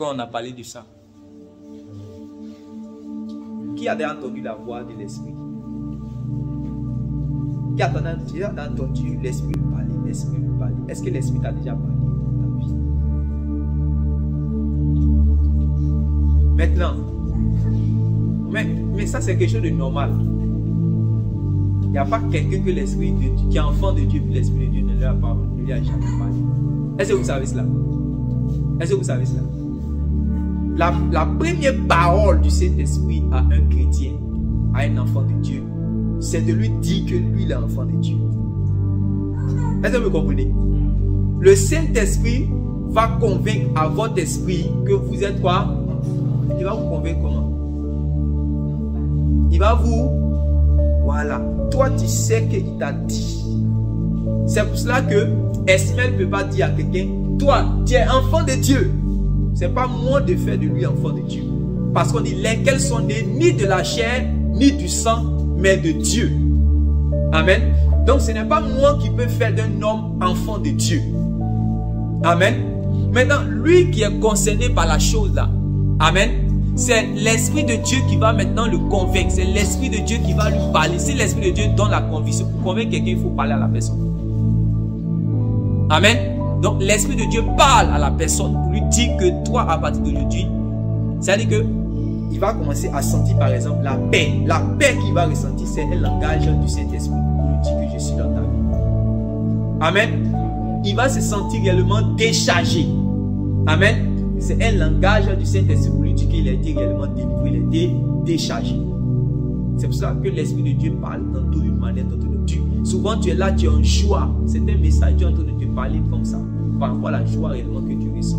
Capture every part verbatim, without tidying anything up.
quand on a parlé de ça. Qui a déjà entendu la voix de l'Esprit? Qui a déjà entendu l'Esprit parler? L'Esprit parler. Est-ce que l'Esprit t'a déjà parlé dans ta vie? Maintenant, mais, mais ça c'est quelque chose de normal. Il n'y a pas quelqu'un que l'Esprit de Dieu, qui est enfant de Dieu, puis l'Esprit de Dieu ne lui a, pas, ne lui a jamais parlé. Est-ce que vous savez cela? Est-ce que vous savez cela? La, la première parole du Saint-Esprit à un chrétien, à un enfant de Dieu, c'est de lui dire que lui, il est l'enfant de Dieu. Est-ce que vous comprenez? Le Saint-Esprit va convaincre à votre esprit que vous êtes quoi? Il va vous convaincre comment? Il va vous... Voilà. Toi, tu sais qu'il t'a dit. C'est pour cela que Esmel ne peut pas dire à quelqu'un, toi, tu es enfant de Dieu. Ce n'est pas moi de faire de lui enfant de Dieu. Parce qu'on dit, lesquels sont nés ni de la chair, ni du sang, mais de Dieu. Amen. Donc, ce n'est pas moi qui peux faire d'un homme enfant de Dieu. Amen. Maintenant, lui qui est concerné par la chose là, amen, c'est l'Esprit de Dieu qui va maintenant le convaincre. C'est l'Esprit de Dieu qui va lui parler. Si l'Esprit de Dieu donne la conviction, pour convaincre quelqu'un, il faut parler à la personne. Amen. Donc, l'Esprit de Dieu parle à la personne pour lui dire que toi, à partir d'aujourd'hui, c'est-à-dire que il va commencer à sentir, par exemple, la paix. La paix qu'il va ressentir, c'est un langage du Saint-Esprit pour lui dire que je suis dans ta vie. Amen. Il va se sentir réellement déchargé. Amen. C'est un langage du Saint-Esprit pour lui dire qu'il a été réellement délivré, il a été déchargé. C'est pour ça que l'Esprit de Dieu parle tantôt d'une manière, tantôt d'une autre. Souvent tu es là, tu es en joie. C'est un message, Dieu est en train de te parler comme ça. Par rapport à la joie réellement que tu ressens.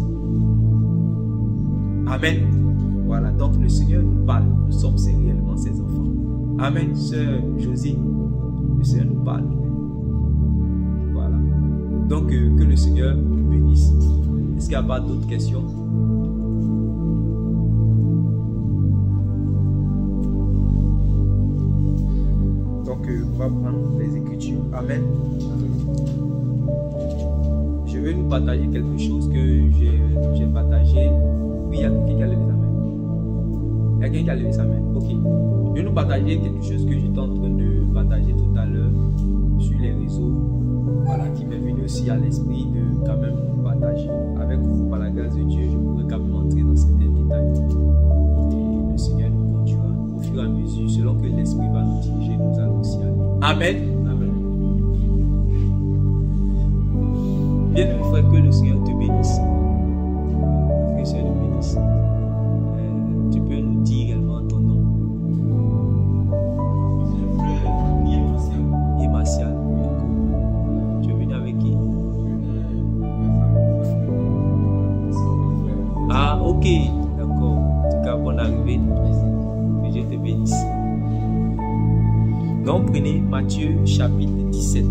Amen. Voilà, donc le Seigneur nous parle. Nous sommes réellement ses enfants. Amen, sœur Josie. Le Seigneur nous parle. Voilà. Donc euh, que le Seigneur nous bénisse. Est-ce qu'il n'y a pas d'autres questions? Donc euh, on va prendre les Écritures. Amen. Je vais nous partager quelque chose que j'ai partagé. Oui, il y a quelqu'un qui a levé sa main. Il y a quelqu'un qui a levé sa main. Ok. Je vais nous partager quelque chose que j'étais en train de partager tout à l'heure sur les réseaux. Voilà, qui m'est venu aussi à l'esprit de quand même vous partager avec vous par la grâce de Dieu. Je pourrais quand même entrer dans certains détails. Et le Seigneur nous conduira au fur et à mesure, selon que l'Esprit va nous diriger, nous allons aussi aller. Amen. Amen. Bien, mon frère, que le Seigneur te bénisse. Que le Seigneur te bénisse. Euh, tu peux nous dire également ton nom. Et Martial. Tu es venu avec qui? Ah, ok. D'accord. En tout cas, bonne arrivée. Que Dieu te bénisse. Donc, prenez Matthieu chapitre dix-sept.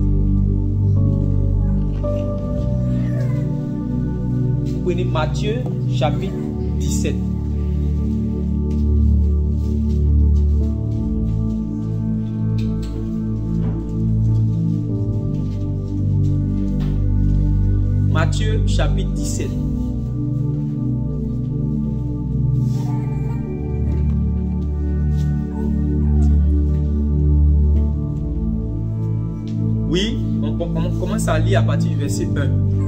Prenez Matthieu chapitre dix-sept. Matthieu chapitre dix-sept. Oui, on, on commence à lire à partir du verset un.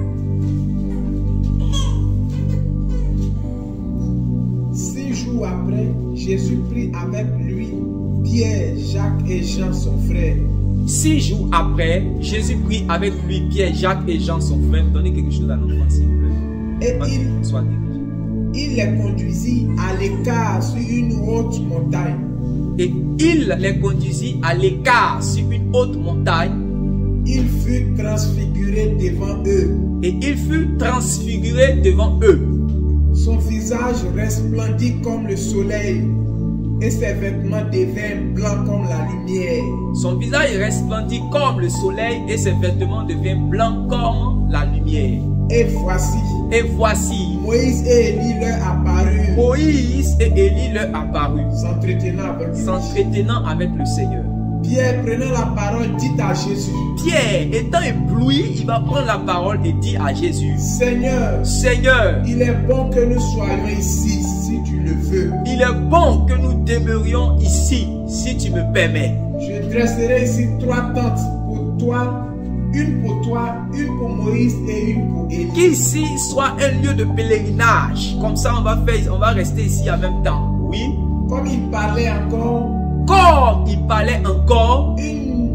Six jours après, Jésus prit avec lui Pierre, Jacques et Jean, son frère. Six jours après, Jésus prit avec lui Pierre, Jacques et Jean, son frère. Donnez quelque chose à notre s'il vous plaît. Et il, soit il les conduisit à l'écart sur une haute montagne. Et il les conduisit à l'écart sur une haute montagne. Il fut transfiguré devant eux. Et il fut transfiguré devant eux. Son visage resplendit comme le soleil, et ses vêtements devinrent blancs comme la lumière. Son visage resplendit comme le soleil, et ses vêtements devinrent blancs comme la lumière. Et voici, et voici, Moïse et Élie leur apparurent. Moïse et Élie leur apparurent, s'entretenant avec, s'entretenant avec le Seigneur. Pierre, prenant la parole, dit à Jésus. Pierre, étant ébloui, il va prendre la parole et dit à Jésus. Seigneur, Seigneur, il est bon que nous soyons ici, si tu le veux. Il est bon que nous demeurions ici, si tu me permets. Je dresserai ici trois tentes pour toi, une pour toi, une pour Moïse et une pour Élie. Qu'ici soit un lieu de pèlerinage. Comme ça, on va faire, on va rester ici en même temps. Oui. Comme il parlait encore, Comme il parlait encore, une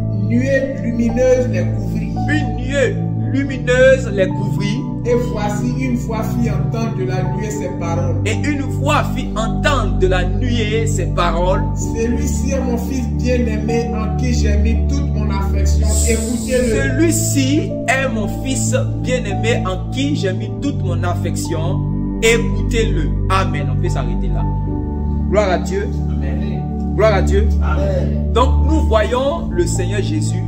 nuée lumineuse les couvrit. Une nuée lumineuse les couvrit. Et voici, une fois fit entendre de la nuée ces paroles. Et une fois fit entendre de la nuée ces paroles. Celui-ci est mon fils bien-aimé en qui j'ai mis toute mon affection. Écoutez-le. Celui-ci est mon fils bien-aimé en qui j'ai mis toute mon affection. Écoutez-le. Amen. On peut s'arrêter là. Gloire à Dieu. Amen. Gloire à Dieu. Amen. Donc nous voyons le Seigneur Jésus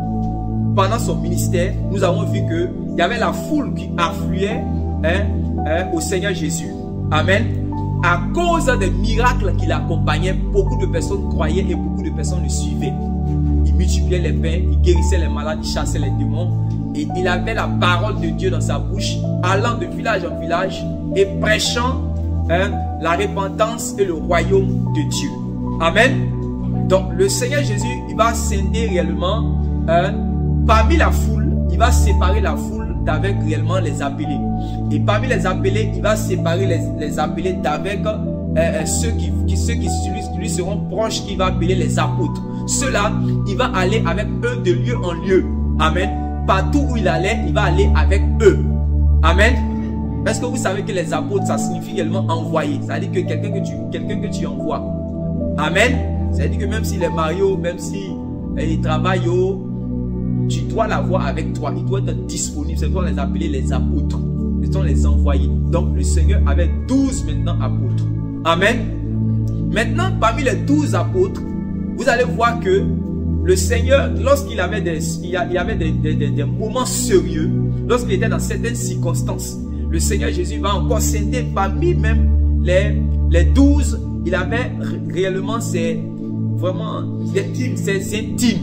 pendant son ministère. Nous avons vu que il y avait la foule qui affluait hein, hein, au Seigneur Jésus. Amen. À cause des miracles qui l'accompagnaient, beaucoup de personnes croyaient et beaucoup de personnes le suivaient. Il multipliait les pains, il guérissait les malades, il chassait les démons. Et il avait la parole de Dieu dans sa bouche, allant de village en village et prêchant hein, la repentance et le royaume de Dieu. Amen. Donc le Seigneur Jésus, il va scinder réellement hein, parmi la foule, il va séparer la foule d'avec réellement les appelés. Et parmi les appelés, il va séparer les, les appelés d'avec euh, ceux, qui, qui, ceux qui lui, lui seront proches, qu'il va appeler les apôtres. Ceux-là, il va aller avec eux de lieu en lieu. Amen. Partout où il allait, il va aller avec eux. Amen. Est-ce que vous savez que les apôtres, ça signifie également envoyer? Ça veut dire que quelqu'un que tu, quelqu'un que tu envoies. Amen. Ça veut dire que même s'il est marié, même s'il si travaille, tu dois l'avoir avec toi. Il doit être disponible. C'est pour les appeler les apôtres. Ce sont les envoyés. Donc le Seigneur avait douze maintenant apôtres. Amen. Maintenant, parmi les douze apôtres, vous allez voir que le Seigneur, lorsqu'il avait des, il y avait des, des, des, des moments sérieux, lorsqu'il était dans certaines circonstances, le Seigneur Jésus va encore scinder parmi même les, les douze. Il avait réellement ses, vraiment, ses, ses intimes.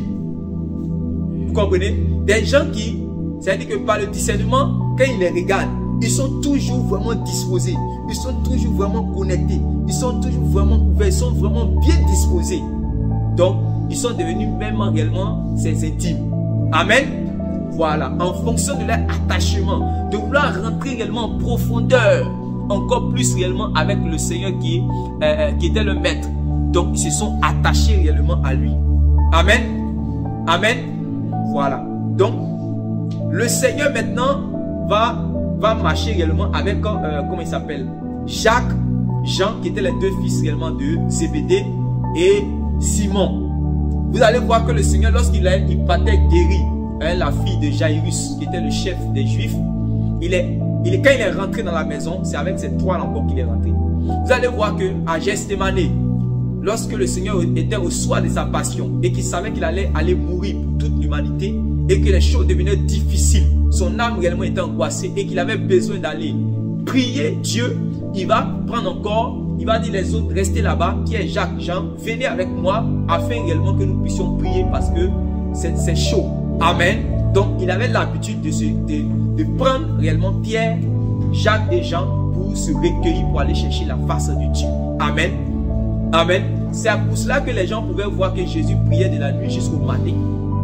Vous comprenez? Des gens qui, c'est-à-dire que par le discernement, quand ils les regardent, ils sont toujours vraiment disposés. Ils sont toujours vraiment connectés. Ils sont toujours vraiment ouverts. Ils sont vraiment bien disposés. Donc, ils sont devenus même réellement ses intimes. Amen. Voilà. En fonction de leur attachement, de vouloir rentrer réellement en profondeur, encore plus réellement avec le Seigneur qui, euh, qui était le maître. Donc, ils se sont attachés réellement à lui. Amen. Amen. Voilà. Donc, le Seigneur maintenant va, va marcher réellement avec, euh, comment il s'appelle? Jacques, Jean, qui étaient les deux fils réellement de Zébédée, et Simon. Vous allez voir que le Seigneur, lorsqu'il il partait guérir hein, la fille de Jairus, qui était le chef des Juifs, il est, il est, quand il est rentré dans la maison, c'est avec ces trois encore qu'il est rentré. Vous allez voir que à Gethsémane, lorsque le Seigneur était au soir de sa passion et qu'il savait qu'il allait aller mourir pour toute l'humanité et que les choses devenaient difficiles, son âme réellement était angoissée et qu'il avait besoin d'aller prier Dieu, il va prendre encore, il va dire les autres, restez là-bas, Pierre, Jacques, Jean, venez avec moi afin réellement que nous puissions prier parce que c'est chaud. Amen. Donc il avait l'habitude de, de, de prendre réellement Pierre, Jacques et Jean pour se recueillir, pour aller chercher la face de Dieu. Amen. Amen. C'est pour cela que les gens pouvaient voir que Jésus priait de la nuit jusqu'au matin.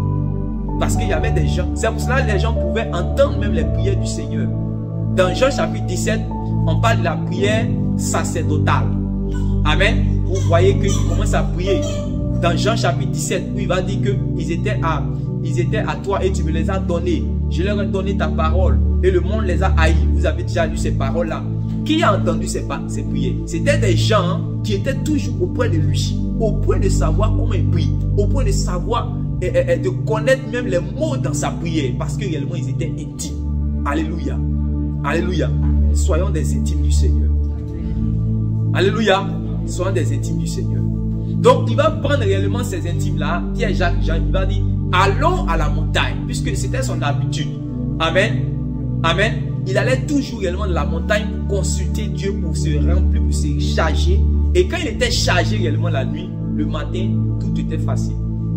Parce qu'il y avait des gens. C'est pour cela que les gens pouvaient entendre même les prières du Seigneur. Dans Jean chapitre dix-sept, on parle de la prière sacerdotale. Amen. Vous voyez qu'il commence à prier. Dans Jean chapitre dix-sept, où il va dire qu'ils étaient à, ils étaient à toi et tu me les as donnés. Je leur ai donné ta parole et le monde les a haïs. Vous avez déjà lu ces paroles-là. Qui a entendu ces, ces prières? C'était des gens qui étaient toujours auprès de lui, au point de savoir comment il prie, au point de savoir et, et, et de connaître même les mots dans sa prière, parce que réellement ils étaient intimes. Alléluia. Alléluia. Soyons des intimes du Seigneur. Alléluia. Soyons des intimes du Seigneur. Donc il va prendre réellement ces intimes-là, Pierre, Jacques, Jean, il va dire, allons à la montagne, puisque c'était son habitude. Amen. Amen. Il allait toujours réellement de la montagne pour consulter Dieu, pour se remplir, pour se charger. Et quand il était chargé réellement la nuit, le matin, tout était facile.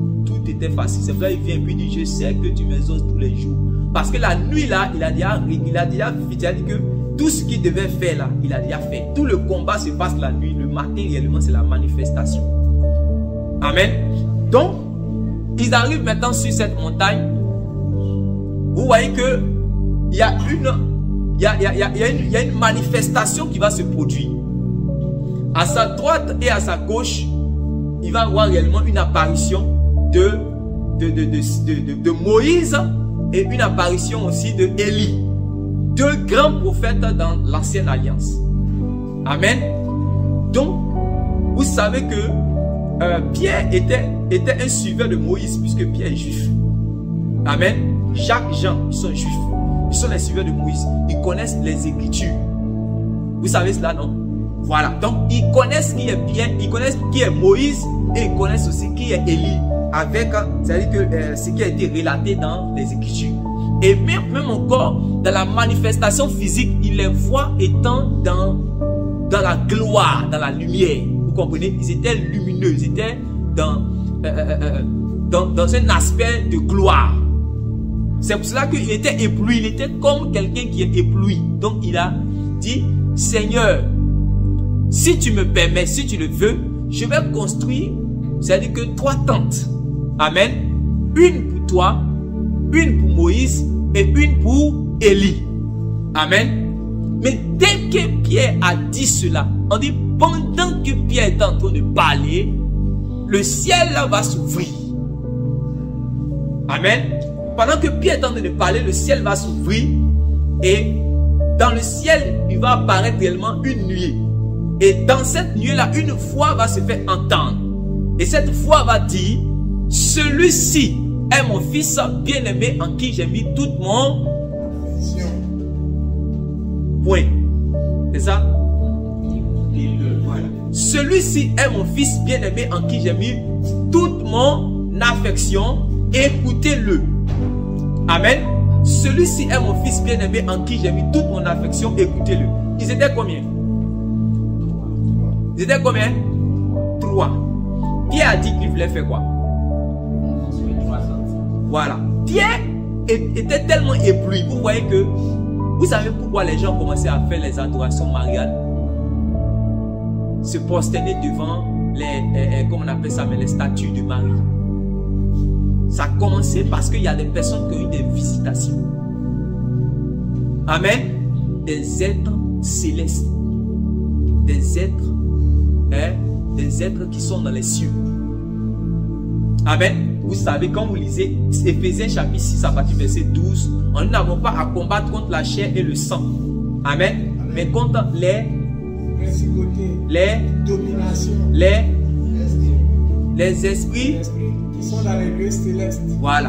tout était facile. C'est pour ça qu'il vient et puis il dit, je sais que tu m'exauces tous les jours. Parce que la nuit là, il a déjà, il a déjà, il a dit que tout ce qu'il devait faire là, il a déjà fait. Tout le combat se passe la nuit. Le matin, réellement, c'est la manifestation. Amen. Donc, ils arrivent maintenant sur cette montagne. Vous voyez que il y a une, il y a, il y a, il y a une, il y a une manifestation qui va se produire. À sa droite et à sa gauche, il va avoir réellement une apparition de, de, de, de, de, de, de Moïse et une apparition aussi de Élie. Deux grands prophètes dans l'ancienne alliance. Amen. Donc, vous savez que euh, Pierre était, était un suiveur de Moïse, puisque Pierre est juif. Amen. Jacques, Jean, ils sont juifs. Ils sont les suiveurs de Moïse. Ils connaissent les Écritures. Vous savez cela, non? Voilà. Donc, ils connaissent qui est Pierre, ils connaissent qui est Moïse, et ils connaissent aussi qui est Élie. Avec, c'est-à-dire que euh, ce qui a été relaté dans les Écritures. Et même, même encore, dans la manifestation physique, il les voit étant dans, dans la gloire, dans la lumière. Vous comprenez? Ils étaient lumineux, ils étaient dans, euh, euh, dans, dans un aspect de gloire. C'est pour cela qu'il était ébloui, il était comme quelqu'un qui est ébloui. Donc il a dit, Seigneur, si tu me permets, si tu le veux, je vais construire, c'est-à-dire que trois tentes. Amen. Une pour toi, une pour Moïse et une pour Élie. Amen. Mais dès que Pierre a dit cela, on dit pendant que Pierre est en train de parler, le ciel là va s'ouvrir. Amen. Pendant que Pierre est en train de parler, le ciel va s'ouvrir et dans le ciel, il va apparaître réellement une nuée. Et dans cette nuée-là, une voix va se faire entendre. Et cette voix va dire, celui-ci est mon fils bien-aimé en qui j'ai mis toute mon affection. Point. C'est ça? Voilà. Celui-ci est mon fils bien-aimé en qui j'ai mis toute mon affection. Écoutez-le. Amen. Celui-ci est mon fils bien-aimé en qui j'ai mis toute mon affection. Écoutez-le. Ils étaient combien? Ils étaient combien? Trois. Pierre a dit qu'il voulait faire quoi? Voilà. Pierre était tellement ébloui. Vous voyez que, vous savez pourquoi les gens commençaient à faire les adorations mariales? Se prosterner devant les, les, comment on appelle ça, mais les statues de Marie. Ça a commencé parce qu'il y a des personnes qui ont eu des visitations. Amen. Des êtres célestes. Des êtres, hein, des êtres qui sont dans les cieux. Amen. Vous savez, quand vous lisez Éphésiens chapitre six à partir du verset douze, nous n'avons pas à combattre contre la chair et le sang. Amen. Amen. Mais contre les les dominations, les les esprits, les esprits qui sont dans les lieux célestes. Voilà.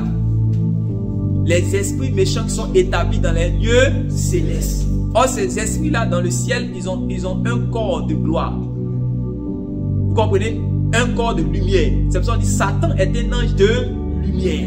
Les esprits méchants qui sont établis dans les lieux célestes. Or, ces esprits-là, dans le ciel, ils ont, ils ont un corps de gloire. Vous comprenez? Un corps de lumière. C'est pour ça qu'on dit Satan est un ange de lumière.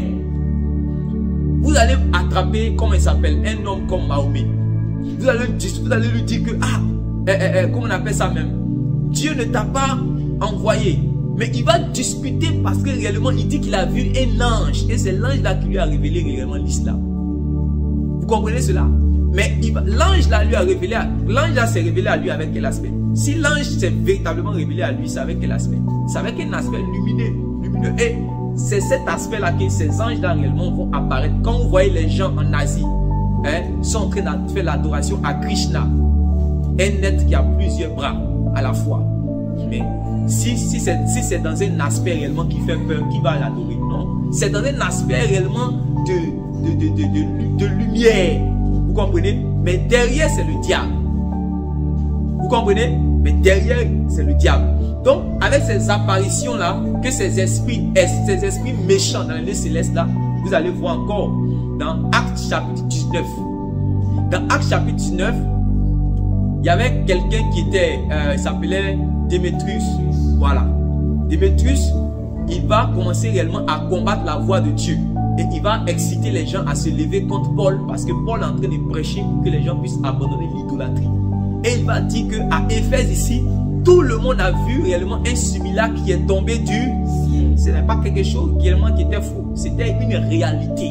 Vous allez attraper, comment il s'appelle, un homme comme Mahomet. Vous allez, vous allez lui dire que, ah, eh, eh, eh, comment on appelle ça même? Dieu ne t'a pas envoyé. Mais il va discuter parce que réellement, il dit qu'il a vu un ange. Et c'est l'ange là qui lui a révélé réellement l'islam. Vous comprenez cela? Mais l'ange là lui a révélé, l'ange là s'est révélé à lui avec quel aspect? Si l'ange s'est véritablement révélé à lui, c'est avec quel aspect? C'est avec un aspect lumineux, lumineux. Et c'est cet aspect là que ces anges là réellement vont apparaître. Quand vous voyez les gens en Asie, hein, sont en train de faire l'adoration à Krishna, un être qui a plusieurs bras à la fois. Mais si, si c'est si c'est dans un aspect réellement qui fait peur, qui va l'adorer? Non. C'est dans un aspect réellement de, de, de, de, de, de lumière. Vous comprenez? Mais derrière, c'est le diable. Vous comprenez? Mais derrière, c'est le diable. Donc, avec ces apparitions-là, que ces esprits, ces esprits méchants dans les lieux célestes là, vous allez voir encore dans Actes chapitre dix-neuf. Dans Actes chapitre dix-neuf, il y avait quelqu'un qui était, euh, il s'appelait Démétrius. Voilà. Démétrius, il va commencer réellement à combattre la voix de Dieu. Et il va exciter les gens à se lever contre Paul, parce que Paul est en train de prêcher pour que les gens puissent abandonner l'idolâtrie. Et il va dire qu'à Éphèse ici, tout le monde a vu réellement un similaire qui est tombé du ciel. ce n'est pas quelque chose réellement qui était faux. C'était une réalité.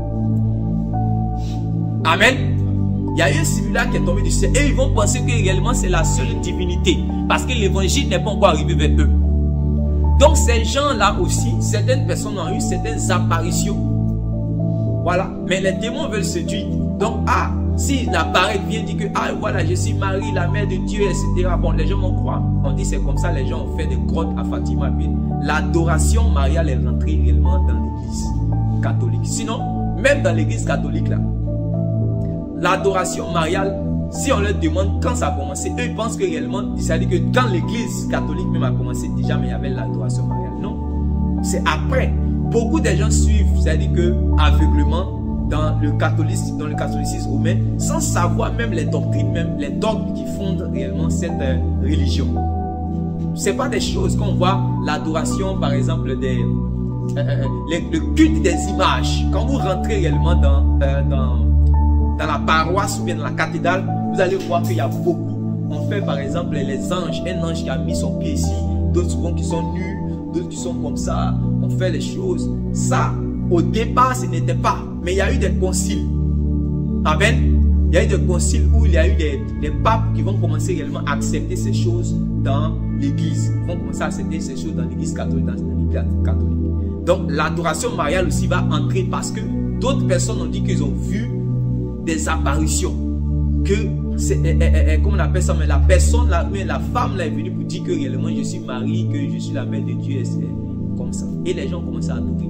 Amen. Il y a eu celui-là qui est tombé du ciel. Et ils vont penser que réellement c'est la seule divinité. Parce que l'évangile n'est pas encore arrivé vers eux. Donc ces gens-là aussi, certaines personnes ont eu certaines apparitions. Voilà. Mais les démons veulent séduire. Donc, ah, si l'appareil vient dire que, ah, voilà, je suis Marie, la mère de Dieu, et cetera. Bon, les gens vont croire. On dit c'est comme ça, les gens ont fait des grottes à Fatima. L'adoration mariale est rentrée réellement dans l'église catholique. Sinon, même dans l'église catholique, là, l'adoration mariale, si on leur demande quand ça a commencé, eux ils pensent que réellement, c'est-à-dire que quand l'église catholique même a commencé déjà, mais il y avait l'adoration mariale. Non, c'est après. Beaucoup de gens suivent, c'est-à-dire que aveuglement dans le catholicisme, dans le catholicisme romain, sans savoir même les doctrines, même les dogmes qui fondent réellement cette euh, religion. C'est pas des choses qu'on voit, l'adoration par exemple des euh, les, le culte des images. Quand vous rentrez réellement dans, euh, dans dans la paroisse ou bien dans la cathédrale, vous allez voir qu'il y a beaucoup. On fait par exemple les anges, un ange qui a mis son pied ici, d'autres souvent qui sont nus, d'autres qui sont comme ça. On fait les choses. Ça, au départ, ce n'était pas. Mais il y a eu des conciles. Amen. Il y a eu des conciles où il y a eu des, des papes qui vont commencer réellement à accepter ces choses dans l'église. Ils vont commencer à accepter ces choses dans l'église catholique, dans l'église catholique. Donc l'adoration mariale aussi va entrer parce que d'autres personnes ont dit qu'ils ont vu des apparitions. Que c'est, eh, eh, eh, comment on appelle ça, mais la personne, la, mais la femme là est venue pour dire que réellement je suis Marie, que je suis la mère de Dieu, et c'est comme ça. Et les gens commencent à adorer.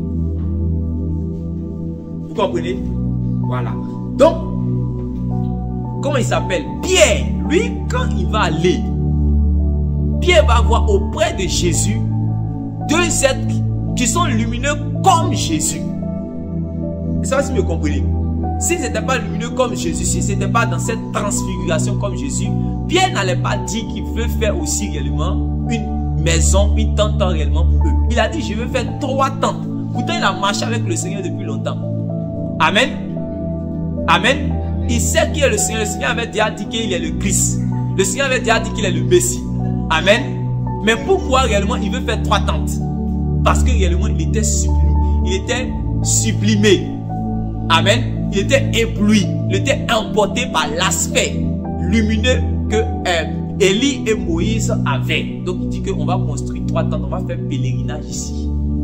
Vous comprenez? Voilà. Donc, comment il s'appelle? Pierre, lui, quand il va aller, Pierre va voir auprès de Jésus deux êtres qui sont lumineux comme Jésus. Et ça, si vous me comprenez. Si ce n'était pas lumineux comme Jésus, si ce n'était pas dans cette transfiguration comme Jésus, Pierre n'allait pas dire qu'il veut faire aussi réellement une maison, une tente réellement pour eux. Il a dit, je veux faire trois tentes. Pourtant, il a marché avec le Seigneur depuis longtemps. Amen. Amen. Il sait qui est le Seigneur. Le Seigneur avait déjà dit qu'il est le Christ. Le Seigneur avait déjà dit qu'il est le Messie. Amen. Mais pourquoi réellement il veut faire trois tentes? Parce que réellement il était sublimé. Il était sublimé. Amen. Il était ébloui. Il était emporté par l'aspect lumineux que euh, Élie et Moïse avaient. Donc il dit qu'on va construire trois tentes. On va faire pèlerinage ici.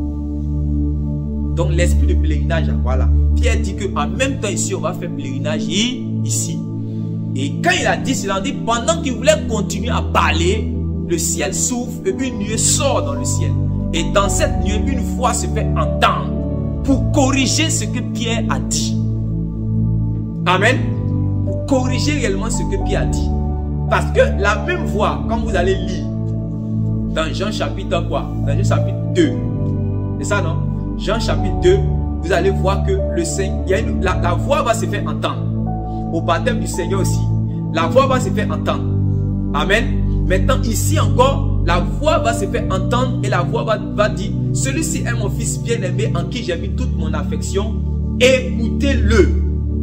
Donc l'esprit de pèlerinage, voilà. Pierre dit qu'en même temps ici, on va faire pèlerinage ici. Et quand il a dit cela, on dit pendant qu'il voulait continuer à parler, le ciel s'ouvre et une nuée sort dans le ciel. Et dans cette nuée, une voix se fait entendre pour corriger ce que Pierre a dit. Amen. Pour corriger réellement ce que Pierre a dit. Parce que la même voix, quand vous allez lire dans Jean chapitre quoi? Dans Jean chapitre deux. C'est ça, non? Jean chapitre deux, vous allez voir que le Seigneur, il y a une, la, la voix va se faire entendre. Au baptême du Seigneur aussi, la voix va se faire entendre. Amen. Maintenant, ici encore, la voix va se faire entendre et la voix va, va dire, celui-ci est mon fils bien-aimé en qui j'ai mis toute mon affection. Écoutez-le.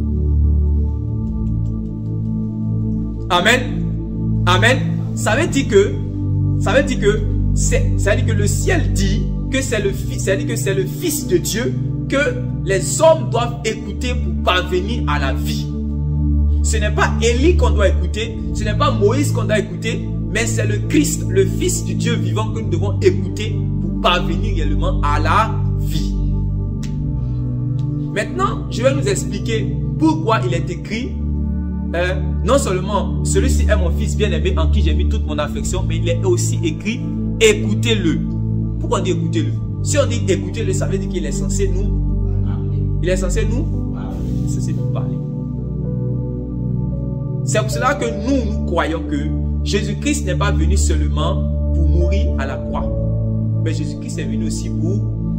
Amen. Amen. Ça veut dire que, ça veut dire que, c'est, ça veut dire que le ciel dit que c'est le fils, c'est-à-dire que c'est le Fils de Dieu que les hommes doivent écouter pour parvenir à la vie. Ce n'est pas Élie qu'on doit écouter, ce n'est pas Moïse qu'on doit écouter, mais c'est le Christ, le Fils du Dieu vivant que nous devons écouter pour parvenir réellement à la vie. Maintenant, je vais nous expliquer pourquoi il est écrit, euh, non seulement celui-ci est mon fils bien-aimé en qui j'ai mis toute mon affection, mais il est aussi écrit, écoutez-le. Pourquoi on dit écoutez-le? Si on dit écoutez-le, ça veut dire qu'il est censé nous, il est censé nous, il est censé nous parler. C'est pour cela que nous, nous croyons que Jésus-Christ n'est pas venu seulement pour mourir à la croix. Mais Jésus-Christ est venu aussi pour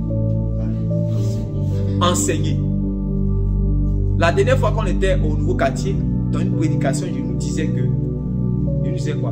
enseigner. La dernière fois qu'on était au nouveau quartier, dans une prédication, je nous disais que, je nous disais quoi?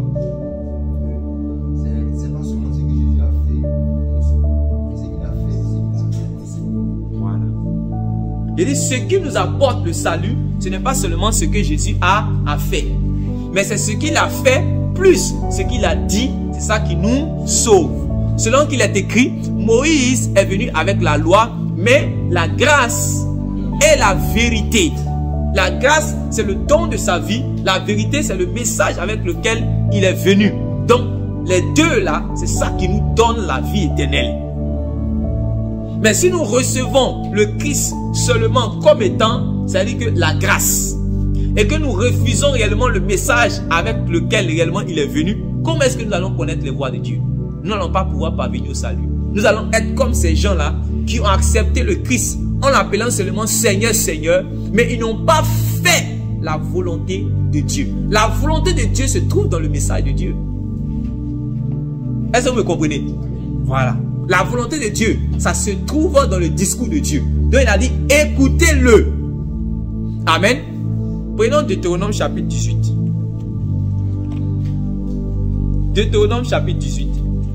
C'est pas seulement ce que Jésus a fait, mais ce qu'il a fait, c'est voilà. Il dit, ce qui nous apporte le salut, ce n'est pas seulement ce que Jésus a, a fait, mais c'est ce qu'il a fait plus ce qu'il a dit, c'est ça qui nous sauve. selon qu'il est écrit, Moïse est venu avec la loi, mais la grâce et la vérité. La grâce, c'est le don de sa vie. La vérité, c'est le message avec lequel il est venu. Donc, les deux là, c'est ça qui nous donne la vie éternelle. Mais si nous recevons le Christ seulement comme étant, c'est-à-dire que la grâce, et que nous refusons réellement le message avec lequel réellement il est venu, comment est-ce que nous allons connaître les voies de Dieu? Nous n'allons pas pouvoir parvenir au salut. Nous allons être comme ces gens-là qui ont accepté le Christ en l'appelant seulement Seigneur, Seigneur, mais ils n'ont pas fait la volonté de Dieu. La volonté de Dieu se trouve dans le message de Dieu. Est-ce que vous me comprenez? Voilà. La volonté de Dieu, ça se trouve dans le discours de Dieu. Donc il a dit, écoutez-le. Amen. Prenons Deutéronome chapitre dix-huit. Deutéronome chapitre dix-huit.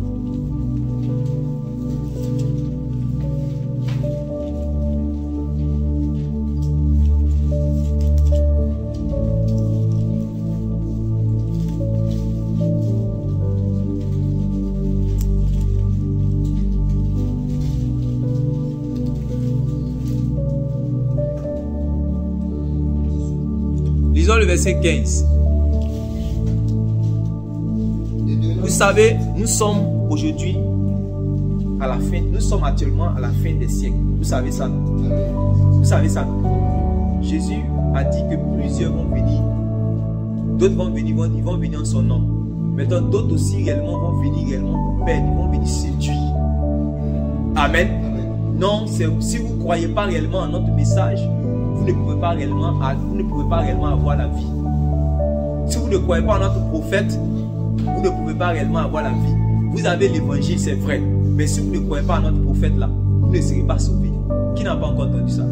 Lisons le verset quinze. Vous savez, nous sommes aujourd'hui à la fin, nous sommes actuellement à la fin des siècles. Vous savez ça? Vous savez ça? Jésus a dit que plusieurs vont venir. D'autres vont venir, vont, ils vont venir en son nom. Maintenant, d'autres aussi réellement vont venir réellement pour perdre, ils vont venir séduire. Amen. Non, si vous ne croyez pas réellement en notre message, vous ne pouvez pas réellement, vous ne pouvez pas réellement avoir la vie. Si vous ne croyez pas en notre prophète, vous ne pouvez pas réellement avoir la vie. Vous avez l'évangile, c'est vrai. Mais si vous ne croyez pas en notre prophète là, vous ne serez pas sauvés. Qui n'a pas encore entendu ça?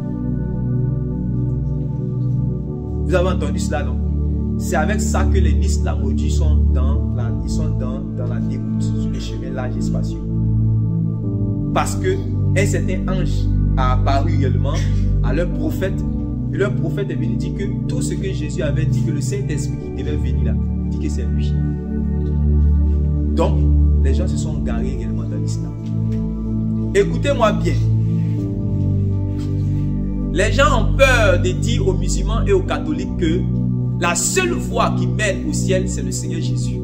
Vous avez entendu cela, non? C'est avec ça que les listes là maudits sont dans la, ils sont dans, dans la déroute, sur les chemins larges et spacieux. Parce que un certain ange a apparu réellement à leur prophète. Et leur prophète est venu dire que tout ce que Jésus avait dit, que le Saint-Esprit qui devait venir là, dit que c'est lui. Donc, les gens se sont garés réellement dans l'islam. Écoutez-moi bien. Les gens ont peur de dire aux musulmans et aux catholiques que la seule voie qui mène au ciel, c'est le Seigneur Jésus.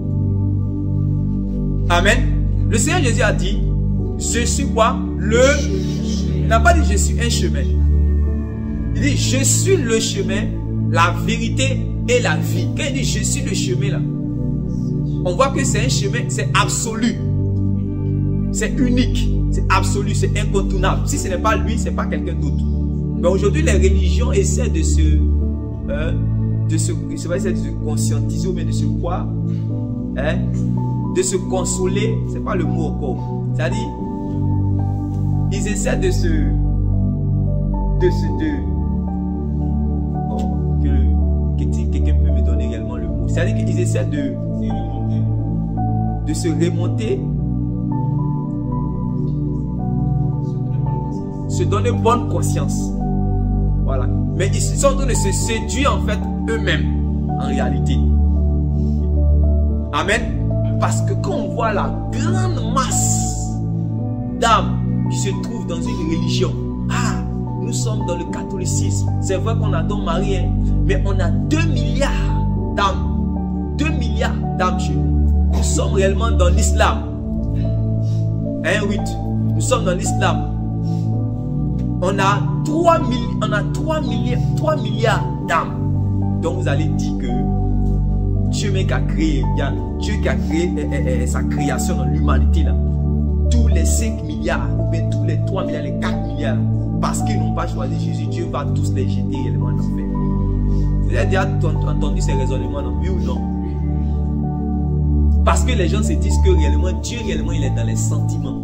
Amen. Le Seigneur Jésus a dit, je suis quoi? Le... Il n'a pas dit je suis un chemin. Il dit je suis le chemin, la vérité et la vie. Quand il dit je suis le chemin là, on voit que c'est un chemin, c'est absolu. C'est unique, c'est absolu, c'est incontournable. Si ce n'est pas lui, ce n'est pas quelqu'un d'autre. Mais aujourd'hui, les religions essaient de se, euh, de se, je pas, essayer de se conscientiser ou bien de se croire, hein, de se consoler. C'est pas le mot encore. C'est-à-dire, ils essaient de se, de se, de, oh, que, que quelqu'un peut me donner réellement le mot. C'est-à-dire qu'ils essaient de, de se remonter, se donner bonne conscience. Voilà. Mais ils sont en train de se séduire en fait eux-mêmes en réalité. Amen. Parce que quand on voit la grande masse d'âmes qui se trouvent dans une religion, ah, nous sommes dans le catholicisme. C'est vrai qu'on adore Marie, hein, mais on a deux milliards d'âmes. deux milliards d'âmes chez nous. Nous sommes réellement dans l'islam. Hein, oui. Nous sommes dans l'islam. On a trois milliards d'âmes. Donc vous allez dire que Dieu même qui a créé, il y a Dieu qui a créé eh, eh, eh, sa création dans l'humanité là. Tous les cinq milliards, ou bien tous les trois milliards, les quatre milliards, parce qu'ils n'ont pas choisi Jésus, Dieu va tous les jeter réellement en enfer. Vous avez déjà entendu ces raisonnements, non? Oui ou non? Parce que les gens se disent que réellement, Dieu réellement, il est dans les sentiments.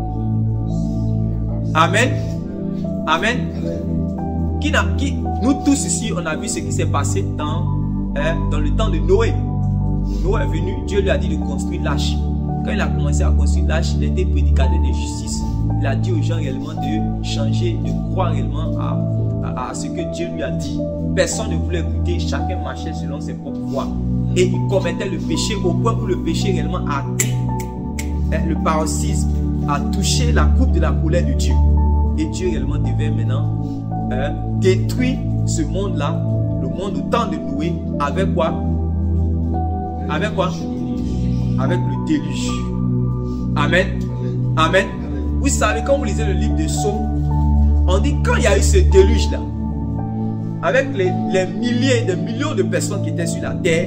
Amen. Amen. Qui n'a, qui, nous tous ici, on a vu ce qui s'est passé dans, hein, dans le temps de Noé. Noé est venu, Dieu lui a dit de construire l'arche. Quand il a commencé à construire l'arche, il était prédicateur de justice. Il a dit aux gens réellement de changer, de croire réellement à, à, à ce que Dieu lui a dit. Personne ne voulait écouter, chacun marchait selon ses propres voies. Et il commettait le péché au point où le péché réellement a, le paroxysme a touché la coupe de la colère de Dieu. Et Dieu réellement devait maintenant hein, détruire ce monde-là, le monde au temps de Noé, avec quoi? Avec quoi? Avec le déluge. Amen. Amen. Vous savez, quand vous lisez le livre de Psaumes, on dit quand il y a eu ce déluge-là, avec les, les milliers, des millions de personnes qui étaient sur la terre,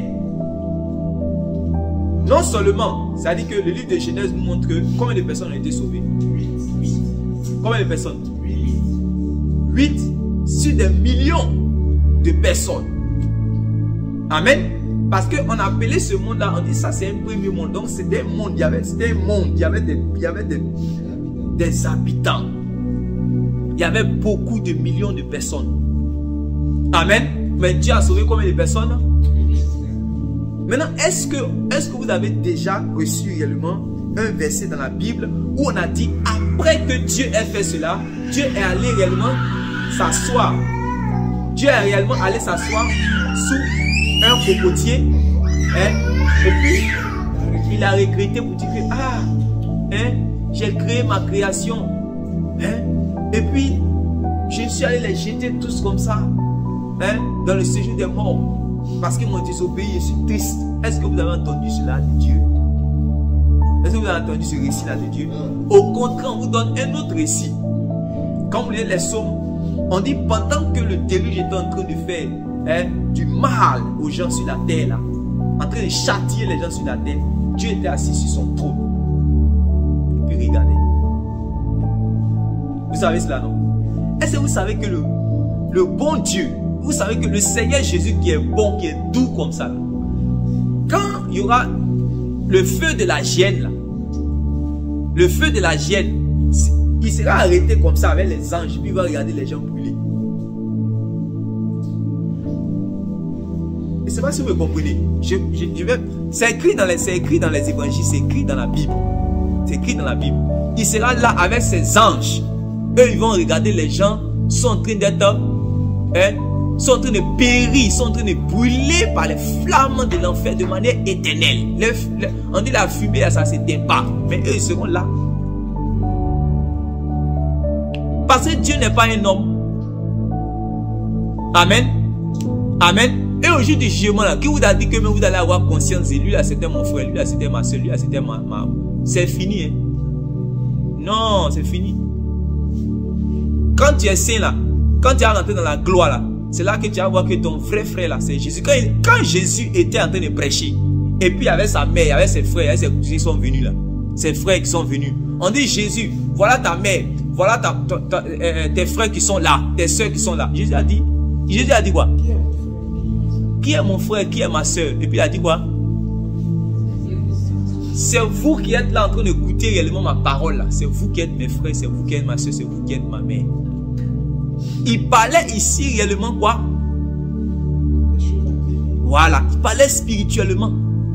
non seulement, ça dit que le livre de Genèse nous montre que combien de personnes ont été sauvées? huit. Combien de personnes? huit. huit sur des millions de personnes. Amen. Parce qu'on appelait ce monde-là, on dit ça c'est un premier monde. Donc c'était un monde, il y avait, c'était un monde, il y avait, des, il y avait des, des habitants. Il y avait beaucoup de millions de personnes. Amen. Mais Dieu a sauvé combien de personnes? Maintenant, est-ce que, est-ce que vous avez déjà reçu réellement un verset dans la Bible où on a dit après que Dieu ait fait cela, Dieu est allé réellement s'asseoir. Dieu est réellement allé s'asseoir sous un cocotier. Hein, et puis, il a regretté pour dire que ah, hein, j'ai créé ma création. Hein, et puis, je suis allé les jeter tous comme ça. Hein, dans le séjour des morts. Parce qu'ils m'ont désobéi, je suis triste. Est-ce que vous avez entendu cela de Dieu? Est-ce que vous avez entendu ce récit-là de Dieu? Au contraire, on vous donne un autre récit. Quand vous lisez les psaumes, on dit pendant que le déluge était en train de faire hein, du mal aux gens sur la terre, là, en train de châtier les gens sur la terre, Dieu était assis sur son trône. Et puis regardez. Vous savez cela, non? Est-ce que vous savez que le, le bon Dieu, vous savez que le Seigneur Jésus qui est bon, qui est doux comme ça, là, quand il y aura le feu de la gêne, là, le feu de la gêne, il sera arrêté comme ça avec les anges, puis il va regarder les gens brûler. Je ne sais pas si vous me comprenez. Je, je, je vais, c'est écrit dans les, c'est écrit dans les évangiles, c'est écrit dans la Bible. C'est écrit dans la Bible. Il sera là avec ses anges. Eux, ils vont regarder les gens, sont en train d'être... Hein, sont en train de périr, sont en train de brûler par les flammes de l'enfer de manière éternelle. Le, le, on dit la fumée, ça ne s'éteint pas. Mais eux, ils seront là. Parce que Dieu n'est pas un homme. Amen. Amen. Et au jour du jugement, là, qui vous a dit que vous allez avoir conscience de lui, là, c'était mon frère, lui, là, c'était ma soeur, lui, là, c'était ma... ma... C'est fini. Hein? Non, c'est fini. Quand tu es saint, là, quand tu es rentré dans la gloire, là, c'est là que tu vas voir que ton vrai frère là, c'est Jésus. Quand, il, quand Jésus était en train de prêcher, et puis avec sa mère, avec ses frères, avec ses cousins qui sont venus là, ses frères qui sont venus, on dit Jésus, voilà ta mère, voilà ta, ta, ta, euh, tes frères qui sont là, tes soeurs qui sont là. Jésus a dit, Jésus a dit quoi? Qui est mon frère, qui est ma soeur? Et puis il a dit quoi? C'est vous qui êtes là en train de goûter réellement ma parole là. C'est vous qui êtes mes frères, c'est vous qui êtes ma soeur, c'est vous qui êtes ma mère. Il parlait ici réellement quoi? Voilà, il parlait spirituellement.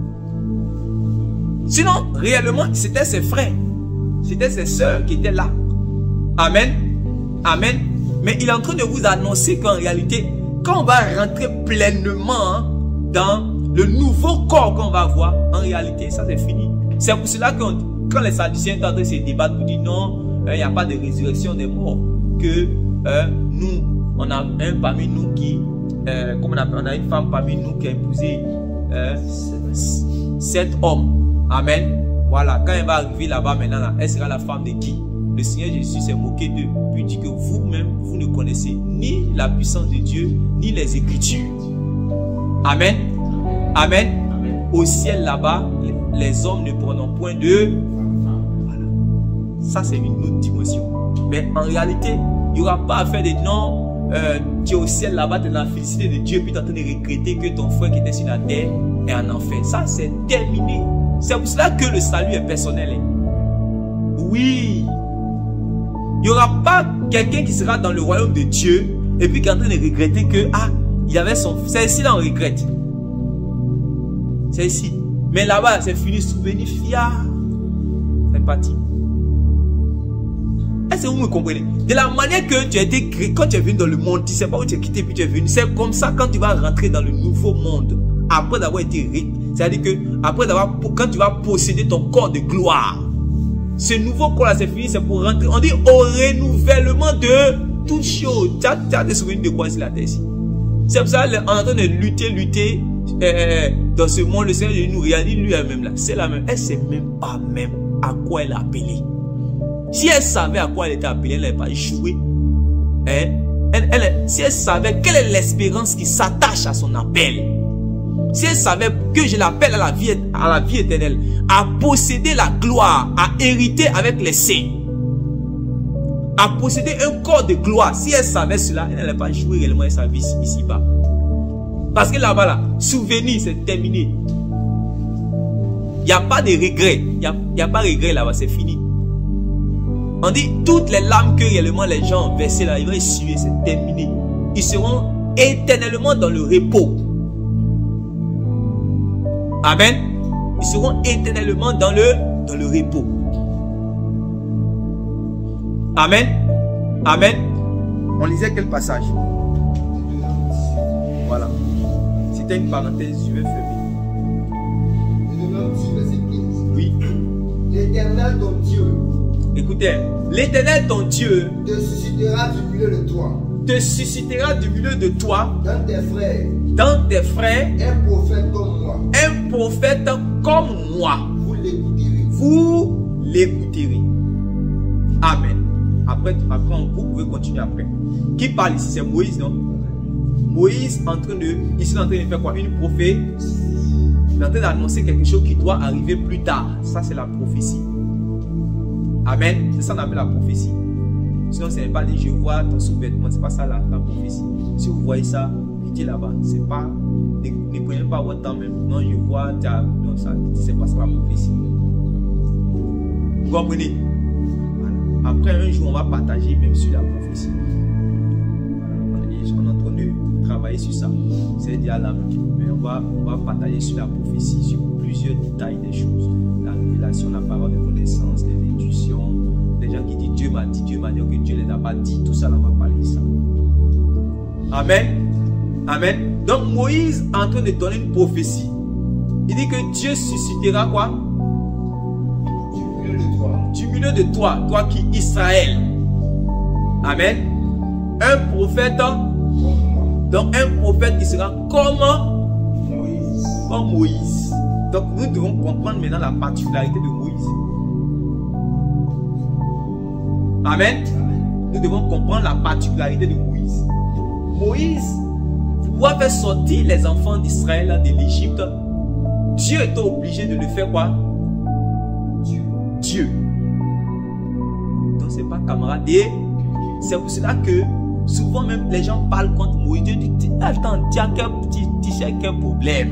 Sinon, réellement, c'était ses frères. C'était ses soeurs qui étaient là. Amen. Amen. Mais il est en train de vous annoncer qu'en réalité, quand on va rentrer pleinement hein, dans le nouveau corps qu'on va avoir, en réalité, ça c'est fini. C'est pour cela que quand les Sadducéens sont en train de se débattre pour dire non, il euh, n'y a pas de résurrection des morts, que Euh, nous, on a un parmi nous qui, euh, comme on a, on a une femme parmi nous qui a épousé euh, sept hommes. Amen. Voilà, quand elle va arriver là-bas maintenant, là, elle sera la femme de qui? Le Seigneur Jésus s'est moqué d'eux. Puis il dit que vous-même, vous ne connaissez ni la puissance de Dieu, ni les Écritures. Amen. Amen. Amen. Au ciel là-bas, les, les hommes ne prendront point de... Voilà. Ça, c'est une autre dimension. Mais en réalité, il n'y aura pas à faire des noms. Euh, tu es au ciel là-bas, tu es dans la félicité de Dieu, puis tu es en train de regretter que ton frère qui était sur la terre est en enfer. Ça, c'est terminé. C'est pour cela que le salut est personnel. Hein. Oui. Il n'y aura pas quelqu'un qui sera dans le royaume de Dieu et puis qui est en train de regretter que, ah, il y avait son... C'est ici là on regrette. C'est ici. Mais là-bas, c'est fini, souvenir fier. C'est parti. Est-ce que vous me comprenez? De la manière que tu as été créé, quand tu es venu dans le monde, tu ne sais pas où tu es quitté, puis tu es venu. C'est comme ça quand tu vas rentrer dans le nouveau monde, après d'avoir été riche. C'est-à-dire que après d'avoir, quand tu vas posséder ton corps de gloire, Ce nouveau corps là, c'est fini, c'est pour rentrer. On dit au renouvellement de toute chose. Tu as, tu as des souvenirs de quoi c'est la terre ici? C'est pour ça qu'on est en train de lutter, lutter euh, dans ce monde. Le Seigneur nous réalise lui-même là. C'est la même. Elle ne sait même pas même à quoi elle est appelée. Si elle savait à quoi elle était appelée, elle n'allait pas échouer. Hein? Elle, elle, si elle savait quelle est l'espérance qui s'attache à son appel. Si elle savait que je l'appelle à la vie, à la vie éternelle, à posséder la gloire, à hériter avec les saints, à posséder un corps de gloire, si elle savait cela, elle n'allait pas jouer réellement sa vie ici-bas. Parce que là-bas, là, souvenir, c'est terminé. Il n'y a pas de regret. Il n'y a, y a pas de regret là-bas, c'est fini. On dit toutes les larmes que réellement les gens ont versées là, ils vont essuyer, c'est terminé. Ils seront éternellement dans le repos. Amen. Ils seront éternellement dans le, dans le repos. Amen. Amen. On lisait quel passage? Voilà. C'était une parenthèse, je vais fermer. Oui. L'Éternel ton Dieu. Écoutez, l'Éternel ton Dieu te suscitera du milieu de toi. Te suscitera du milieu de toi. Dans tes frères. Dans tes frères. Un prophète comme moi. Un prophète comme moi. Vous l'écouterez. Vous l'écouterez. Amen. Après, après, vous pouvez continuer après. Qui parle ici? C'est Moïse, non? Moïse en train de, ici en train de faire quoi? Une prophétie. Il est en train d'annoncer quelque chose qui doit arriver plus tard. Ça, c'est la prophétie. Amen. C'est ça qu'on appelle la prophétie. Sinon, ce n'est pas dit je vois ton sous-vêtement. C'est pas ça la, la prophétie. Si vous voyez ça, quittez là-bas. C'est pas, ne, ne prenez pas votre temps même. Non, je vois, non, ça, c'est pas ça la prophétie. Vous comprenez? Voilà. Après un jour, on va partager même sur la prophétie. Voilà. On est en train de travailler sur ça. C'est déjà là même. Mais on va, on va partager sur la prophétie, sur plusieurs détails des choses. La révélation, la parole de connaissance, les intuitions, les gens qui disent Dieu m'a dit, Dieu m'a dit, que Dieu ne les a pas dit, tout ça, là, on va parler de ça. Amen. Amen. Donc Moïse est en train de donner une prophétie. Il dit que Dieu suscitera quoi? Du milieu de toi. Du milieu de toi, toi qui Israël. Amen. Un prophète. Donc un prophète qui sera comme Moïse. Comme Moïse. Donc nous devons comprendre maintenant la particularité de Moïse. Amen. Nous devons comprendre la particularité de Moïse. Moïse, pour faire sortir les enfants d'Israël de l'Égypte, Dieu était obligé de le faire quoi? Dieu. Dieu. Donc c'est pas camarade. Et c'est pour cela que souvent même les gens parlent contre Moïse. Dieu dit, attends, tu as quel petit, tu sais quel problème?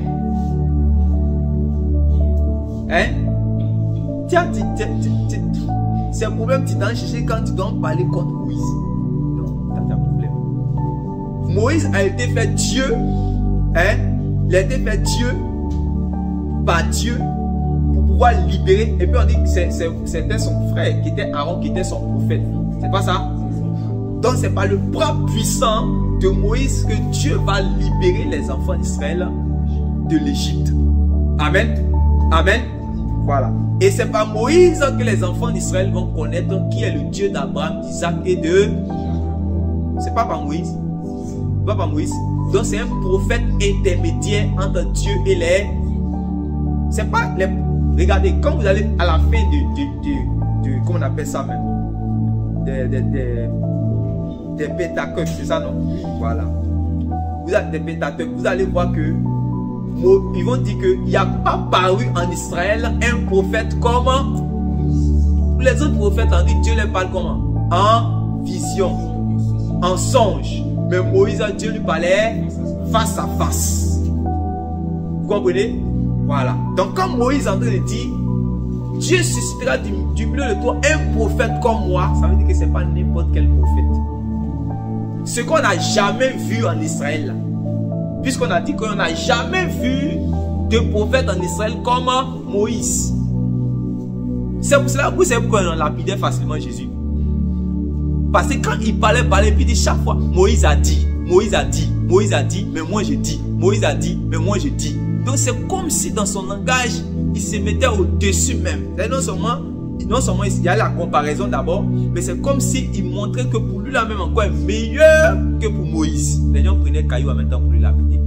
Hein? Tiens, c'est un problème que tu dois chercher quand tu dois parler contre Moïse. Non, tu as un problème. Moïse a été fait Dieu. Hein? Il a été fait Dieu par Dieu pour pouvoir libérer. Et puis on dit que c'était son frère qui était Aaron, qui était son prophète. C'est pas ça? Donc c'est par le bras puissant de Moïse que Dieu va libérer les enfants d'Israël de l'Égypte. Amen. Amen. Voilà. Et c'est par Moïse que les enfants d'Israël vont connaître qui est le Dieu d'Abraham, d'Isaac et de... C'est pas par Moïse. Pas par Moïse. Donc c'est un prophète intermédiaire entre Dieu et les... C'est pas les... Regardez, quand vous allez à la fin de... de, de, de comment on appelle ça même? Des... Des... Des, des Pentateuques, c'est ça non? Voilà. Vous avez des Pentateuques, vous allez voir que ils vont dire qu'il n'y a pas paru en Israël un prophète comme les autres prophètes. On dit Dieu les parle comment? En vision, en songe. Mais Moïse, Dieu lui parlait face à face. Vous comprenez? Voilà. Donc quand Moïse est en train de dire Dieu suscitera du, du milieu de toi un prophète comme moi, ça veut dire que ce n'est pas n'importe quel prophète. Ce qu'on n'a jamais vu en Israël. Puisqu'on a dit qu'on n'a jamais vu de prophète en Israël comme Moïse. C'est pour cela que c'est pourquoi on lapidait facilement Jésus. Parce que quand il parlait, parlait, puis il dit chaque fois, Moïse a dit, Moïse a dit, Moïse a dit, mais moi je dis, Moïse a dit, mais moi je dis. Donc c'est comme si dans son langage, il se mettait au-dessus même. C'est non seulement non seulement il y a la comparaison d'abord, mais c'est comme s'il montrait que pour lui, la même encore est meilleur que pour Moïse. Les gens prenaient caillou en même temps pour lui lapider.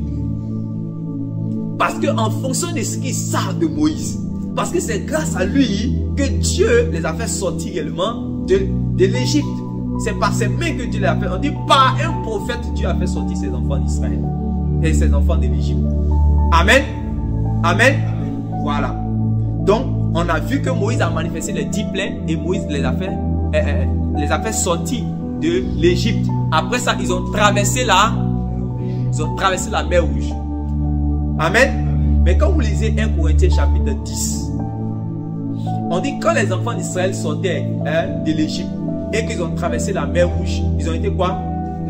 Parce qu'en fonction de ce qu'ils savent de Moïse, parce que c'est grâce à lui que Dieu les a fait sortir réellement de, de l'Égypte. C'est par ses mains que Dieu les a fait. On dit par un prophète, Dieu a fait sortir ses enfants d'Israël et ses enfants de l'Égypte. Amen. Amen. Voilà. Donc, on a vu que Moïse a manifesté les dix plaies et Moïse les a fait, euh, les a fait sortir de l'Égypte. Après ça, ils ont traversé la, ils ont traversé la mer Rouge. Amen. Mais quand vous lisez un Corinthiens chapitre dix, on dit quand les enfants d'Israël sortaient hein, de l'Égypte et qu'ils ont traversé la mer Rouge, ils ont été quoi?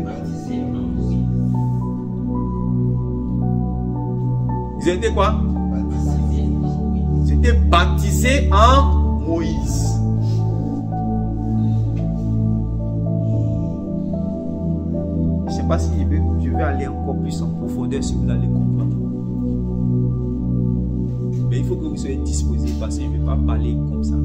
Ils ont été quoi? Ils ont été baptisés en Moïse. Je ne sais pas si je vais, je vais aller encore plus en profondeur si vous allez comprendre. Mais il faut que vous soyez disposés parce que je ne vais pas parler comme ça.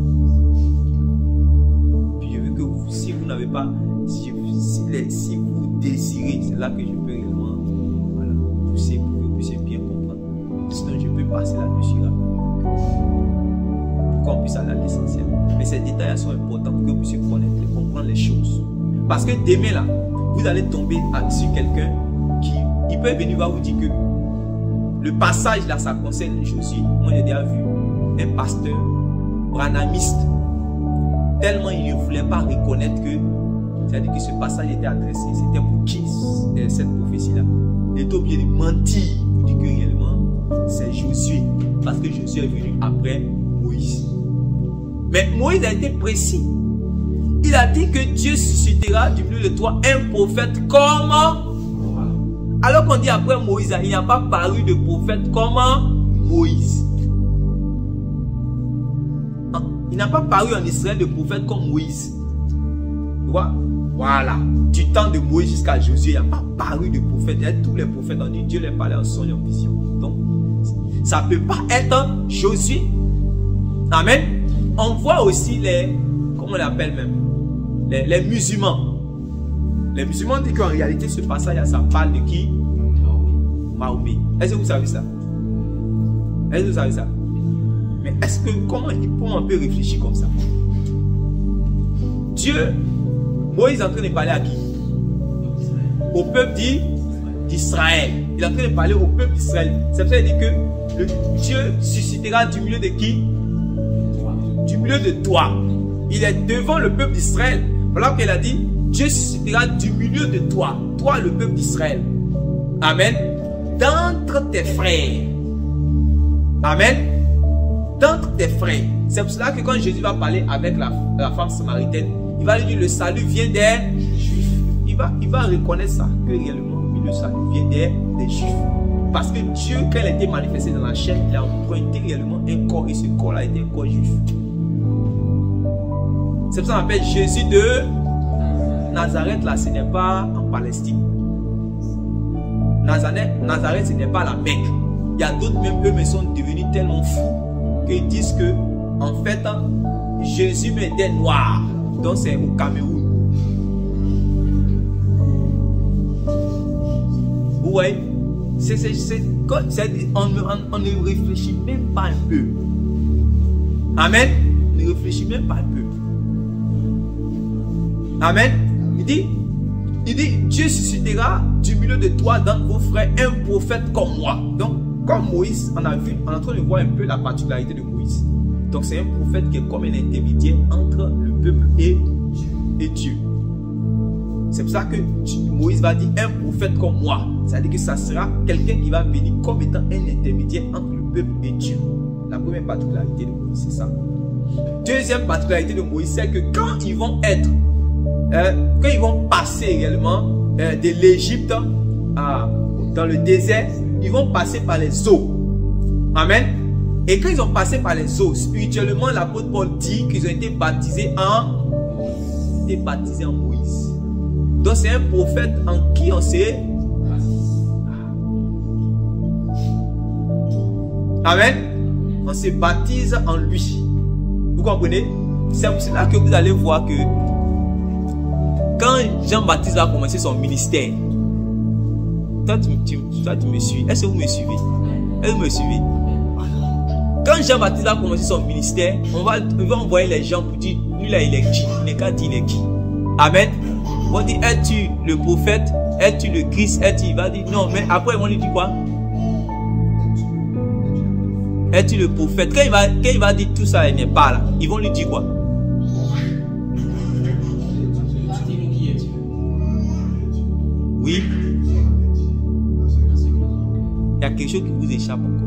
Puis je veux que vous, si vous n'avez pas, si, si, les, si vous désirez, c'est là que je peux réellement voilà, pousser pour que vous puissiez bien comprendre. Sinon je peux passer là-dessus là. Pour qu'on puisse aller à l'essentiel. Mais ces détails sont importants pour que vous puissiez connaître et comprendre les choses. Parce que demain là, vous allez tomber sur quelqu'un qui il peut venir voir vous dire que le passage là, ça concerne Josué. Moi, j'ai déjà vu un pasteur branhamiste. Tellement il ne voulait pas reconnaître que, c'est-à-dire que ce passage était adressé, c'était pour qui cette prophétie-là. Il était obligé de mentir pour dire que réellement, c'est Josué. Parce que Josué est venu après Moïse. Mais Moïse a été précis. Il a dit que Dieu suscitera du milieu de toi un prophète comme... Alors qu'on dit après Moïse, il n'y a pas paru de prophète comme Moïse. Il n'a pas paru en Israël de prophète comme Moïse. Voilà. Du temps de Moïse jusqu'à Josué, il n'y a pas paru de prophète. Il y a tous les prophètes ont dit Dieu les parlait en songe, en vision. Donc, ça ne peut pas être Josué. Amen. On voit aussi les, comment on l'appelle même, les, les musulmans. Les musulmans disent qu'en réalité, ce passage, ça parle de qui? Mahomet. Est-ce que vous savez ça? Est-ce que vous savez ça? Mais est-ce que, comment, comment on peut réfléchir comme ça? Dieu, Moïse est en train de parler à qui? Au peuple d'Israël. Il est en train de parler au peuple d'Israël. C'est pour ça qu'il dit que le Dieu suscitera du milieu de qui? Du milieu de toi. Il est devant le peuple d'Israël. Voilà qu'il a dit. Dieu suscitera du milieu de toi, toi le peuple d'Israël. Amen. D'entre tes frères. Amen. D'entre tes frères. C'est pour cela que quand Jésus va parler avec la, la femme samaritaine, il va lui dire le salut vient des Juifs. Il va, il va reconnaître ça, que réellement le salut vient des, des Juifs. Parce que Dieu, quand il a été manifesté dans la chair, il a emprunté réellement un corps et ce corps-là était un corps juif. C'est pour ça qu'on appelle Jésus de Nazareth, là, ce n'est pas en Palestine. Nazareth, Nazareth ce n'est pas la Mecque. Il y a d'autres, même eux, mais sont devenus tellement fous qu'ils disent que, en fait, Jésus était noir. Donc, c'est au Cameroun. Vous voyez, c'est, c'est, c'est, on, on, on ne réfléchit même pas un peu. Amen. On ne réfléchit même pas un peu. Amen. Il dit, il dit, Dieu suscitera du milieu de toi, dans vos frères, un prophète comme moi. Donc, comme Moïse, on a vu, on est en train de voir un peu la particularité de Moïse. Donc, c'est un prophète qui est comme un intermédiaire entre le peuple et Dieu. Et Dieu. C'est pour ça que Moïse va dire un prophète comme moi. C'est-à-dire que ça sera quelqu'un qui va venir comme étant un intermédiaire entre le peuple et Dieu. La première particularité de Moïse, c'est ça. Deuxième particularité de Moïse, c'est que quand ils vont être Euh, quand ils vont passer réellement euh, de l'Égypte dans le désert, ils vont passer par les eaux. Amen. Et quand ils ont passé par les eaux, spirituellement, l'apôtre Paul dit qu'ils ont été baptisés en, été baptisés en Moïse. Donc c'est un prophète en qui on s'est. Amen. On se baptise en lui. Vous comprenez? C'est pour cela que vous allez voir que quand Jean-Baptiste a commencé son ministère, toi tu, tu, toi, tu me suis. Est-ce que vous me suivez? Est-ce que vous me suivez? Quand Jean-Baptiste a commencé son ministère, on va, on va envoyer les gens pour dire, lui là il est qui? Il n'est qu'à dire il est qui? Amen. On dit, es-tu le prophète? Es-tu le Christ? Es-tu? Il va dire non, mais après ils vont lui dire quoi? Es-tu le prophète? Quand il va, quand il va dire tout ça, il n'est pas là. Ils vont lui dire quoi? Oui. Il y a quelque chose qui vous échappe encore.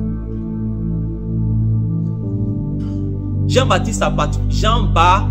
Jean-Baptiste a baptisé. Jean-Baptiste,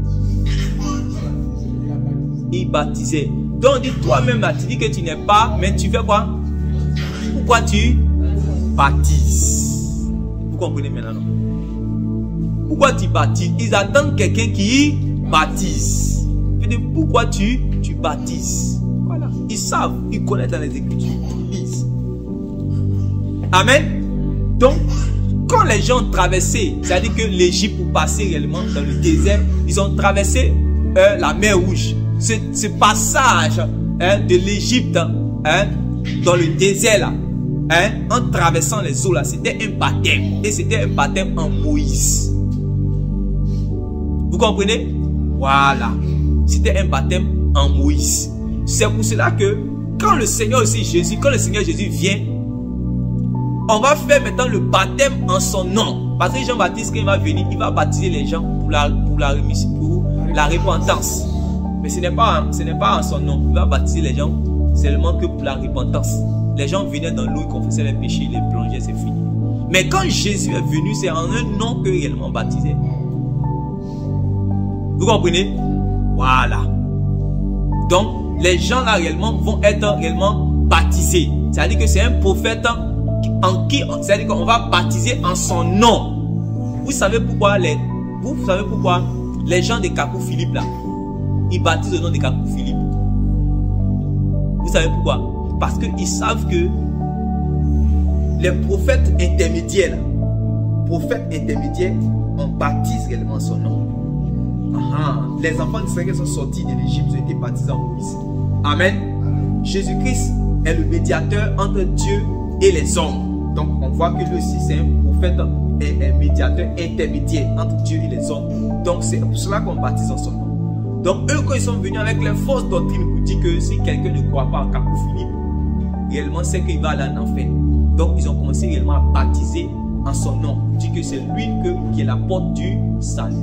il baptisait. Donc, dis toi-même là, tu dis que tu n'es pas, mais tu fais quoi? Pourquoi tu baptises? Vous comprenez maintenant, non? Pourquoi tu baptises? Ils attendent quelqu'un qui baptise. Pourquoi tu, tu baptises? Voilà. Ils savent, ils connaissent dans les Écritures, ils lisent. Amen. Donc, quand les gens ont traversé, c'est-à-dire que l'Égypte pour passer réellement dans le désert, ils ont traversé euh, la mer Rouge. Ce, ce passage hein, de l'Égypte hein, dans le désert là, hein, en traversant les eaux là, c'était un baptême. Et c'était un baptême en Moïse. Vous comprenez? Voilà. C'était un baptême en Moïse. C'est pour cela que quand le Seigneur aussi Jésus, quand le Seigneur Jésus vient, on va faire maintenant le baptême en son nom. Parce que Jean-Baptiste, quand il va venir, il va baptiser les gens pour la, pour la, pour la repentance. Mais ce n'est pas, ce n'est pas en son nom. Il va baptiser les gens seulement que pour la repentance. Les gens venaient dans l'eau, ils confessaient les péchés, les plongeaient, c'est fini. Mais quand Jésus est venu, c'est en un nom que réellement baptisé. Vous comprenez? Voilà. Donc, les gens là réellement vont être réellement baptisés. C'est-à-dire que c'est un prophète en qui, c'est-à-dire qu'on va baptiser en son nom. Vous savez pourquoi les, vous, vous savez pourquoi les gens de Kakou Philippe là, ils baptisent au nom de Kakou Philippe. Vous savez pourquoi? Parce qu'ils savent que les prophètes intermédiaires, prophètes intermédiaires, on baptise réellement son nom. Aha. Les enfants d'Israël sont sortis de l'Égypte, ils ont été baptisés en Moïse. Amen. Jésus-Christ est le médiateur entre Dieu et les hommes. Donc on voit que lui aussi c'est un prophète et un médiateur intermédiaire entre Dieu et les hommes. Donc c'est pour cela qu'on baptise en son nom. Donc eux quand ils sont venus avec les fausses doctrines pour dire que si quelqu'un ne croit pas en Kakou Philippe, réellement c'est qu'il va aller en enfer. Donc ils ont commencé réellement à baptiser en son nom. Pour dire que c'est lui que, qui est la porte du salut.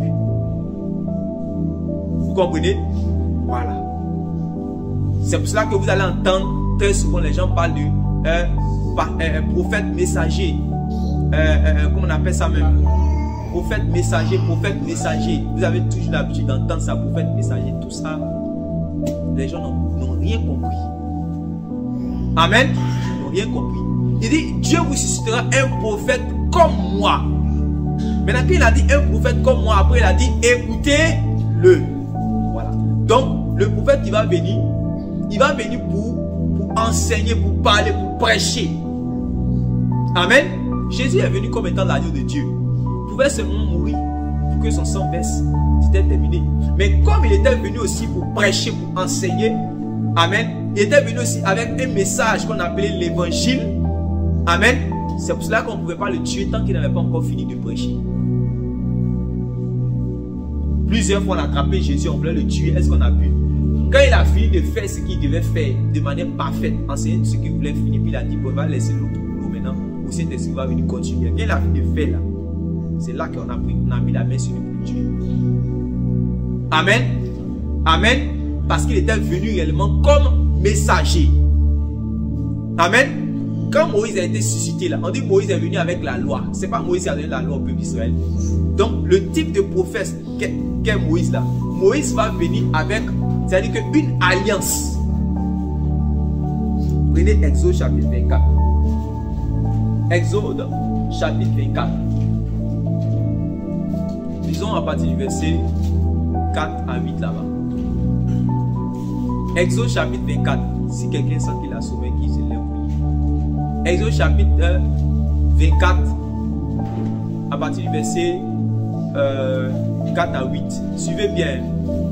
Vous comprenez? Voilà. C'est pour cela que vous allez entendre très souvent les gens parlent de euh, euh, prophète messager. Euh, euh, comment on appelle ça même? Prophète messager, prophète messager. Vous avez toujours l'habitude d'entendre ça, prophète messager. Tout ça, les gens n'ont rien compris. Amen. Ils n'ont rien compris. Il dit, Dieu vous suscitera un prophète comme moi. Maintenant, quand il a dit un prophète comme moi, après il a dit, écoutez-le. Voilà. Donc, le prophète qui va venir, il va venir pour, pour enseigner, pour parler, pour prêcher. Amen. Jésus est venu comme étant l'agneau de Dieu. Il pouvait seulement mourir pour que son sang baisse. C'était terminé. Mais comme il était venu aussi pour prêcher, pour enseigner, amen, il était venu aussi avec un message qu'on appelait l'évangile. Amen. C'est pour cela qu'on ne pouvait pas le tuer tant qu'il n'avait pas encore fini de prêcher. Plusieurs fois on a attrapé Jésus, on voulait le tuer. Est-ce qu'on a pu? Quand il a fini de faire ce qu'il devait faire de manière parfaite, enseigner ce qu'il voulait finir, puis il a dit, bon, il va laisser l'autre boulot maintenant, ou c'est ce qu'il va venir continuer. Quand il a fini de faire là, c'est là qu'on a, pris, on a mis la main sur lui pour le tuer. Amen. Amen. Parce qu'il était venu réellement comme messager. Amen. Quand Moïse a été suscité là, on dit Moïse est venu avec la loi. C'est pas Moïse qui a donné la loi au peuple d'Israël. Donc le type de prophète qu'est qu'est Moïse là, Moïse va venir avec, c'est-à-dire qu'une alliance. Prenez Exode chapitre vingt-quatre. Exode chapitre vingt-quatre. Disons à partir du verset quatre à huit là-bas. Exode chapitre vingt-quatre. Si quelqu'un sent qu'il a sauvé, qu'il se lève. Exode chapitre vingt-quatre. À partir du verset euh, quatre à huit. Suivez bien.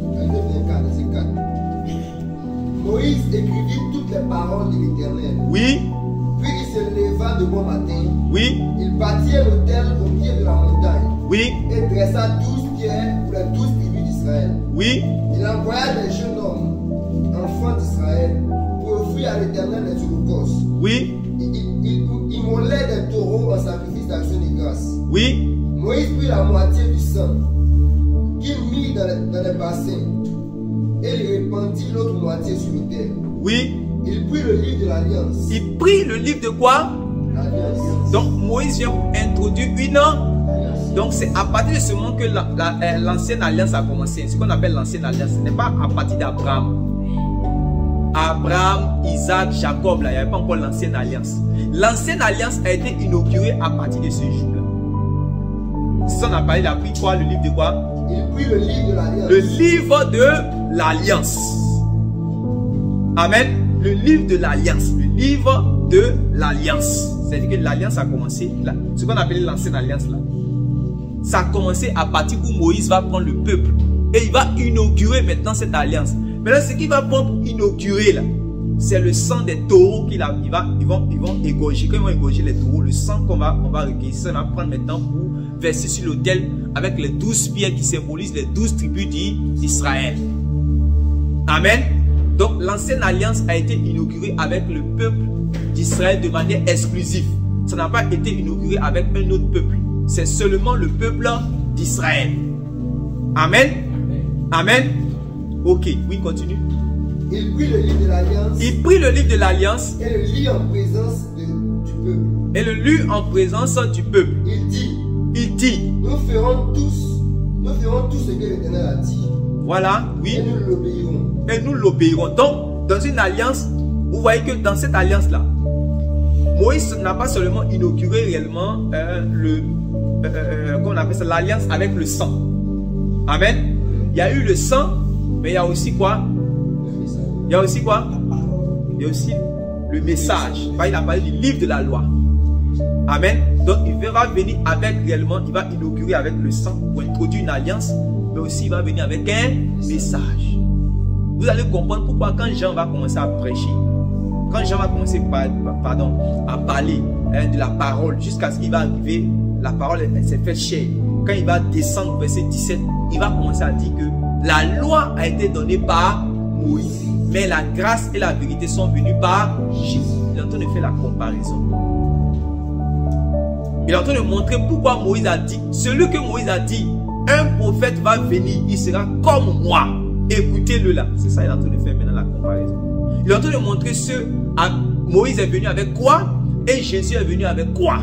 Moïse écrivit toutes les paroles de l'Éternel. Oui. Puis il se leva de bon matin. Oui. Il bâtit un autel au pied de la montagne. Oui. Et dressa douze pierres pour les douze tribus d'Israël. Oui. Il envoya des jeunes hommes, enfants d'Israël, pour offrir à l'Éternel des holocaustes. Oui. Il, il, il immolait des taureaux en sacrifice d'action de grâce. Oui. Moïse prit la moitié du sang qu'il mit dans les, dans les bassins et il répandit l'autre moitié sur l'autel. Oui. Il prit le livre de l'Alliance. Il prit le livre de quoi? L'Alliance. Donc Moïse vient introduire une. Donc c'est à partir de ce moment que l'ancienne alliance a commencé. Ce qu'on appelle l'ancienne alliance, ce n'est pas à partir d'Abraham. Abraham, Isaac, Jacob, là, il n'y avait pas encore l'ancienne alliance. L'ancienne alliance a été inaugurée à partir de ce jour-là. C'est ça qu'on a parlé, il a pris quoi? Le livre de quoi? Il prit le livre de l'Alliance. Le livre de l'Alliance. Amen. Le livre de l'Alliance. Le livre de l'Alliance. C'est-à-dire que l'Alliance a commencé, là, ce qu'on appelait l'ancienne alliance là. Ça a commencé à partir où Moïse va prendre le peuple. Et il va inaugurer maintenant cette alliance. Maintenant, ce qu'il va prendre pour inaugurer là, c'est le sang des taureaux qu'il a, il va, ils vont, ils vont égorger. Quand ils vont égorger les taureaux, le sang qu'on va, on va recueillir, ça va prendre maintenant pour verser sur l'autel avec les douze pierres qui symbolisent les douze tribus d'Israël. Amen. Donc l'ancienne alliance a été inaugurée avec le peuple d'Israël de manière exclusive. Ça n'a pas été inauguré avec un autre peuple. C'est seulement le peuple d'Israël. Amen. Amen. Ok, oui, continue. Il prit le livre de l'Alliance. Il prit le livre de l'Alliance. Et le lit en présence de, du peuple. Et le lut en présence du peuple. Il dit. Il dit. Nous ferons tous, nous ferons tout ce que l'Éternel a dit. Voilà, oui. Et nous l'obéirons. Et nous l'obéirons. Donc, dans une alliance, vous voyez que dans cette alliance-là, Moïse n'a pas seulement inauguré réellement euh, le, euh, comment on appelle ça, l'alliance avec le sang. Amen. Il y a eu le sang, mais il y a aussi quoi? Il y a aussi quoi? Il y a aussi le message. Il a parlé du livre de la loi. Amen. Donc il va venir avec réellement, il va inaugurer avec le sang pour introduire une alliance, mais aussi il va venir avec un message. Vous allez comprendre pourquoi quand Jean va commencer à prêcher, quand Jean va commencer par, pardon, à parler hein, de la parole, jusqu'à ce qu'il va arriver, la parole s'est faite chair. Quand il va descendre au verset dix-sept, il va commencer à dire que la loi a été donnée par Moïse, mais la grâce et la vérité sont venues par Jésus. Il est en train de faire la comparaison. Il est en train de montrer pourquoi Moïse a dit, celui que Moïse a dit, un prophète va venir, il sera comme moi. Écoutez-le là. C'est ça qu'il est en train de faire maintenant la comparaison. Il est en train de montrer ce à Moïse est venu avec quoi et Jésus est venu avec quoi.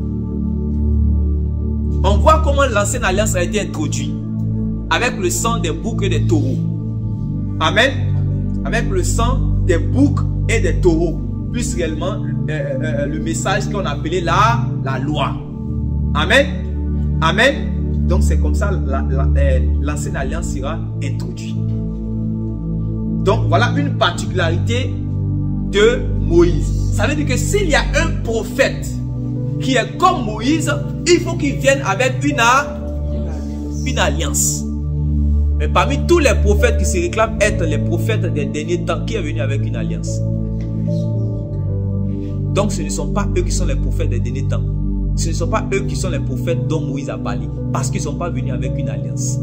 On voit comment l'ancienne alliance a été introduite avec le sang des boucs et des taureaux. Amen. Avec le sang des boucs et des taureaux. Plus réellement euh, euh, le message qu'on appelait la, la loi. Amen. Amen. Donc c'est comme ça l'ancienne alliance sera introduite. Donc voilà une particularité de Moïse. Ça veut dire que s'il y a un prophète qui est comme Moïse, il faut qu'il vienne avec une, une alliance. Mais parmi tous les prophètes qui se réclament être les prophètes des derniers temps, qui est venu avec une alliance? Donc ce ne sont pas eux qui sont les prophètes des derniers temps. Ce ne sont pas eux qui sont les prophètes dont Moïse a parlé. Parce qu'ils ne sont pas venus avec une alliance.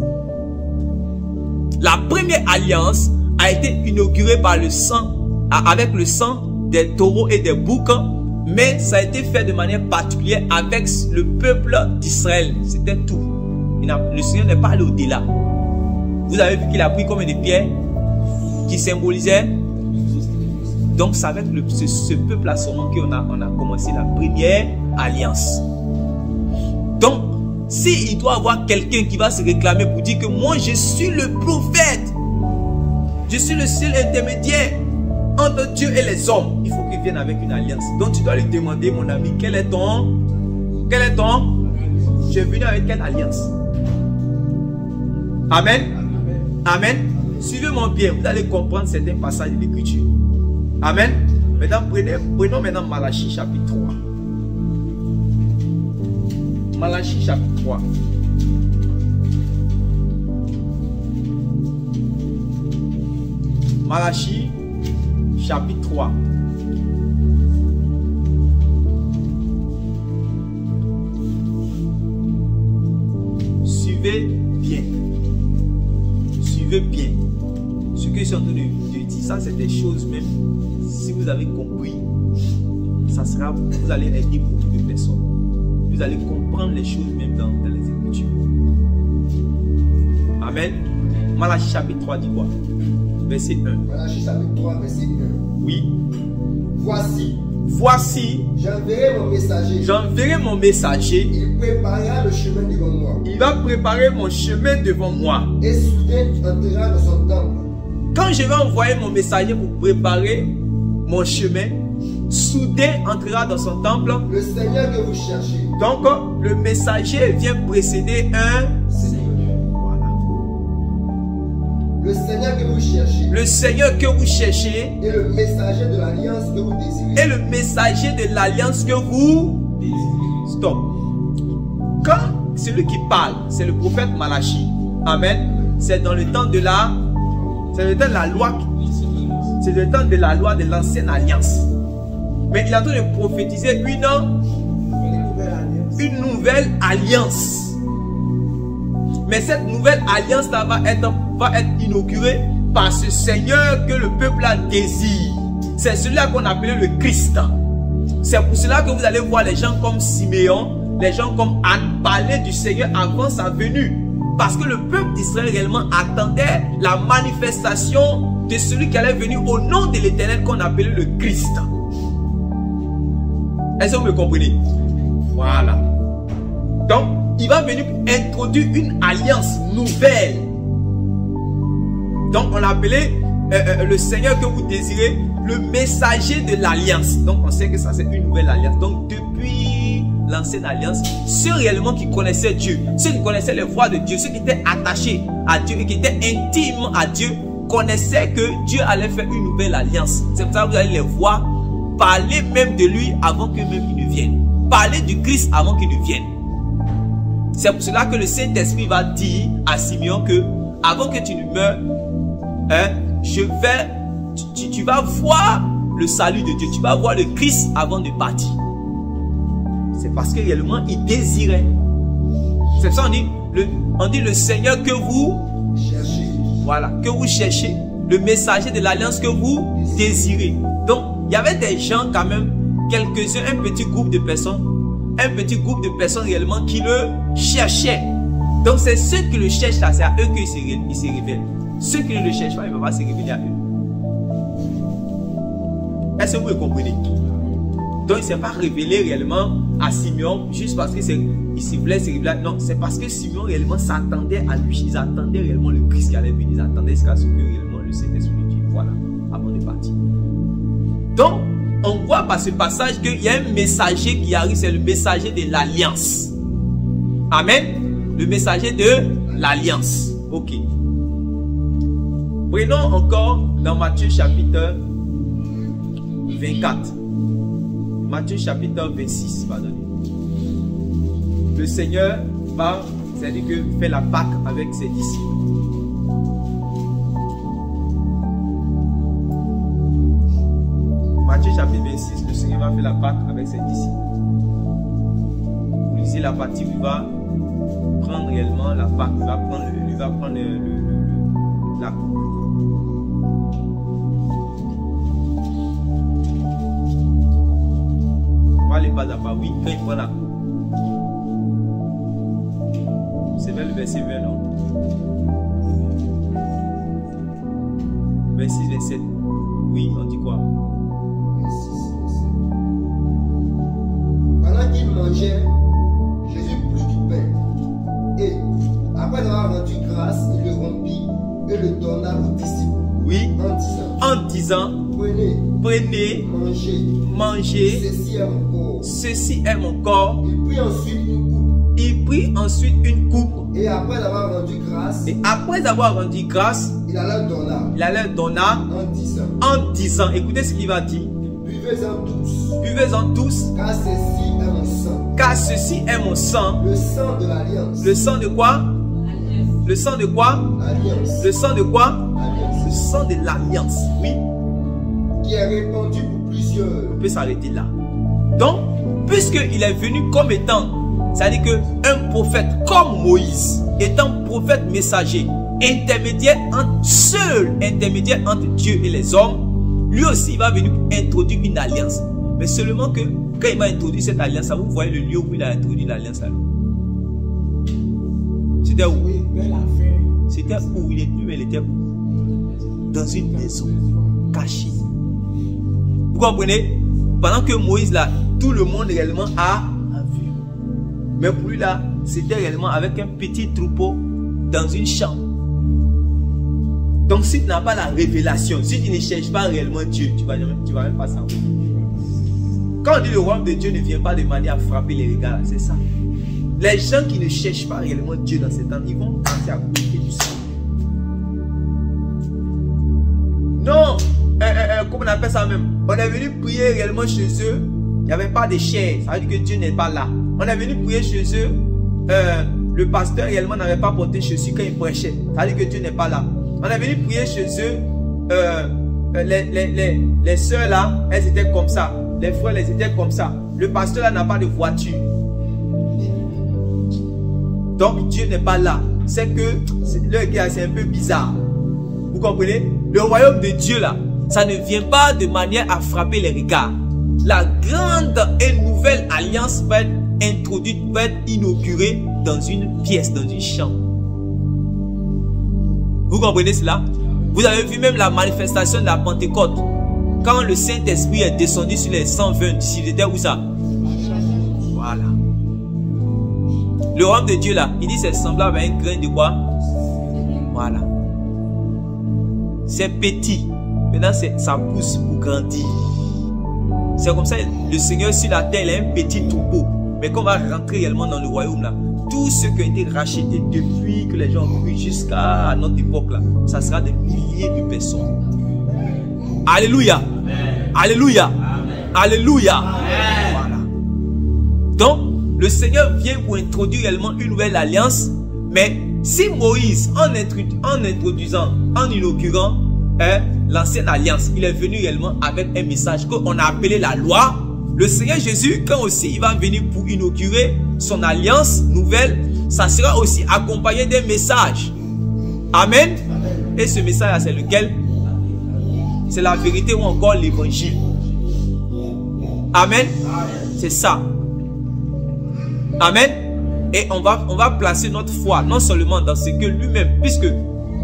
La première alliance a été inaugurée par le sang, avec le sang des taureaux et des boucs. Mais ça a été fait de manière particulière avec le peuple d'Israël. C'était tout. Le Seigneur n'est pas allé au-delà. Vous avez vu qu'il a pris combien de pierres qui symbolisaient. Donc c'est avec le, ce, ce peuple-là seulement qu'on a, on a commencé la première alliance. Donc, s'il doit y avoir quelqu'un qui va se réclamer pour dire que moi je suis le prophète, je suis le seul intermédiaire entre Dieu et les hommes, il faut qu'il vienne avec une alliance. Donc tu dois lui demander, mon ami, quel est ton, quel est ton, je suis venu avec quelle alliance? Amen. Amen. Suivez-moi bien, vous allez comprendre certains passages de l'écriture. Amen. Maintenant, prenez, prenons maintenant Malachie chapitre trois. Malachie chapitre trois. Malachie, chapitre trois. Suivez bien. Suivez bien. Ce que je suis en train de, de dire, ça c'est des choses même, si vous avez compris, ça sera, vous allez aider beaucoup de personnes. Vous allez comprendre les choses même dans, dans les Écritures. Amen. Malachie chapitre trois dit quoi? Verset un. Malachie chapitre trois, verset un. Oui. Voici. Voici. J'enverrai mon messager. J'enverrai mon messager. Il préparera le chemin devant moi. Il va préparer mon chemin devant moi. Et soudain entrera dans son temple. Quand je vais envoyer mon messager pour préparer mon chemin, soudain entrera dans son temple. Le Seigneur que vous cherchez. Donc, le messager vient précéder un Seigneur. Voilà. Le Seigneur que vous cherchez. Le Seigneur que vous cherchez. Et le messager de l'alliance que vous désirez. Et le messager de l'alliance que vous désirez. Stop. Quand celui qui parle, c'est le prophète Malachie. Amen. C'est dans le temps de la, c'est le temps de la loi. C'est le temps de la loi de l'ancienne alliance. Mais il est en train de prophétiser une, une nouvelle alliance. Mais cette nouvelle alliance là va être, va être inaugurée par ce Seigneur que le peuple a désire. C'est celui-là qu'on appelait le Christ. C'est pour cela que vous allez voir les gens comme Siméon, les gens comme Anne parler du Seigneur avant sa venue. Parce que le peuple d'Israël réellement attendait la manifestation de celui qui allait venir au nom de l'Éternel qu'on appelait le Christ. Est-ce que vous me comprenez? Voilà. Donc, il va venir introduire une alliance nouvelle. Donc, on l'appelait euh, euh, le Seigneur que vous désirez, le messager de l'alliance. Donc, on sait que ça, c'est une nouvelle alliance. Donc, depuis l'ancienne alliance, ceux réellement qui connaissaient Dieu, ceux qui connaissaient les voies de Dieu, ceux qui étaient attachés à Dieu et qui étaient intimes à Dieu, connaissaient que Dieu allait faire une nouvelle alliance. C'est pour ça que vous allez les voir parler même de lui avant que même il ne vienne. Parler du Christ avant qu'il ne vienne. C'est pour cela que le Saint-Esprit va dire à Simeon que avant que tu ne meurs, hein, je vais, tu, tu, tu vas voir le salut de Dieu. Tu vas voir le Christ avant de partir. C'est parce que réellement il désirait. C'est pour ça qu'on dit le, on dit le Seigneur que vous cherchez. Voilà, que vous cherchez, le messager de l'alliance que vous désirez. Donc, il y avait des gens quand même, quelques-uns, un petit groupe de personnes, un petit groupe de personnes réellement qui le cherchaient. Donc, c'est ceux qui le cherchent là, c'est à eux qu'il se, il se révèle. Ceux qui ne le cherchent pas, il ne va pas se révéler à eux. Est-ce que vous le comprenez? Donc, il ne s'est pas révélé réellement à Simeon juste parce que c'est il se voulait se révéler. Non, c'est parce que Simeon réellement s'attendait à lui. Ils attendaient réellement le Christ qui allait venir. Ils attendaient jusqu'à ce que réellement le Saint-Esprit lui dise voilà, avant de partir. Donc, on voit par ce passage qu'il y a un messager qui arrive, c'est le messager de l'alliance. Amen. Le messager de l'alliance. Ok. Prenons encore dans Matthieu chapitre vingt-quatre. Matthieu chapitre vingt-six, pardonnez. Le Seigneur va, c'est-à-dire que fait la Pâque avec ses disciples. Matthieu chapitre vingt-six, le Seigneur va faire la Pâque avec ses disciples. Vous lisez la partie où il va prendre réellement la Pâque, il va prendre, il va prendre le, le, le, la coupe. On va aller pas à pas, oui, quand il prend la coupe. C'est vers le verset vingt, non? vingt-six, vingt-sept. Oui, on dit quoi? Pendant qu'il mangeait, Jésus prit du pain. Et, après avoir rendu grâce, il le rompit et le donna aux disciples. Oui. En disant, en disant prenez, prenez, mangez, mangez, ceci est mon corps. Ceci est mon corps. Il prit ensuite une coupe. Il prit ensuite une coupe. Et après avoir rendu grâce, et après avoir rendu grâce, il la donna. Il la donna en disant, en disant, écoutez ce qu'il va dire. Buvez-en tous. Buvez-en tous. Car ceci est mon sang. Car ceci est mon sang. Le sang de l'alliance. Le sang de quoi? Le sang de quoi? Alliance. Le sang de quoi? Alliance. le sang de l'alliance. Oui. Qui est répandu pour plusieurs. On peut s'arrêter là. Donc, puisqu'il est venu comme étant, c'est-à-dire qu'un prophète comme Moïse, étant prophète messager, intermédiaire entre, seul intermédiaire entre Dieu et les hommes, lui aussi il va venir introduire une alliance. Mais seulement que quand il va introduire cette alliance, vous voyez le lieu où il a introduit l'alliance là. C'était où? Oui, vers la fin. C'était où? Il était, il était où? Dans une maison cachée. Vous comprenez? Pendant que Moïse là, tout le monde réellement a, a vu. Mais pour lui là, c'était réellement avec un petit troupeau dans une chambre. Donc si tu n'as pas la révélation, si tu ne cherches pas réellement Dieu, tu ne vas, tu vas même pas savoir. Quand on dit le royaume de Dieu ne vient pas de manière à frapper les regards, c'est ça. Les gens qui ne cherchent pas réellement Dieu dans ces temps, ils vont penser à couper du sang. Non, euh, euh, comment on appelle ça même? On est venu prier réellement chez eux, il n'y avait pas de chair, ça veut dire que Dieu n'est pas là. On est venu prier chez eux, euh, le pasteur réellement n'avait pas porté chaussures quand il prêchait, ça veut dire que Dieu n'est pas là. On est venu prier chez eux, euh, les, les, les, les soeurs là, elles étaient comme ça, les frères, elles étaient comme ça. Le pasteur là n'a pas de voiture. Donc Dieu n'est pas là. C'est que le gars, c'est un peu bizarre. Vous comprenez? Le royaume de Dieu là, ça ne vient pas de manière à frapper les regards. La grande et nouvelle alliance va être introduite, va être inaugurée dans une pièce, dans une chambre. Vous comprenez cela? Vous avez vu même la manifestation de la Pentecôte. Quand le Saint-Esprit est descendu sur les cent vingt, s'il était où ça? Voilà. Le royaume de Dieu là, il dit c'est semblable à un grain de quoi? Voilà. C'est petit. Maintenant ça pousse pour grandir. C'est comme ça, le Seigneur sur la terre, il a un petit troupeau. Mais quand on va rentrer réellement dans le royaume là, tout ce qui a été racheté depuis que les gens ont cru jusqu'à notre époque là, ça sera des milliers de personnes. Alléluia. Amen. Alléluia. Amen. Alléluia. Amen. Voilà. Donc, le Seigneur vient pour introduire réellement une nouvelle alliance. Mais si Moïse, en, introdu en introduisant, en inaugurant hein, l'ancienne alliance, il est venu réellement avec un message qu'on a appelé la loi. Le Seigneur Jésus, quand aussi il va venir pour inaugurer son alliance nouvelle, ça sera aussi accompagné d'un message. Amen. Amen. Et ce message, c'est lequel? C'est la vérité ou encore l'évangile. Amen. C'est ça. Amen. Et on va, on va placer notre foi non seulement dans ce que lui-même, puisque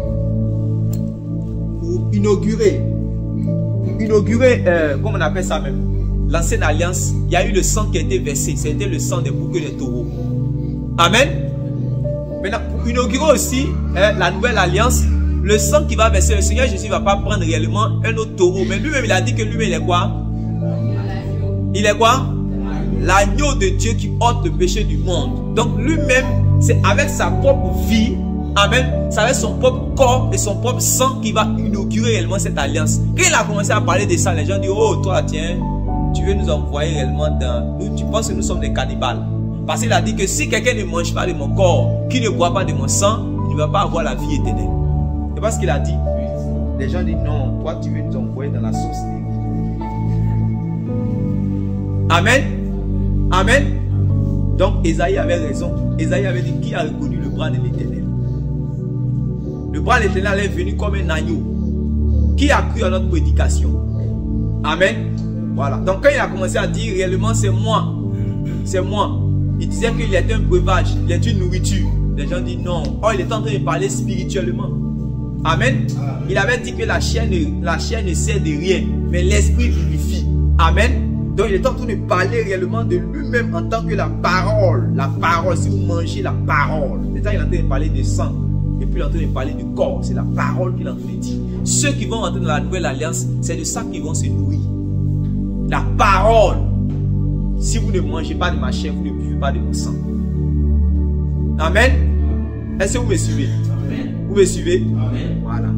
pour inaugurer, inaugurer, euh, comment on appelle ça même, l'ancienne alliance, il y a eu le sang qui a été versé. C'était le sang des boucs et des taureaux. Amen. Maintenant, pour inaugurer aussi hein, la nouvelle alliance, le sang qui va verser, le Seigneur Jésus ne va pas prendre réellement un autre taureau. Mais lui-même, il a dit que lui-même, il est quoi? Il est quoi? L'agneau de Dieu qui ôte le péché du monde. Donc lui-même, c'est avec sa propre vie, amen, c'est avec son propre corps et son propre sang qui va inaugurer réellement cette alliance. Quand il a commencé à parler de ça, les gens disent, oh toi tiens, tu veux nous envoyer réellement dans... Nous, tu penses que nous sommes des cannibales. Parce qu'il a dit que si quelqu'un ne mange pas de mon corps, qui ne boit pas de mon sang, il ne va pas avoir la vie éternelle. C'est pas ce qu'il a dit. Les gens disent non, toi tu veux nous envoyer dans la sorcellerie. Amen. Amen. Donc Esaïe avait raison. Esaïe avait dit qui a reconnu le bras de l'Éternel. Le bras de l'Éternel est venu comme un agneau. Qui a cru à notre prédication? Amen. Voilà. Donc quand il a commencé à dire réellement c'est moi. C'est moi. Il disait qu'il est un breuvage. Il est une nourriture. Les gens disent non. Oh, il est en train de parler spirituellement. Amen. Il avait dit que la chair ne, la chair ne sert de rien. Mais l'esprit vivifie. Amen. Donc il est en train de parler réellement de lui-même en tant que la parole. La parole, si vous mangez la parole. C'est ça qu'il est en train de parler de sang. Et puis il est en train de parler de corps. C'est la parole qu'il est en train de dire. Ceux qui vont entrer dans la nouvelle alliance, c'est de ça qu'ils vont se nourrir. La parole. Si vous ne mangez pas de ma chair, vous ne buvez pas de mon sang. Amen. Est-ce que vous me suivez? Amen. Vous me suivez? Amen. Voilà.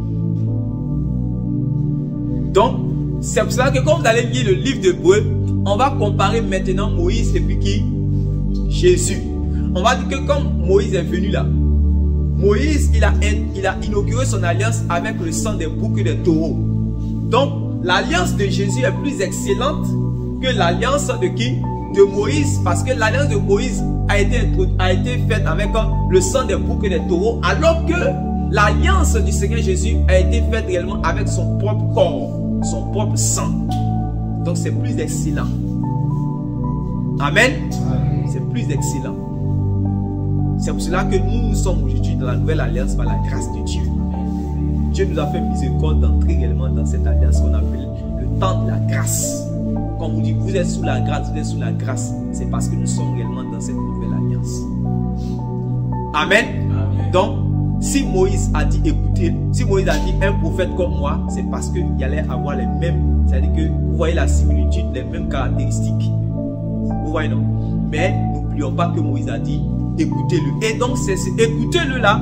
Donc, c'est pour cela que quand vous allez lire le livre d'Hébreux, on va comparer maintenant Moïse et puis qui? Jésus. On va dire que comme Moïse est venu là, Moïse, il a, il a inauguré son alliance avec le sang des boucs et des taureaux. Donc, l'alliance de Jésus est plus excellente que l'alliance de qui? De Moïse, parce que l'alliance de Moïse a été, a été faite avec le sang des boucs et des taureaux, alors que l'alliance du Seigneur Jésus a été faite réellement avec son propre corps, son propre sang. Donc c'est plus excellent. Amen. C'est plus excellent. C'est pour cela que nous, nous sommes aujourd'hui dans la nouvelle alliance par la grâce de Dieu. Dieu nous a fait miséricorde d'entrer réellement dans cette alliance qu'on appelle le temps de la grâce. Quand vous dites vous êtes sous la grâce, vous êtes sous la grâce, c'est parce que nous sommes réellement dans cette nouvelle alliance. Amen. Amen. Donc, si Moïse a dit écoutez, si Moïse a dit un prophète comme moi, c'est parce qu'il allait avoir les mêmes, c'est-à-dire que vous voyez la similitude, les mêmes caractéristiques. Vous voyez non? Mais n'oublions pas que Moïse a dit écoutez-le. Et donc c'est écoutez-le là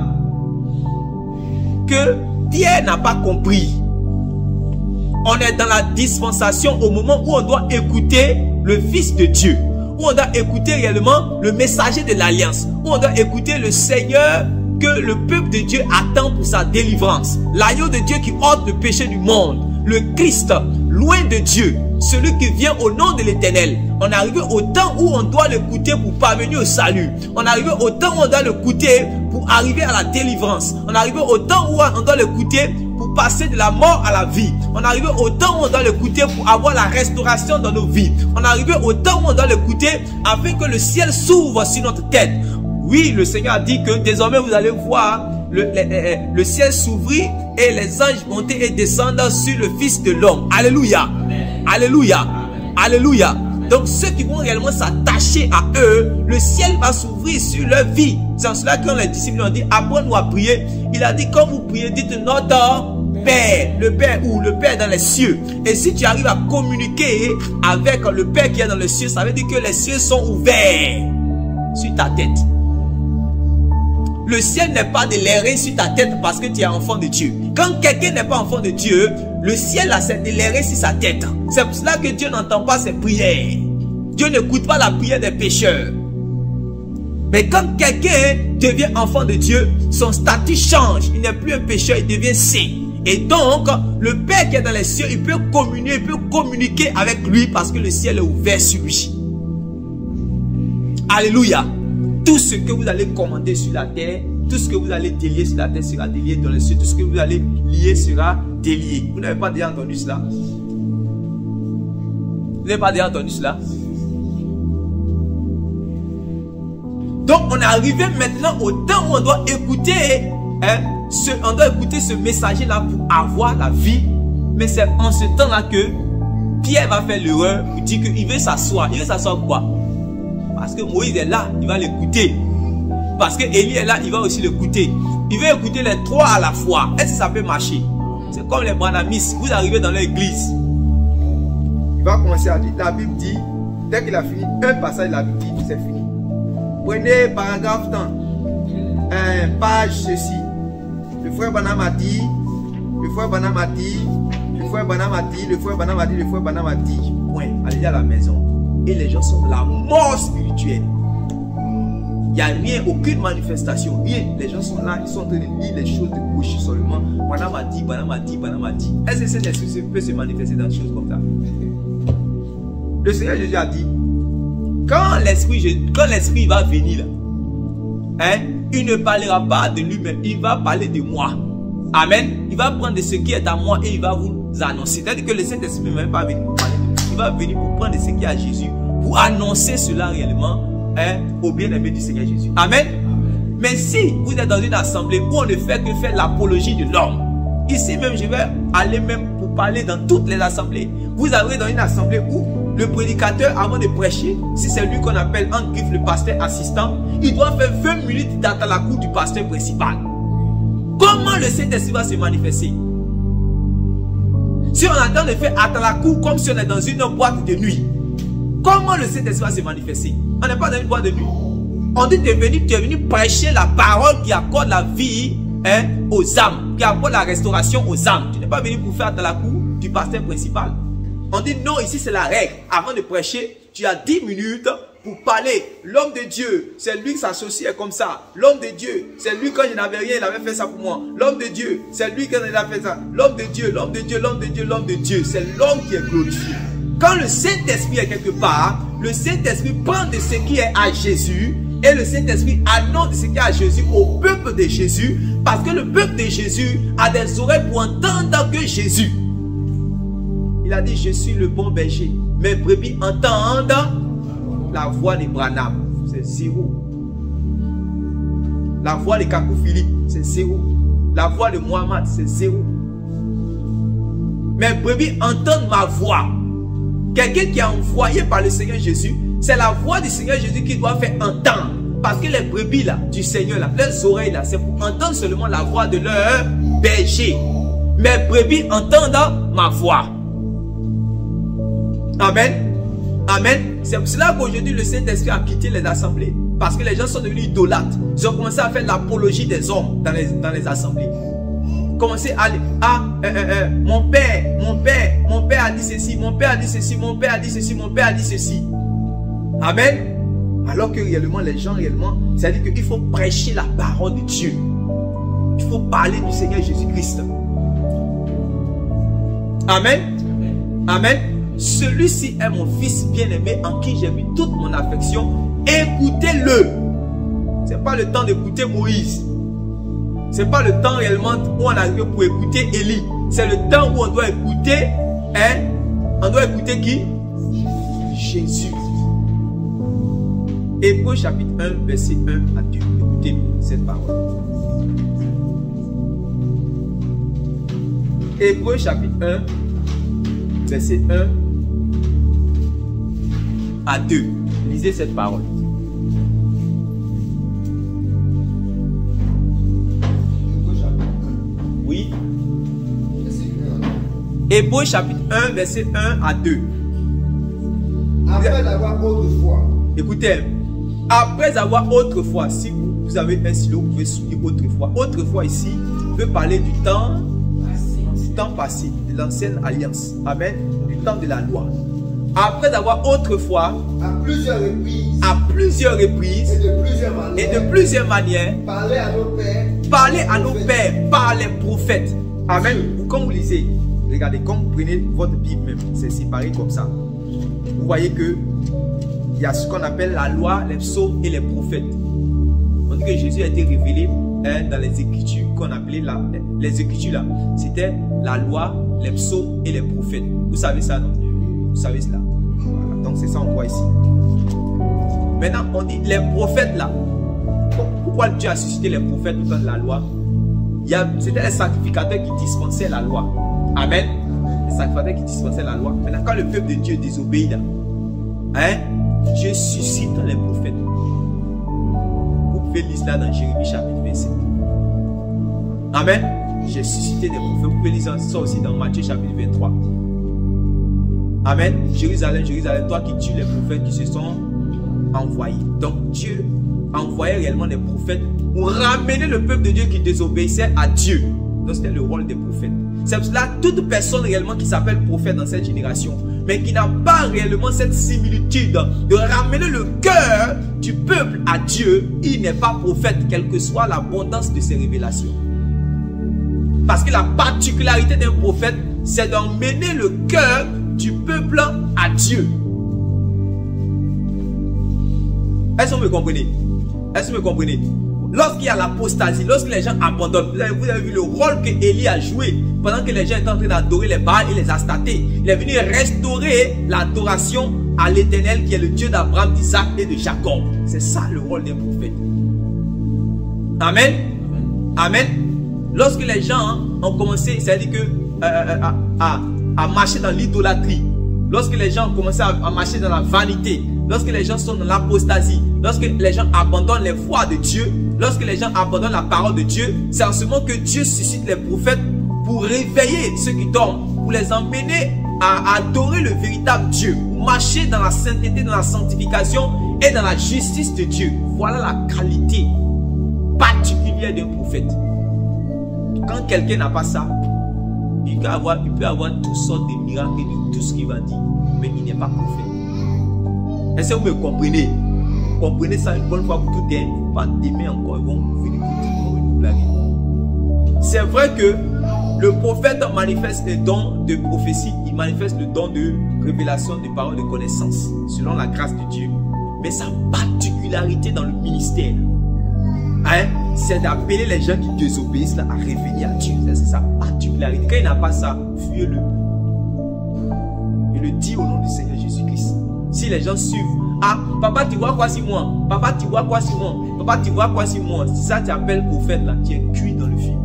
que Pierre n'a pas compris. On est dans la dispensation au moment où on doit écouter le Fils de Dieu, où on doit écouter réellement le messager de l'alliance, où on doit écouter le Seigneur que le peuple de Dieu attend pour sa délivrance. L'agneau de Dieu qui ôte le péché du monde, le Christ, loin de Dieu, celui qui vient au nom de l'Éternel. On est arrivé au temps où on doit l'écouter pour parvenir au salut. On est arrivé au temps où on doit l'écouter pour arriver à la délivrance. On est arrivé au temps où on doit l'écouter pour passer de la mort à la vie. On est arrivé au temps où on doit l'écouter pour avoir la restauration dans nos vies. On est arrivé au temps où on doit l'écouter afin que le ciel s'ouvre sur notre tête. Oui, le Seigneur a dit que désormais vous allez voir le, le, le ciel s'ouvrir et les anges monter et descendre sur le Fils de l'homme. Alléluia. Amen. Alléluia. Amen. Alléluia. Donc ceux qui vont réellement s'attacher à eux, le ciel va s'ouvrir sur leur vie. C'est en cela que quand les disciples ont dit apprends-nous à prier, il a dit quand vous priez, dites notre Père. Le Père où? Le Père dans les cieux. Et si tu arrives à communiquer avec le Père qui est dans les cieux, ça veut dire que les cieux sont ouverts sur ta tête. Le ciel n'est pas de l'airer sur ta tête parce que tu es enfant de Dieu. Quand quelqu'un n'est pas enfant de Dieu, le ciel a c'est de l'airer sur sa tête. C'est pour cela que Dieu n'entend pas ses prières. Dieu n'écoute pas la prière des pécheurs. Mais quand quelqu'un devient enfant de Dieu, son statut change. Il n'est plus un pécheur, il devient saint. Et donc, le Père qui est dans les cieux, il peut communier, il peut communiquer avec lui parce que le ciel est ouvert sur lui. Alléluia. Tout ce que vous allez commander sur la terre, tout ce que vous allez délier sur la terre sera délié dans les cieux. Tout ce que vous allez lier sera délié. Vous n'avez pas déjà entendu cela? Vous n'avez pas déjà entendu cela? Donc on est arrivé maintenant au temps où on doit écouter, hein, ce, on doit écouter ce messager-là pour avoir la vie. Mais c'est en ce temps-là que Pierre va faire l'erreur pour dire qu'il veut s'asseoir. Il veut s'asseoir quoi? Parce que Moïse est là, il va l'écouter. Parce que Élie est là, il va aussi l'écouter. Il veut écouter les trois à la fois. Est-ce que ça peut marcher? C'est comme les branamistes. Vous arrivez dans l'église. Il va commencer à dire, la Bible dit, dès qu'il a fini, un passage de la Bible dit, c'est fini. Prenez paragraphe temps, un page ceci. Le frère Branham a dit, le frère Branham a dit, le frère Branham a dit, le frère Branham a dit, le frère Branham a dit. Point. Allez à la maison. Et les gens sont dans la mort spirituelle. Il n'y a rien, aucune manifestation, rien. Les gens sont là, ils sont en train de lire les choses de bouche seulement. Branham a dit, Branham a dit, Branham a dit. Est-ce que cet esprit peut se manifester dans des choses comme ça? Le Seigneur Jésus a dit, quand l'esprit quand l'esprit va venir, hein, il ne parlera pas de lui-même, il va parler de moi. Amen. Il va prendre de ce qui est à moi et il va vous annoncer. C'est-à-dire que le Saint-Esprit ne va pas venir pour parler de lui. Il va venir pour prendre de ce qui est à Jésus, pour annoncer cela réellement, hein, au bien-aimé du Seigneur Jésus. Amen. Amen. Mais si vous êtes dans une assemblée où on ne fait que faire l'apologie de l'homme, ici même je vais aller même pour parler dans toutes les assemblées. Vous arrivez dans une assemblée où le prédicateur, avant de prêcher, si c'est lui qu'on appelle en griffe le pasteur assistant, il doit faire vingt minutes dans la cour du pasteur principal. Comment le Saint-Esprit va se manifester? Si on attend de faire à la cour comme si on est dans une boîte de nuit, comment le Saint-Esprit va se manifester? On n'est pas dans une boîte de nuit. On dit de venir, tu es venu prêcher la parole qui accorde la vie, hein, aux âmes, qui accorde la restauration aux âmes. Tu n'es pas venu pour faire dans la cour du pasteur principal. On dit non, ici c'est la règle. Avant de prêcher, tu as dix minutes pour parler. L'homme de Dieu, c'est lui qui s'associait comme ça. L'homme de Dieu, c'est lui quand je n'avais rien, il avait fait ça pour moi. L'homme de Dieu, c'est lui quand il a fait ça. L'homme de Dieu, l'homme de Dieu, l'homme de Dieu, l'homme de Dieu. C'est l'homme qui est glorifié. Quand le Saint-Esprit est quelque part, le Saint-Esprit prend de ce qui est à Jésus et le Saint-Esprit annonce de ce qui est à Jésus au peuple de Jésus, parce que le peuple de Jésus a des oreilles pour entendre que Jésus. Il a dit, je suis le bon berger. Mes brebis entendent la voix de Branham. C'est zéro. La voix de Kakou Philippe, c'est zéro. La voix de Mohamed, c'est zéro. Mes brebis entendent ma voix. Quelqu'un qui est envoyé par le Seigneur Jésus, c'est la voix du Seigneur Jésus qui doit faire entendre. Parce que les brebis là, du Seigneur là, leurs oreilles là, c'est pour entendre seulement la voix de leur berger. Mes brebis entendent ma voix. Amen. Amen. C'est pour cela qu'aujourd'hui le Saint-Esprit a quitté les assemblées. Parce que les gens sont devenus idolâtres. Ils ont commencé à faire l'apologie des hommes dans les, dans les assemblées. Commencé à aller, ah, euh, euh, euh, mon père, mon père, mon père a dit ceci, mon père a dit ceci, mon père a dit ceci, mon père a dit ceci. Amen. Alors que réellement, les gens réellement, c'est-à-dire qu'il faut prêcher la parole de Dieu. Il faut parler du Seigneur Jésus-Christ. Amen. Amen. Celui-ci est mon fils bien-aimé en qui j'ai mis toute mon affection. Écoutez-le. Ce n'est pas le temps d'écouter Moïse. Ce n'est pas le temps réellement où on arrive pour écouter Élie. C'est le temps où on doit écouter, hein? On doit écouter qui? Jésus. Hébreux chapitre un, verset un à deux. Écoutez cette parole. Hébreux chapitre un, verset un à deux. Lisez cette parole. Oui. Hébreux chapitre un, verset un à deux. Après d'avoir autrefois. Écoutez, après avoir autrefois, si vous avez un stylo, vous pouvez souligner autrefois. Autrefois ici peut parler du temps, du temps passé, de l'ancienne alliance. Amen. Du temps de la loi. Après avoir autrefois, à plusieurs reprises, à plusieurs reprises, et de plusieurs manières, et de plusieurs manières, parler à nos pères, parler à nos pères par les prophètes. Amen. Vous, quand vous lisez, regardez, quand vous prenez votre Bible même, c'est séparé comme ça. Vous voyez que il y a ce qu'on appelle la loi, les psaumes et les prophètes. On dit que Jésus a été révélé hein, dans les écritures qu'on appelait la, les écritures là. C'était la loi, les psaumes et les prophètes. Vous savez ça, non? Vous savez cela. Voilà. Donc c'est ça on voit ici. Maintenant on dit les prophètes là. Pourquoi Dieu a suscité les prophètes au temps de la loi? C'était les sacrificateurs qui dispensaient la loi. Amen. Les sacrificateurs qui dispensaient la loi. Maintenant quand le peuple de Dieu désobéit là, hein, Dieu suscite les prophètes. Vous pouvez lire cela dans Jérémie chapitre vingt-sept. Amen. J'ai suscité des prophètes. Vous pouvez lire ça aussi dans Matthieu chapitre vingt-trois. Amen. Jérusalem, Jérusalem, toi qui tues les prophètes qui se sont envoyés. Donc Dieu a envoyé réellement des prophètes pour ramener le peuple de Dieu qui désobéissait à Dieu. Donc c'était le rôle des prophètes. C'est pour cela toute personne réellement qui s'appelle prophète dans cette génération, mais qui n'a pas réellement cette similitude de ramener le cœur du peuple à Dieu, il n'est pas prophète, quelle que soit l'abondance de ses révélations. Parce que la particularité d'un prophète, c'est d'emmener le cœur du peuple à Dieu. Est-ce que vous me comprenez? Est-ce que vous me comprenez? Lorsqu'il y a l'apostasie, lorsque les gens abandonnent, vous avez, vous avez vu le rôle que Élie a joué pendant que les gens étaient en train d'adorer les Baals et les Astatés. Il est venu restaurer l'adoration à l'Éternel qui est le Dieu d'Abraham, d'Isaac et de Jacob. C'est ça le rôle d'un prophète. Amen. Amen. Lorsque les gens ont commencé, c'est-à-dire que euh, à, à, à marcher dans l'idolâtrie, lorsque les gens ont commencé à, à marcher dans la vanité, lorsque les gens sont dans l'apostasie, lorsque les gens abandonnent les voies de Dieu, lorsque les gens abandonnent la parole de Dieu, c'est en ce moment que Dieu suscite les prophètes pour réveiller ceux qui dorment, pour les emmener à adorer le véritable Dieu, pour marcher dans la sainteté, dans la sanctification et dans la justice de Dieu. Voilà la qualité particulière d'un prophète. Quand quelqu'un n'a pas ça, il peut avoir, il peut avoir toutes sortes de miracles et de tout ce qu'il va dire, mais il n'est pas prophète. Est-ce que vous me comprenez? Comprenez ça une bonne fois pour toutes et pas demain encore, ils vont venir pour nous blaguer. C'est vrai que le prophète manifeste le don de prophétie, il manifeste le don de révélation, de paroles de connaissance, selon la grâce de Dieu. Mais sa particularité dans le ministère, hein, c'est d'appeler les gens qui désobéissent là, à revenir à Dieu. C'est sa particularité. Quand il n'a pas ça, fuyez-le. Il le dit au nom du Seigneur Jésus-Christ. Si les gens suivent, ah, papa, tu vois quoi si moi? Papa, tu vois quoi si moi? Papa, tu vois quoi si moi? Si ça tu appelles prophète là, tu es cuit dans le film.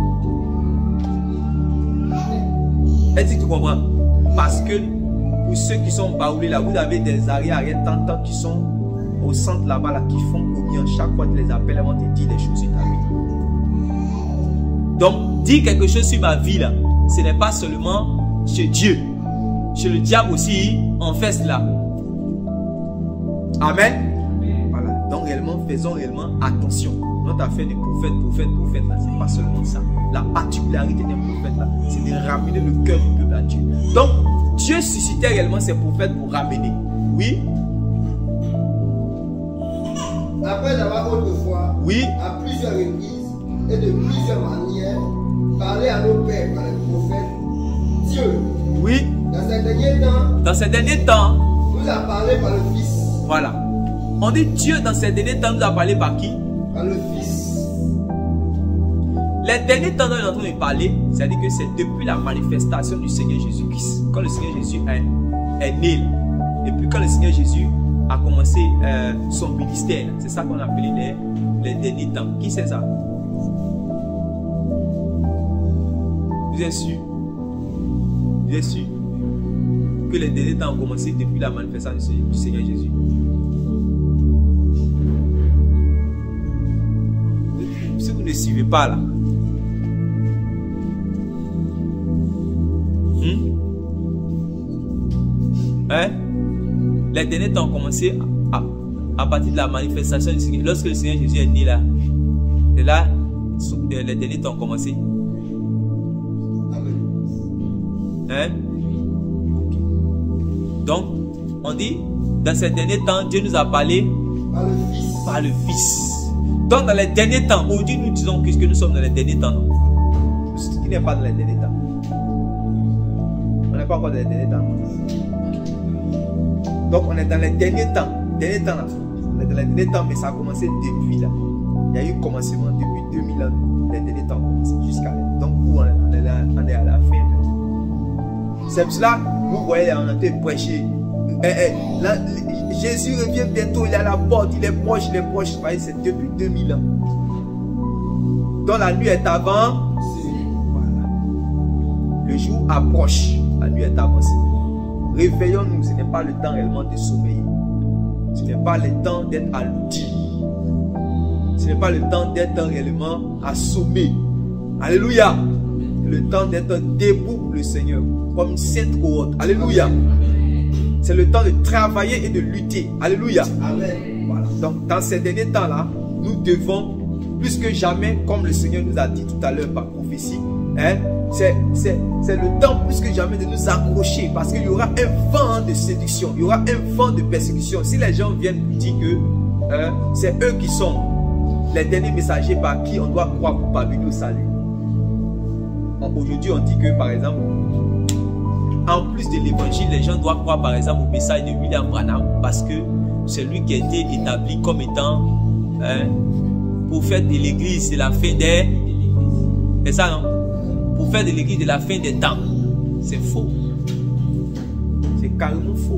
Est-ce que tu comprends? Parce que pour ceux qui sont baoulés là, vous avez des arrière-arrière-tantants qui sont au centre là-bas là, qui font combien chaque fois que tu les appelles, avant de te dire des choses sur ta vie. Donc, dire quelque chose sur ma vie là, ce n'est pas seulement chez Dieu. Chez le diable aussi, on fait cela. Amen. Voilà. Donc réellement, faisons réellement attention. Notre affaire de prophète, prophète, prophète, là, c'est pas seulement ça. La particularité des prophètes là, c'est de ramener le cœur du peuple à Dieu. Donc, Dieu suscitait réellement ses prophètes pour ramener. Oui. Après avoir autrefois, oui, à plusieurs reprises et de plusieurs manières, parlé à nos pères par les prophètes, Dieu, oui, dans ces derniers temps, dans ces derniers temps, nous a parlé par le Fils. Voilà. On dit Dieu dans ces derniers temps nous a parlé par qui? Par le Fils. Les derniers temps dont nous sommes en train de parler, c'est-à-dire que c'est depuis la manifestation du Seigneur Jésus-Christ. Quand le Seigneur Jésus est, est né, et puis quand le Seigneur Jésus a commencé euh, son ministère, c'est ça qu'on appelle les, les derniers temps. Qui c'est ça? Vous êtes sûr? Vous êtes sûr que les derniers temps ont commencé depuis la manifestation du Seigneur Jésus? Si vous ne suivez pas là, hmm? hein? Les derniers temps ont commencé à, à partir de la manifestation du Seigneur. Lorsque le Seigneur Jésus est né là, et là, les derniers temps ont commencé. Hein? Donc, on dit, dans ces derniers temps, Dieu nous a parlé par le Fils. Par le Fils. Donc, dans les derniers temps, aujourd'hui, nous disons que nous sommes dans les derniers temps, non? Ce qui n'est pas dans les derniers temps. On n'est pas encore dans les derniers temps. Donc, on est dans les derniers temps. Derniers temps, là. On est dans les derniers temps, mais ça a commencé depuis là. Il y a eu commencement depuis deux mille ans. Les derniers temps ont commencé jusqu'à là. Donc, où on est, on est, là, on est à la fin. C'est pour cela, vous voyez, on a été prêché. Eh, eh, là, Jésus revient bientôt, il est à la porte, il est proche, il est proche. Vous voyez, c'est depuis deux mille ans. Donc la nuit est avant. Voilà. Le jour approche, la nuit est avancée. Réveillons-nous, ce n'est pas le temps réellement de sommeiller. Ce n'est pas le temps d'être alourdi. Ce n'est pas le temps d'être réellement assommé. Alléluia. Le temps d'être debout pour le Seigneur, comme une sainte cohorte. Alléluia. C'est le temps de travailler et de lutter. Alléluia. Amen. Voilà. Donc, dans ces derniers temps-là, nous devons, plus que jamais, comme le Seigneur nous a dit tout à l'heure par prophétie, hein, c'est le temps plus que jamais de nous accrocher, parce qu'il y aura un vent de séduction, il y aura un vent de persécution. Si les gens viennent nous dire que hein, c'est eux qui sont les derniers messagers par qui on doit croire pour parvenir au salut. Aujourd'hui, on dit que, par exemple, en plus de l'évangile, les gens doivent croire, par exemple, au message de William Branham, parce que c'est lui qui a été établi comme étant hein, prophète de l'église, c'est la fin des... C'est ça, non? Prophète de l'église de la fin des temps. C'est faux. C'est carrément faux.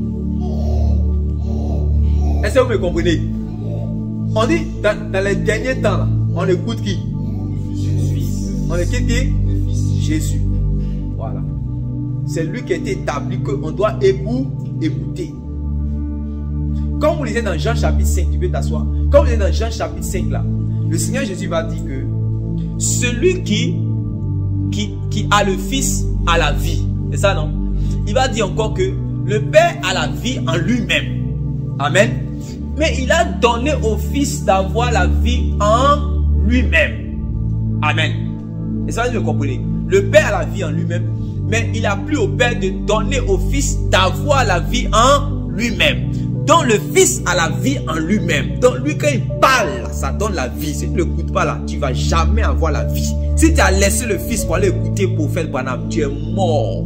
Est-ce que vous me comprenez? On dit, dans, dans les derniers temps, là, on écoute qui? On écoute qui? Jésus. Voilà. C'est lui qui a été établi qu'on doit écouter. Comme vous lisez dans Jean chapitre cinq, tu peux t'asseoir. Comme vous lisez dans Jean chapitre cinq là, le Seigneur Jésus va dire que celui qui, qui, qui a le Fils a la vie. C'est ça, non? Il va dire encore que le Père a la vie en lui-même. Amen. Mais il a donné au Fils d'avoir la vie en lui-même. Amen. Et ça, vous comprenez? Le Père a la vie en lui-même, mais il a plu au Père de donner au Fils d'avoir la vie en lui-même. Donc le Fils a la vie en lui-même. Donc lui, quand il parle, ça donne la vie. Si tu ne l'écoutes pas là, tu ne vas jamais avoir la vie. Si tu as laissé le Fils pour aller écouter Prophète Branham, tu es mort.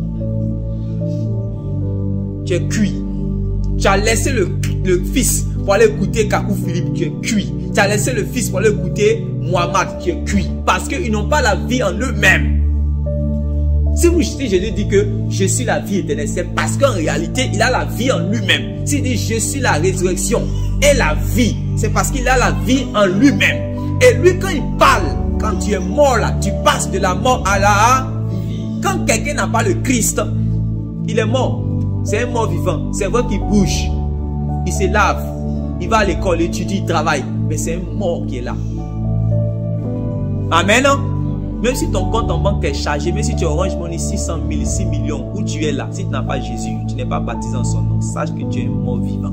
Tu es cuit. Tu as laissé le, le Fils pour aller écouter Kakou Philippe, tu es cuit. Tu as laissé le Fils pour aller écouter Muhammad, tu es cuit. Parce qu'ils n'ont pas la vie en eux-mêmes. Si vous si Jésus dit que je suis la vie éternelle, c'est parce qu'en réalité, il a la vie en lui-même. S'il dit je suis la résurrection et la vie, c'est parce qu'il a la vie en lui-même. Et lui, quand il parle, quand tu es mort là, tu passes de la mort à la vie. Quand quelqu'un n'a pas le Christ, il est mort. C'est un mort vivant. C'est vrai qu'il bouge, il se lave, il va à l'école, étudie, il travaille. Mais c'est un mort qui est là. Amen. Même si ton compte en banque est chargé, même si tu oranges money six cent mille, six millions, où tu es là, si tu n'as pas Jésus, tu n'es pas baptisé en son nom, sache que tu es un mort vivant.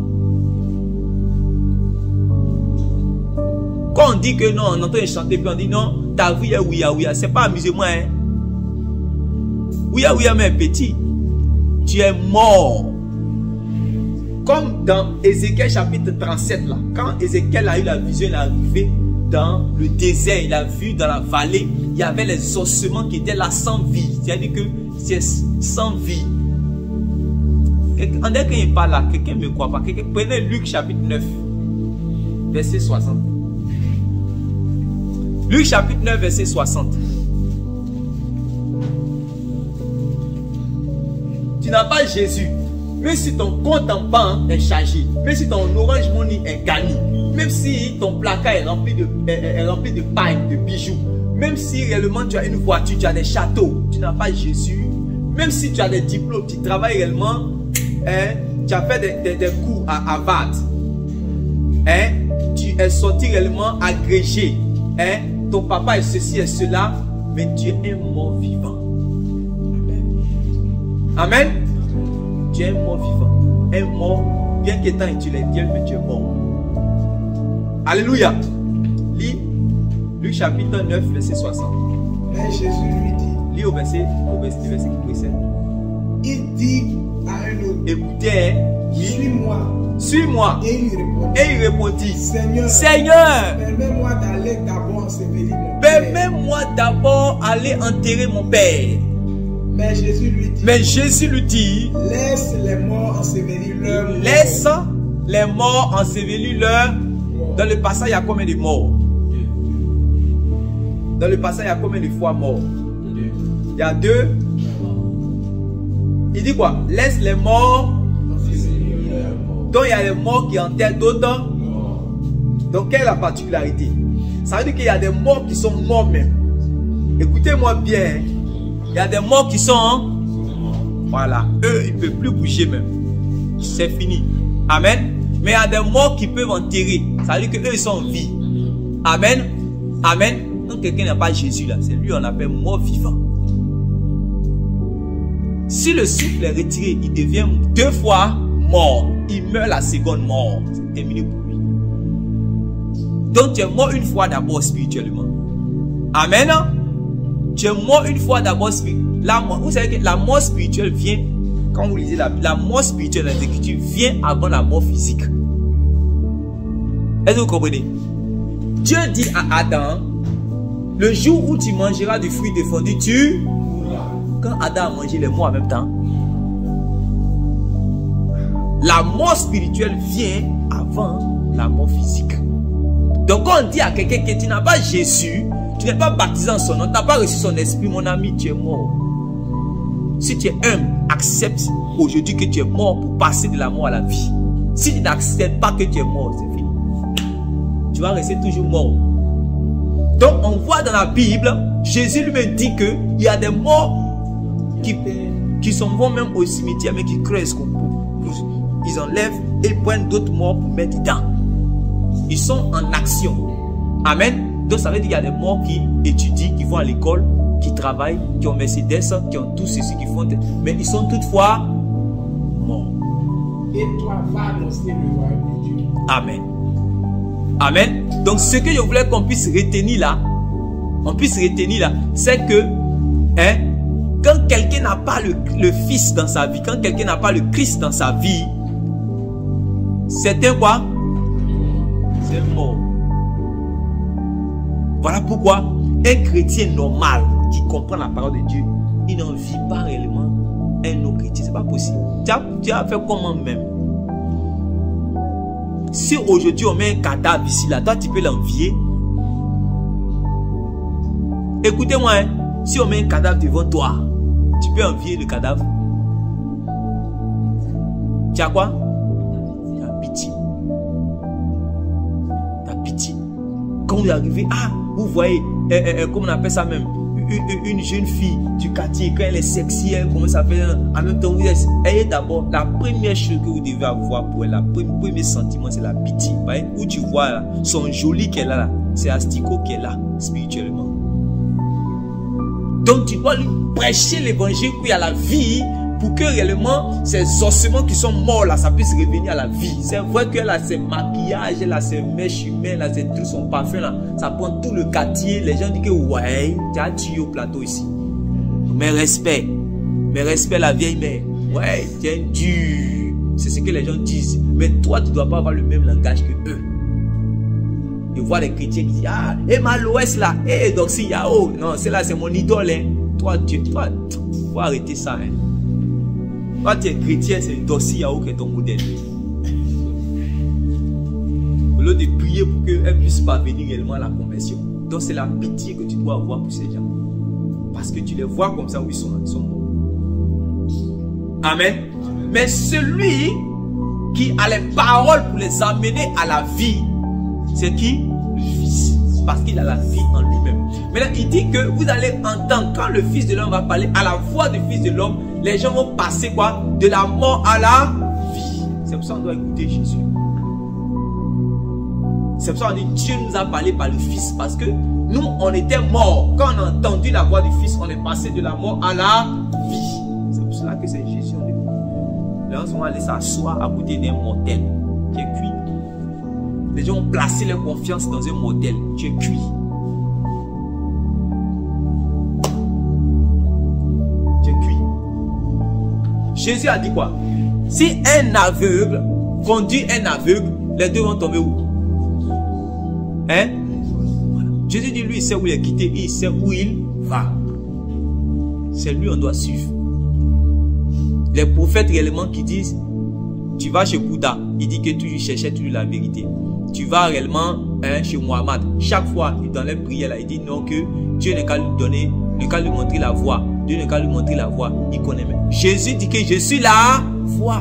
Quand on dit que non, on entend chanter, puis on dit non, ta vie est ouïa ouïa, c'est pas amusez-moi, hein. Ouïa ouïa, mais petit, tu es mort. Comme dans Ézéchiel chapitre trente-sept, là, quand Ézéchiel a eu la vision, il est arrivé dans le désert, il a vu dans la vallée, il y avait les ossements qui étaient là sans vie. C'est-à-dire que c'est sans vie. En dès qu'il parle là, quelqu'un ne me croit pas. Prenez Luc chapitre neuf, verset soixante. Luc chapitre neuf, verset soixante. Tu n'as pas Jésus. Même si ton compte en banque est chargé, même si ton Orange Money est gagné, même si ton placard est rempli de, est, est rempli de paille, de bijoux, même si réellement tu as une voiture, tu as des châteaux, tu n'as pas Jésus, même si tu as des diplômes, tu travailles réellement, hein, tu as fait des, des, des cours à Harvard, hein, tu es sorti réellement agrégé, hein, ton papa est ceci et cela, mais tu es un mort vivant. Amen. Tu es un mort vivant. Un mort, bien qu'étant intellectuel, mais tu es mort. Alléluia. Lis Luc chapitre neuf, verset soixante. Mais Jésus lui dit. Lis au verset, au verset, le verset qui précède. Il dit à un autre. Écoutez, suis-moi. Suis-moi. Et il répondit. Et il répondit. Seigneur. Seigneur. Permets-moi d'aller d'abord ensevelir mon père. Permets-moi d'abord aller enterrer mon père. Mais Jésus lui dit. Mais Jésus lui dit. Laisse les morts ensevelir leur mort. Laisse les morts ensevelir leur. Dans le passage, il y a combien de morts? Dans le passage, il y a combien de fois morts? Il y a deux. Il dit quoi? Laisse les morts. Donc il y a les morts qui enterrent d'autres. Donc quelle est la particularité? Ça veut dire qu'il y a des morts qui sont morts même. Écoutez-moi bien. Il y a des morts qui sont. Voilà. Eux, ils ne peuvent plus bouger même. C'est fini. Amen. Mais il y a des morts qui peuvent enterrer. Ça veut dire qu'eux, ils sont en vie. Amen. Amen. Donc quelqu'un n'a pas Jésus là. C'est lui on appelle mort vivant. Si le souffle est retiré, il devient deux fois mort. Il meurt la seconde mort. C'est terminé pour lui. Donc tu es mort une fois d'abord spirituellement. Amen. Tu es mort une fois d'abord spirituellement. Vous savez que la mort spirituelle vient, quand vous lisez la, la mort spirituelle, l'exécutive vient avant la mort physique. Est-ce que vous comprenez? Dieu dit à Adam, le jour où tu mangeras du fruit défendu, tu... Quand Adam a mangé les morts en même temps, la mort spirituelle vient avant la mort physique. Donc quand on dit à quelqu'un que tu n'as pas Jésus, tu n'es pas baptisé en son nom, tu n'as pas reçu son esprit, mon ami, tu es mort. Si tu es humble, accepte aujourd'hui que tu es mort pour passer de la mort à la vie. Si tu n'acceptes pas que tu es mort, c'est fini. Tu vas rester toujours mort. Donc on voit dans la Bible, Jésus lui-même dit qu'il y a des morts qui, qui sont vont même au cimetière, mais qui creusent comme ils enlèvent et prennent d'autres morts pour mettre dedans. Ils sont en action. Amen. Donc ça veut dire qu'il y a des morts qui étudient, qui vont à l'école, qui travaillent, qui ont Mercedes, qui ont tout ceci, qui font... Mais ils sont toutefois morts. Et toi, va annoncer le royaume de Dieu. Amen. Amen. Donc ce que je voulais qu'on puisse retenir là, on puisse retenir là, c'est que hein, quand quelqu'un n'a pas le, le Fils dans sa vie, quand quelqu'un n'a pas le Christ dans sa vie, c'est un quoi? C'est un mort. Voilà pourquoi un chrétien normal qui comprend la parole de Dieu, il n'en vit pas réellement un autre chrétien. C'est pas possible. Tu as, tu as fait comment même? Si aujourd'hui on met un cadavre ici, là, toi tu peux l'envier. Écoutez-moi, hein, si on met un cadavre devant toi, tu peux envier le cadavre. Tu as quoi? Tu as pitié. Tu as pitié. Quand vous arrivez, ah, vous voyez, euh, euh, comment on appelle ça même? Une, une jeune fille du quartier, quand elle est sexy, elle commence à faire en même temps, vous êtes, ayez d'abord, la première chose que vous devez avoir pour elle, le premier sentiment, c'est la pitié. Vous voyez, où tu vois là, son joli qu'elle a là, c'est Asticot qu'elle a spirituellement. Donc tu dois lui prêcher l'évangile où il y a la vie, pour que réellement ces ossements qui sont morts là, ça puisse revenir à la vie. C'est vrai qu'elle a ses maquillages, elle a ses mèches humaines, là, c'est tout son parfum là, ça prend tout le quartier. Les gens disent que ouais, tu as tué au plateau ici. Mais respect, mais respect la vieille mère. Ouais, tu es dur. C'est ce que les gens disent. Mais toi, tu ne dois pas avoir le même langage que eux. Je vois les chrétiens qui disent ah, et Malouès là, et Doxy Yao. Non, c'est là, c'est mon idole. Hein. Toi, tu toi, faut arrêter ça. Hein. Toi, tu es chrétien, c'est Doxy Yao qui est ton modèle. Au lieu de prier pour qu'elle ne puisse pas venir réellement à la conversion. Donc, c'est la pitié que tu dois avoir pour ces gens. Parce que tu les vois comme ça où ils sont, ils sont morts. Amen. Amen. Mais celui qui a les paroles pour les amener à la vie, c'est qui? Le Fils. Parce qu'il a la vie en lui-même. Maintenant, il dit que vous allez entendre, quand le Fils de l'homme va parler, à la voix du Fils de l'homme, les gens vont passer quoi? De la mort à la vie. C'est pour ça qu'on doit écouter Jésus. C'est pour ça qu'on dit Dieu nous a parlé par le Fils. Parce que nous, on était morts. Quand on a entendu la voix du Fils, on est passé de la mort à la vie. C'est pour cela que c'est Jésus. Les gens vont aller s'asseoir à côté d'un mortel qui est cuit. Les gens ont placé leur confiance dans un mortel qui est cuit. Qui est cuit. Jésus a dit quoi? Si un aveugle conduit un aveugle, les deux vont tomber où? Hein? Voilà. Jésus dit, lui, il sait où il est quitté, il sait où il va. C'est lui on doit suivre. Les prophètes réellement qui disent, tu vas chez Bouddha, il dit que tu cherchais toujours la vérité. Tu vas réellement hein, chez Mohammed. Chaque fois, dans les prières, là, il dit non que Dieu n'est qu'à lui donner, n'est qu'à lui montrer la voie. Dieu n'est qu'à lui montrer la voie. Il connaît même. Jésus dit que je suis la voie.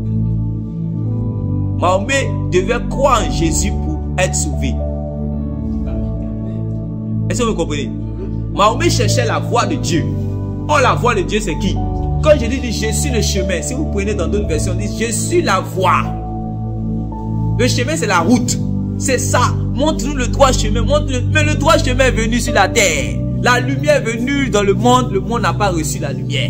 Mahomet devait croire en Jésus pour être sauvé. Est-ce que vous comprenez? Mahomet cherchait la voie de Dieu. Oh, la voie de Dieu, c'est qui? Quand Jésus dit je suis le chemin, si vous prenez dans d'autres versions, il dit je suis la voie. Le chemin, c'est la route. C'est ça. Montre-nous le droit chemin. Montre Mais le droit chemin est venu sur la terre. La lumière est venue dans le monde. Le monde n'a pas reçu la lumière.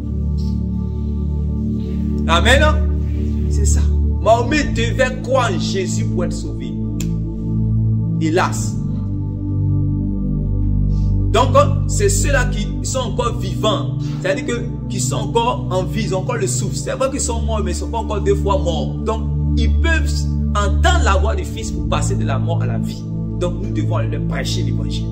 Amen. C'est ça. Mahomet devait croire en Jésus pour être sauvé. Hélas. Donc, c'est ceux-là qui sont encore vivants. C'est-à-dire que qui sont encore en vie, ils ont encore le souffle. C'est vrai qu'ils sont morts, mais ils ne sont pas encore deux fois morts. Donc, ils peuvent entendre la voix du Fils pour passer de la mort à la vie. Donc, nous devons aller leur prêcher l'évangile.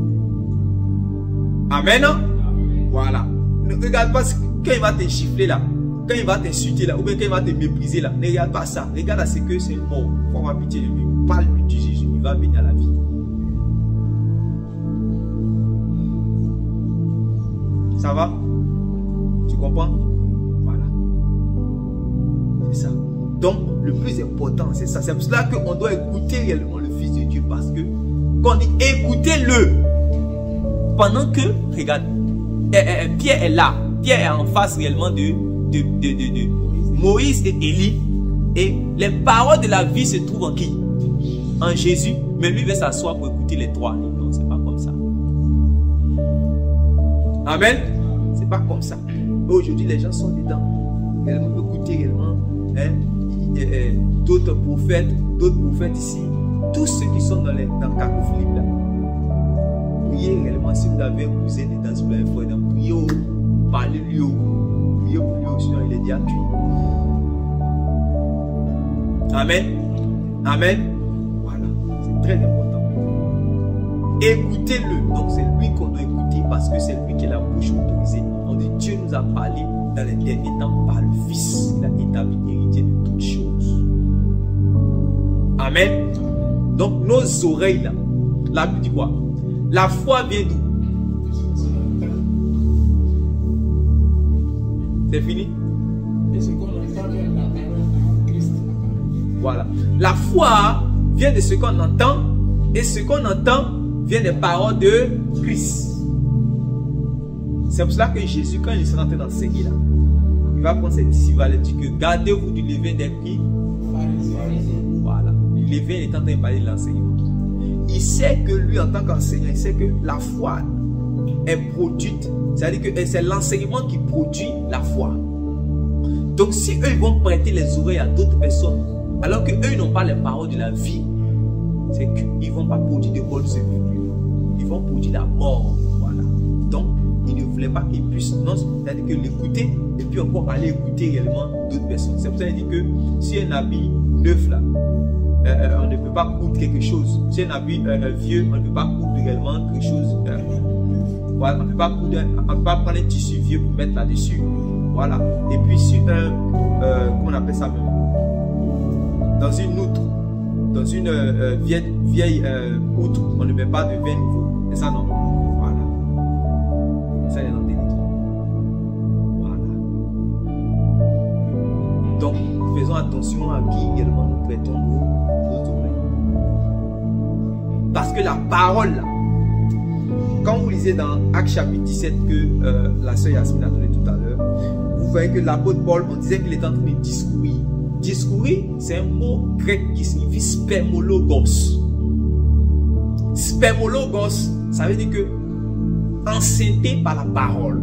Amen. Amen. Voilà. Ne regarde pas quand il va te gifler là, quand il va t'insulter là, ou bien quand il va te mépriser là. Ne regarde pas ça. Regarde à ce que c'est mort. Il faut avoir pitié de lui. Parle-lui de Jésus. Il va venir à la vie. Ça va? Tu comprends? Voilà. C'est ça. Donc, le plus important, c'est ça. C'est pour cela qu'on doit écouter réellement le Fils de Dieu. Parce que, quand on dit écoutez-le, pendant que, regarde, eh, eh, Pierre est là. Pierre est en face réellement de, de, de, de, de Moïse et Élie. Et les paroles de la vie se trouvent en qui? En Jésus. Mais lui veut s'asseoir pour écouter les trois. Non, c'est pas comme ça. Amen. C'est pas comme ça. Aujourd'hui, les gens sont dedans. Réellement, écoutez réellement. Hein, d'autres prophètes, d'autres prophètes ici. Tous ceux qui sont dans les dans le cacophonie là. Priez réellement. Si vous avez un cousin dedans, si vous avez un frère dedans, priez, parlez-lui. Priez pour lui, sinon il est déjà cuit. Amen. Amen. Voilà. C'est très important. Écoutez-le. Donc c'est lui qu'on doit écouter parce que c'est lui qui est la bouche autorisée. On dit Dieu nous a parlé dans les derniers temps par le Fils. Il a établi héritier de toutes choses. Amen. Donc nos oreilles là. La Bible dit quoi? La foi vient d'où? C'est fini? Et ce qu'on entend vient de la parole de Christ. Voilà. La foi vient de ce qu'on entend et ce qu'on entend vient des paroles de Christ. C'est pour cela que Jésus, quand il s'est rentré dans ce là, il va prendre ses disciples, il va leur dire que gardez-vous du levain des qui? Voilà. Le levain est en train de parler de l'enseignement. Il sait que lui, en tant qu'enseignant, il sait que la foi est produite. C'est-à-dire que c'est l'enseignement qui produit la foi. Donc si eux ils vont prêter les oreilles à d'autres personnes, alors qu'eux ils n'ont pas les paroles de la vie, c'est qu'ils ne vont pas produire de bonnes secours. Ils vont produire la mort. Voilà. Donc, il ne voulait pas qu'ils puissent, non, c'est-à-dire que l'écouter, et puis encore aller écouter réellement d'autres personnes. C'est pour ça qu'il dit que si un habit neuf là, euh, on ne peut pas coudre quelque chose. Si un habit euh, vieux, on ne peut pas coudre réellement quelque chose. Euh, voilà, on ne peut pas coudre, on ne peut pas prendre un tissu vieux pour mettre là-dessus. Voilà. Et puis sur un, euh, comment on appelle ça même? Dans une outre, dans une euh, vieille, vieille euh, outre, on ne met pas de vin nouveau. C'est ça, non? Voilà. Ça, il est dans le délit. Voilà. Donc, faisons attention à qui également nous prêtons nos, nos oreilles. Parce que la parole, là, quand vous lisez dans Actes chapitre dix-sept que euh, la sœur Yasmine a donné tout à l'heure, vous voyez que l'apôtre Paul, on disait qu'il est en train de discourir. Discourir, c'est un mot grec qui signifie spermologos. Spermologos, ça veut dire que enceinté par la parole.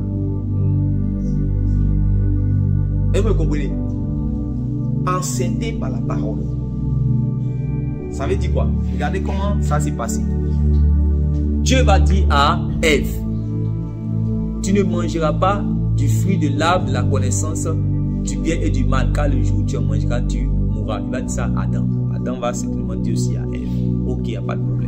Et vous me comprenez? Enceinté par la parole. Ça veut dire quoi? Regardez comment ça s'est passé. Dieu va dire à Ève, tu ne mangeras pas du fruit de l'arbre de la connaissance du bien et du mal, car le jour où tu en mangeras, tu mourras. Il va dire ça à Adam. Adam va simplement dire aussi à Ève. Ok, il n'y a pas de problème.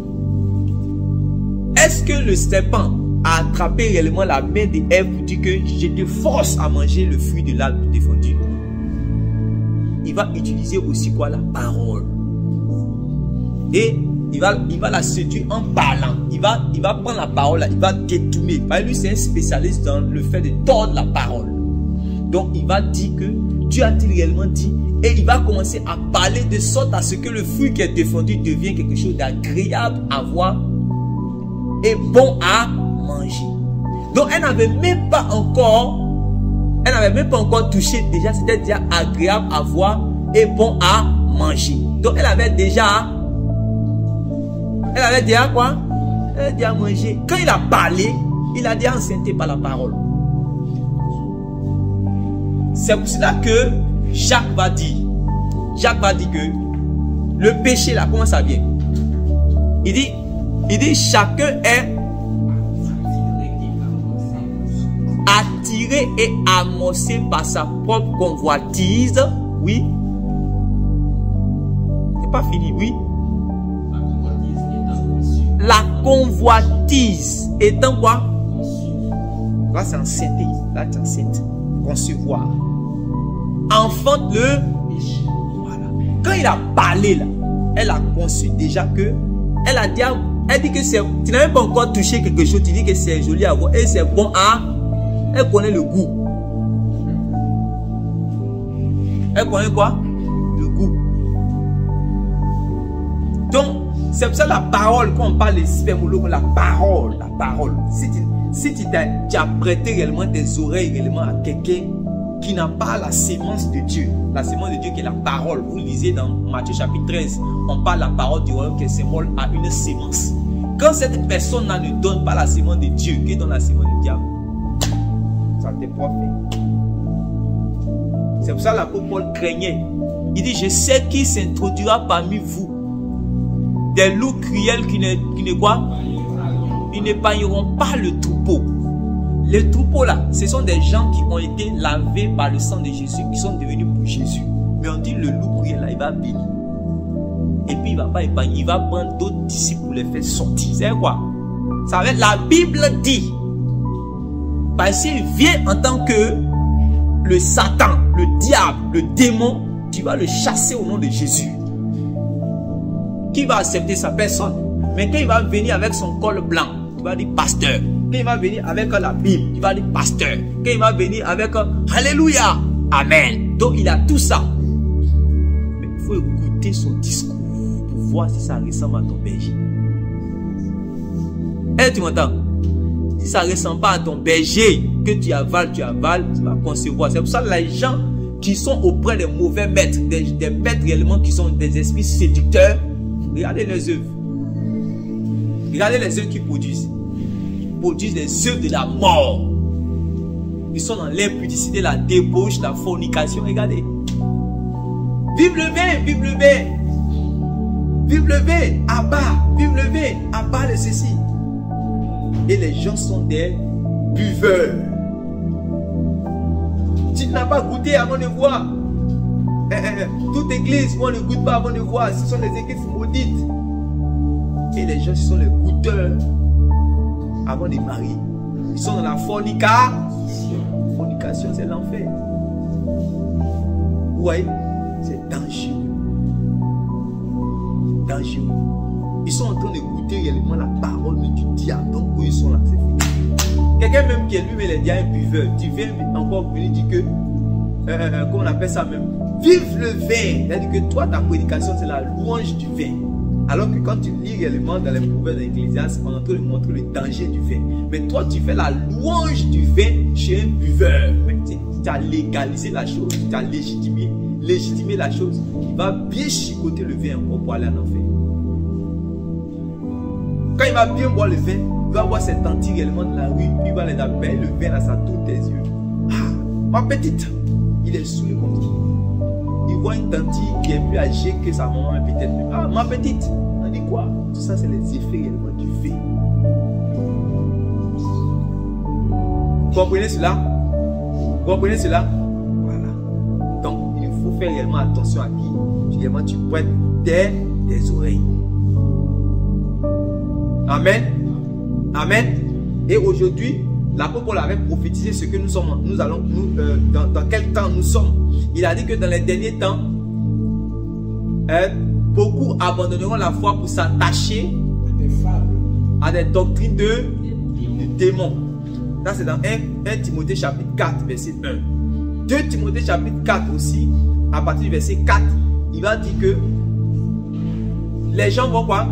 Est-ce que le serpent a attrapé réellement la main d'Ève pour dire que je te force à manger le fruit de l'arbre défendu? Il va utiliser aussi quoi? La parole. Et il va, il va la séduire en parlant. Il va, il va prendre la parole, là, il va détourner. Parce que lui, c'est un spécialiste dans le fait de tordre la parole. Donc, il va dire que Dieu a-t-il réellement dit, et il va commencer à parler de sorte à ce que le fruit qui est défendu devienne quelque chose d'agréable à voir et bon à manger. Donc, elle n'avait même pas encore, elle n'avait même pas encore touché déjà, c'était déjà agréable à voir et bon à manger. Donc, elle avait déjà, elle avait déjà quoi? Elle avait déjà mangé. Quand il a parlé, il a déjà enceinté par la parole. C'est pour cela que Jacques va dire, Jacques va dire que le péché là, comment ça vient? Il dit, il dit chacun est attiré et amorcé par sa propre convoitise. Oui. C'est pas fini, oui. La convoitise étant quoi? Là c'est enceinte, là c'est enceinte. Concevoir. Enfante le péché. Voilà. Quand il a parlé là, elle a conçu déjà que, elle a dit, elle dit que c'est, tu n'as même pas encore touché quelque chose, tu dis que c'est joli à voir et c'est bon à, elle connaît le goût. Elle connaît quoi? Le goût. Donc, c'est pour ça la parole, quand on parle de spermologue, la parole, la parole. Si tu, si tu, tu as prêté réellement tes oreilles réellement à quelqu'un qui n'a pas la sémence de Dieu, la sémence de Dieu qui est la parole. Vous lisez dans Matthieu chapitre treize, on parle de la parole du royaume qui est symbole à une sémence. Quand cette personne-là ne donne pas la sémence de Dieu, qui donne la sémence du diable, ça t'est pas fait. C'est pour ça que l'apôtre Paul craignait. Il dit, je sais qui s'introduira parmi vous des loups cruels qui ne, qui ne quoi? Ils n'épargneront pas le troupeau. Les troupeaux là, ce sont des gens qui ont été lavés par le sang de Jésus, qui sont devenus pour Jésus. Mais on dit le loup cruel là, il va bénir. Et puis il va pas épargner, il va prendre d'autres disciples pour les faire sortir. C'est quoi? Ça va être la Bible dit. Parce qu'il vient en tant que le Satan, le diable, le démon, tu vas le chasser au nom de Jésus. Qui va accepter sa personne? Mais quand il va venir avec son col blanc, tu vas dire pasteur. Quand il va venir avec la Bible, tu vas dire pasteur. Quand il va venir avec Alléluia, Amen. Donc il a tout ça. Mais il faut écouter son discours pour voir si ça ressemble à ton berger. Eh, tu m'entends? Si ça ne ressemble pas à ton berger, que tu avales, tu avales, tu vas concevoir. C'est pour ça que les gens qui sont auprès des mauvais maîtres, des, des maîtres réellement qui sont des esprits séducteurs, regardez les œuvres. Regardez les œuvres qu'ils produisent. Ils produisent des œuvres de la mort. Ils sont dans l'impudicité, la débauche, la fornication. Regardez. Vive le vin, vive le vin. Vive le vin, abat, vive le vin, abat de ceci. Et les gens sont des buveurs. Tu n'as pas goûté avant de voir. Eh, eh, toute église, on ne goûte pas avant de voir. Ce sont les églises maudites. Et les gens, ce sont les goûteurs avant de marier. Ils sont dans la fornication. Fornication, c'est l'enfer. Vous voyez, c'est dangereux. Dangereux. Ils sont en train de goûter réellement la parole du diable. Donc, où ils sont là, c'est fini. Quelqu'un même qui est lui, mais il est déjà un buveur. Tu viens encore venir dire que, euh, comment on appelle ça même, vive le vin. C'est-à-dire que toi, ta prédication, c'est la louange du vin. Alors que quand tu lis réellement dans les proverbes de l'Ecclésiaste, on est en train de montrer le danger du vin. Mais toi, tu fais la louange du vin chez un buveur. Mais tu as légalisé la chose, tu as légitimé, légitimé la chose. Il va bien chicoter le vin encore pour aller en enfer. Quand il va bien boire le vin, il va voir ses tantis réellement dans la rue, puis il va les appeler, le vin là, ça tourne tes yeux. Ah, ma petite, il est saoulé comme ça. Il voit une tante qui est plus âgée que sa maman, peut-être. Ah, ma petite, on dit quoi? Tout ça, c'est les effets réellement du vin. Vous comprenez cela? Vous comprenez cela? Voilà. Donc, il faut faire réellement attention à qui réellement tu prêtes tes, tes oreilles. Amen. Amen. Et aujourd'hui, l'apôtre Paul avait prophétisé ce que nous sommes, nous allons, nous, euh, dans, dans quel temps nous sommes. Il a dit que dans les derniers temps, euh, beaucoup abandonneront la foi pour s'attacher à des doctrines de, de démons. Ça c'est dans un Timothée chapitre quatre, verset un. deux Timothée chapitre quatre aussi, à partir du verset quatre, il va dire que les gens vont quoi?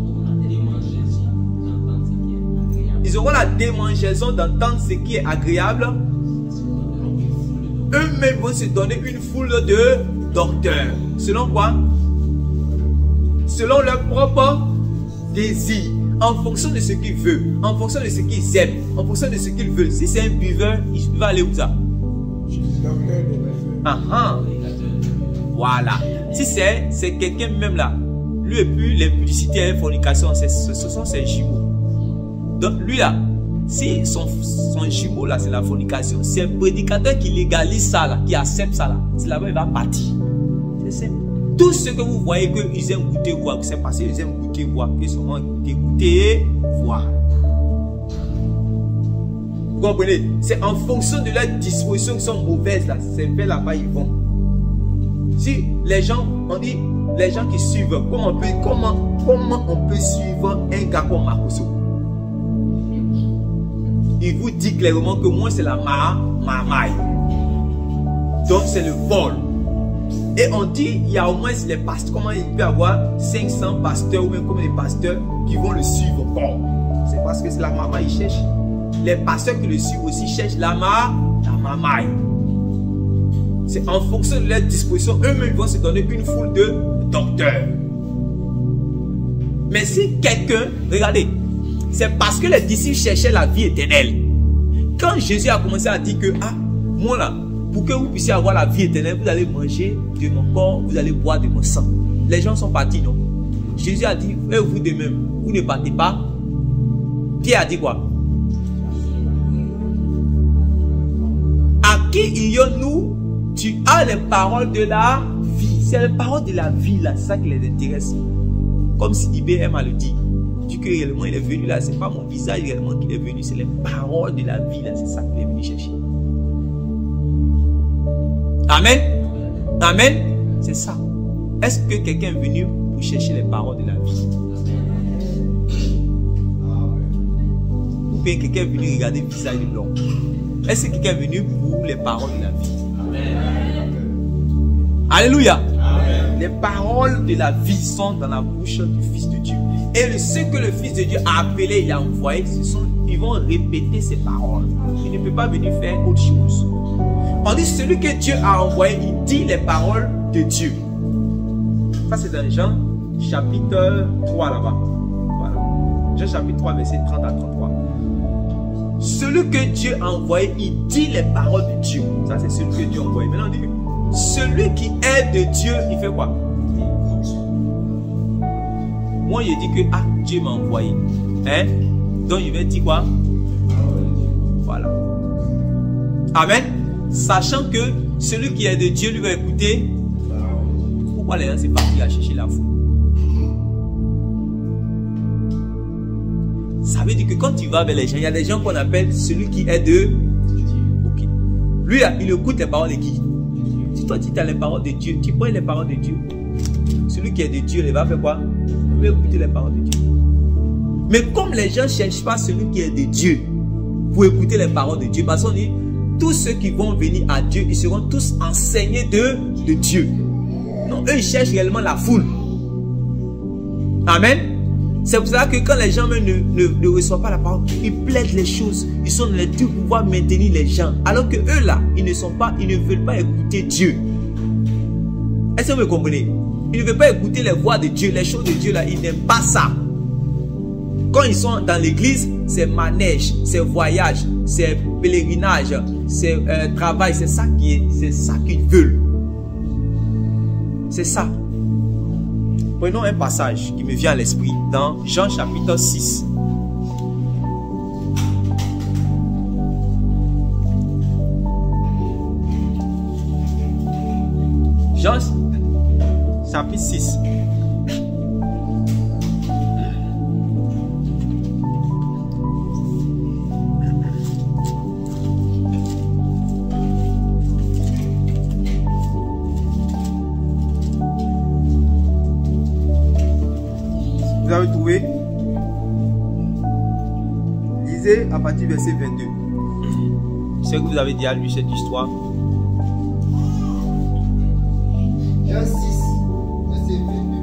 Ils auront la démangeaison d'entendre ce qui est agréable. Eux-mêmes vont se donner une foule de docteurs. Selon quoi? Selon leur propre désir. En fonction de ce qu'ils veulent. En fonction de ce qu'ils aiment. En fonction de ce qu'ils veulent. Si c'est un buveur, il va aller où ça? Ah ah. Voilà. Si c'est c'est quelqu'un même là. Lui et puis l'impudicité et la fornication, ce sont ses jumeaux. Donc lui là, si son, son jumeau là c'est la fornication, c'est un prédicateur qui légalise ça là, qui accepte ça là, c'est là-bas il va partir. C'est simple. Tout ce que vous voyez qu'ils aiment goûter voir, c'est parce qu'ils aiment goûter voir, qu'ils sont goûter, goûter voir. Vous comprenez? C'est en fonction de leurs dispositions qui sont mauvaises là, c'est vers là-bas ils vont. Si les gens, on dit, les gens qui suivent, comment on peut, comment, comment on peut suivre un gars comme Makoso? Il vous dit clairement que moi c'est la marmaille. Donc c'est le vol. Et on dit il y a au moins les pasteurs. Comment il peut y avoir cinq cents pasteurs ou même comme les pasteurs qui vont le suivre encore? C'est parce que c'est la marmaille il cherche. Les pasteurs qui le suivent aussi cherchent la marmaille. C'est en fonction de leur disposition. Eux-mêmes vont se donner une foule de docteurs. Mais si quelqu'un, regardez, c'est parce que les disciples cherchaient la vie éternelle. Quand Jésus a commencé à dire que, ah, moi là, pour que vous puissiez avoir la vie éternelle, vous allez manger de mon corps, vous allez boire de mon sang. Les gens sont partis, non? Jésus a dit, et vous de même, vous ne partez pas. Pierre a dit quoi? À qui ayons-nous? Tu as les paroles de la C'est la parole de la vie là, c'est ça qui les intéresse. Comme si I B M a le dit. Du que réellement il est venu là, c'est pas mon visage réellement qu'il est venu, c'est les paroles de la vie là, c'est ça qu'il est venu chercher. Amen. Amen. C'est ça. Est-ce que quelqu'un est venu pour chercher les paroles de la vie? Ou bien quelqu'un est venu regarder le visage de l'homme? Est-ce que quelqu'un est venu pour les paroles de la vie? Amen. Alléluia. Amen. Les paroles de la vie sont dans la bouche du Fils de Dieu. Et ce que le Fils de Dieu a appelé, il a envoyé, ce sont, ils vont répéter ces paroles. Il ne peut pas venir faire autre chose. On dit celui que Dieu a envoyé, il dit les paroles de Dieu. Ça c'est dans Jean chapitre trois là-bas. Voilà. Jean chapitre trois, verset trente à trente-trois. Celui que Dieu a envoyé, il dit les paroles de Dieu. Ça c'est celui que Dieu a envoyé. Maintenant on dit, celui qui est de Dieu, il fait quoi? Moi, il dit que ah, Dieu m'a envoyé. Hein? Donc, il va dire quoi? Voilà. Amen. Sachant que celui qui est de Dieu lui va écouter. Pourquoi les gens sont partis à chercher la foule? Ça veut dire que quand tu vas vers les gens, il y a des gens qu'on appelle celui qui est de Dieu. Ok. Lui, il écoute les paroles de qui? Si toi, tu as les paroles de Dieu, tu prends les paroles de Dieu. Celui qui est de Dieu, il va faire quoi? Il va écouter les paroles de Dieu. Mais comme les gens ne cherchent pas celui qui est de Dieu pour écouter les paroles de Dieu, parce qu'on dit, tous ceux qui vont venir à Dieu, ils seront tous enseignés de, de Dieu. Non, eux, ils cherchent réellement la foule. Amen. C'est pour ça que quand les gens même ne, ne, ne reçoivent pas la parole, ils plaident les choses. Ils sont dans les trucs pour pouvoir maintenir les gens. Alors que eux là, ils ne sont pas, ils ne veulent pas écouter Dieu. Est-ce que vous me comprenez? Ils ne veulent pas écouter les voix de Dieu, les choses de Dieu là, ils n'aiment pas ça. Quand ils sont dans l'église, c'est manège, c'est voyage, c'est pèlerinage, c'est euh, travail, c'est ça qui est, c'est ça qu'ils veulent. C'est ça. Prenons un passage qui me vient à l'esprit dans Jean chapitre six. Jean chapitre six. Vous avez trouvé? Lisez à partir du verset vingt-deux. Je sais que vous avez déjà lu cette histoire. Jean six, verset vingt-deux.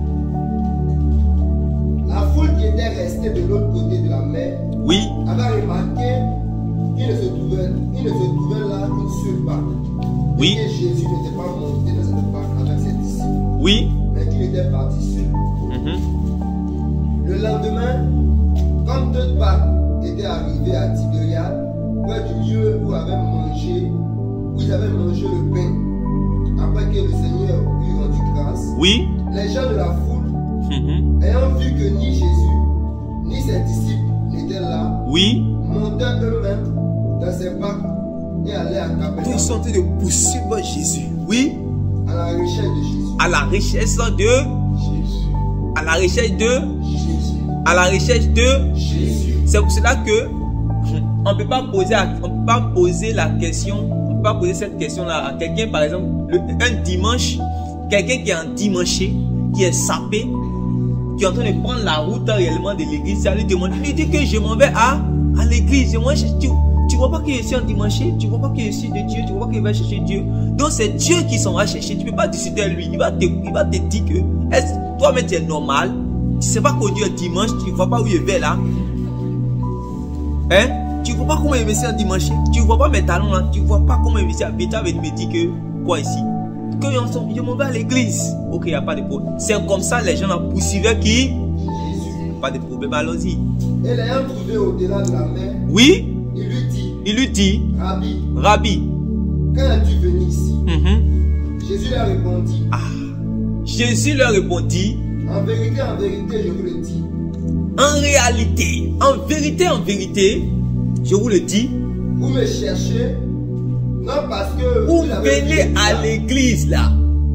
La foule qui était restée de l'autre côté de la mer, Oui. avait remarqué qu'il ne se trouvait, il ne se trouvait là qu'une seule barque. Oui. Et que Jésus n'était pas monté dans cette barque avec ses disciples, Oui. mais qu'il était parti seul. Mhm. Le lendemain, comme deux barques étaient arrivées à Tibériade, près du lieu où, avaient mangé, où ils avaient mangé le pain, après que le Seigneur eut rendu grâce, Oui. les gens de la foule, Mhm. ayant vu que ni Jésus, ni ses disciples n'étaient là, Oui. montaient eux-mêmes dans ces barques et allaient à Ils Capernaum, sont en train de poursuivre Jésus. Oui. à la recherche de Jésus. À la recherche de. Jésus. À la recherche de. Jésus. À la recherche de. Jésus. C'est pour cela que on ne peut pas poser, on peut pas poser la question, on ne peut pas poser cette question-là à quelqu'un, par exemple, le, un dimanche, quelqu'un qui est en dimanche, qui est sapé, qui est en train de prendre la route réellement de l'église, ça lui demande, il dit que je m'en vais à, à l'église. Moi, je, tu, tu vois pas que je suis en dimanche, tu vois pas que je suis de Dieu, tu vois pas qu'il va chercher Dieu. Donc c'est Dieu qui s'en va chercher, tu ne peux pas décider à lui, il va te, il va te dire que, est-ce toi-même tu es normal, tu ne sais pas qu'aujourd'hui est dimanche, tu ne vois pas où il va là. Hein? Tu ne vois pas comment il investit en dimanche. Tu ne vois pas mes talons là. Tu ne vois pas comment il investit. Béta veut me dire que quoi ici? Que je m'en vais à l'église. Ok, il n'y a pas de problème. C'est comme ça les gens ont poursuivi qui? Jésus. Pas de problème, allons-y. Et l'ayant trouvé au-delà de la mer, Oui, il lui dit, il lui dit, Rabbi, Rabbi. quand es-tu venu ici? Mhm. Jésus leur répondit, Ah. Jésus leur répondit, en vérité, en vérité, je vous le dis, en réalité, en vérité, en vérité, je vous le dis, vous me cherchez, non parce que vous vous avez venez vu à là. l'église là. C'est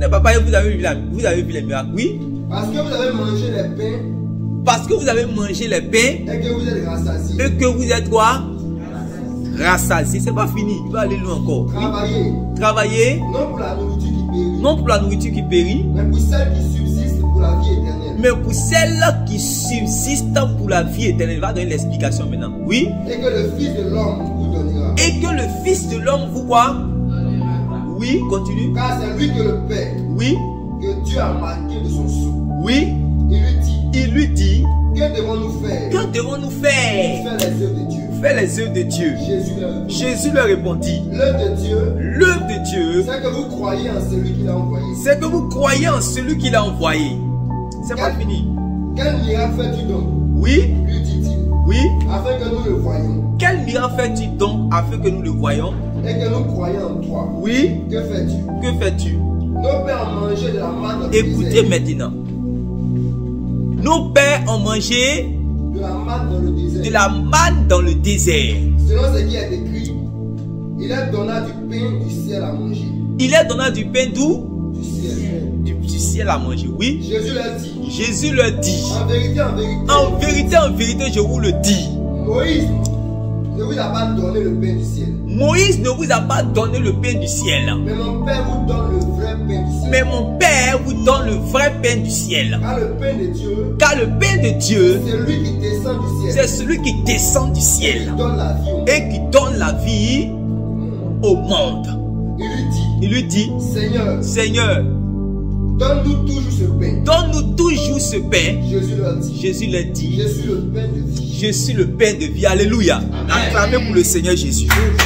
n'est pas pareil, vous avez vu, la, vous avez vu les miracles. Oui. Parce que vous avez mangé les pains. Parce que vous avez mangé les pains. Et que vous êtes rassasiés. Et que vous êtes quoi? Rassasiés. C'est pas fini. Il va aller loin encore. Travaillez. Travaillez. Non pour la nourriture qui périt. Non pour la nourriture qui périt. Mais pour celle qui subsiste pour la vie éternelle. Mais pour celle qui subsiste pour la vie éternelle. Il va donner l'explication maintenant. Oui. Et que le Fils de l'homme vous donnera. Et que le Fils de l'homme vous quoi? Oui, continue. Car c'est lui que le Père. Oui. Que Dieu a marqué de son sceau. Oui. Il lui dit. Il lui dit. Que devons-nous faire? Que devons-nous faire? Faire les œuvres de Dieu. Faire les œuvres de Dieu. Jésus leur répondit. Jésus leur répondit. L'œuvre de Dieu. L'œuvre de Dieu. C'est que vous croyez en celui qui l'a envoyé. C'est que vous croyez en celui qui l'a envoyé. C'est pas fini. Quel miracle fais-tu donc? Oui. Lui dit-il. Oui. Afin que nous le voyions. Quel miracle fais-tu donc afin que nous le voyions? Et que nous croyions en toi. Oui. Que fais-tu? Que fais-tu? Nos pères ont mangé de la manne dans le Écoutez désert. maintenant. Nos pères ont mangé De la manne dans le désert. de la manne dans le désert. Selon ce qui est écrit, il leur donna du pain du ciel à manger. Il leur donna du pain d'où? Du ciel. Du, du ciel à manger. Oui. Jésus leur dit. Jésus leur dit. En vérité, en vérité. En vérité, en vérité, je vous le dis. Moïse ne vous a pas donné le pain du ciel. Moïse ne vous a pas donné le pain du ciel. Mais mon Père vous donne le vrai pain du ciel. Mais mon Père vous donne le vrai pain du ciel. Car le pain de Dieu, Car le pain de Dieu, c'est lui qui descend du ciel. c'est celui qui descend du ciel Qui donne la vie au monde. et qui donne la vie au monde. Il lui dit, Il lui dit, Seigneur, Seigneur, donne-nous toujours ce pain. donne-nous toujours ce pain. Jésus leur dit, Jésus leur dit, je suis le pain de vie. je suis le pain de vie. Alléluia. Acclamez pour le Seigneur Jésus.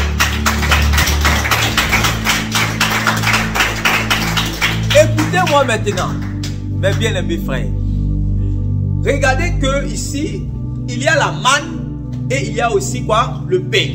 Écoutez-moi maintenant, mes bien-aimés frères. Regardez que ici, il y a la manne et il y a aussi quoi? Le pain.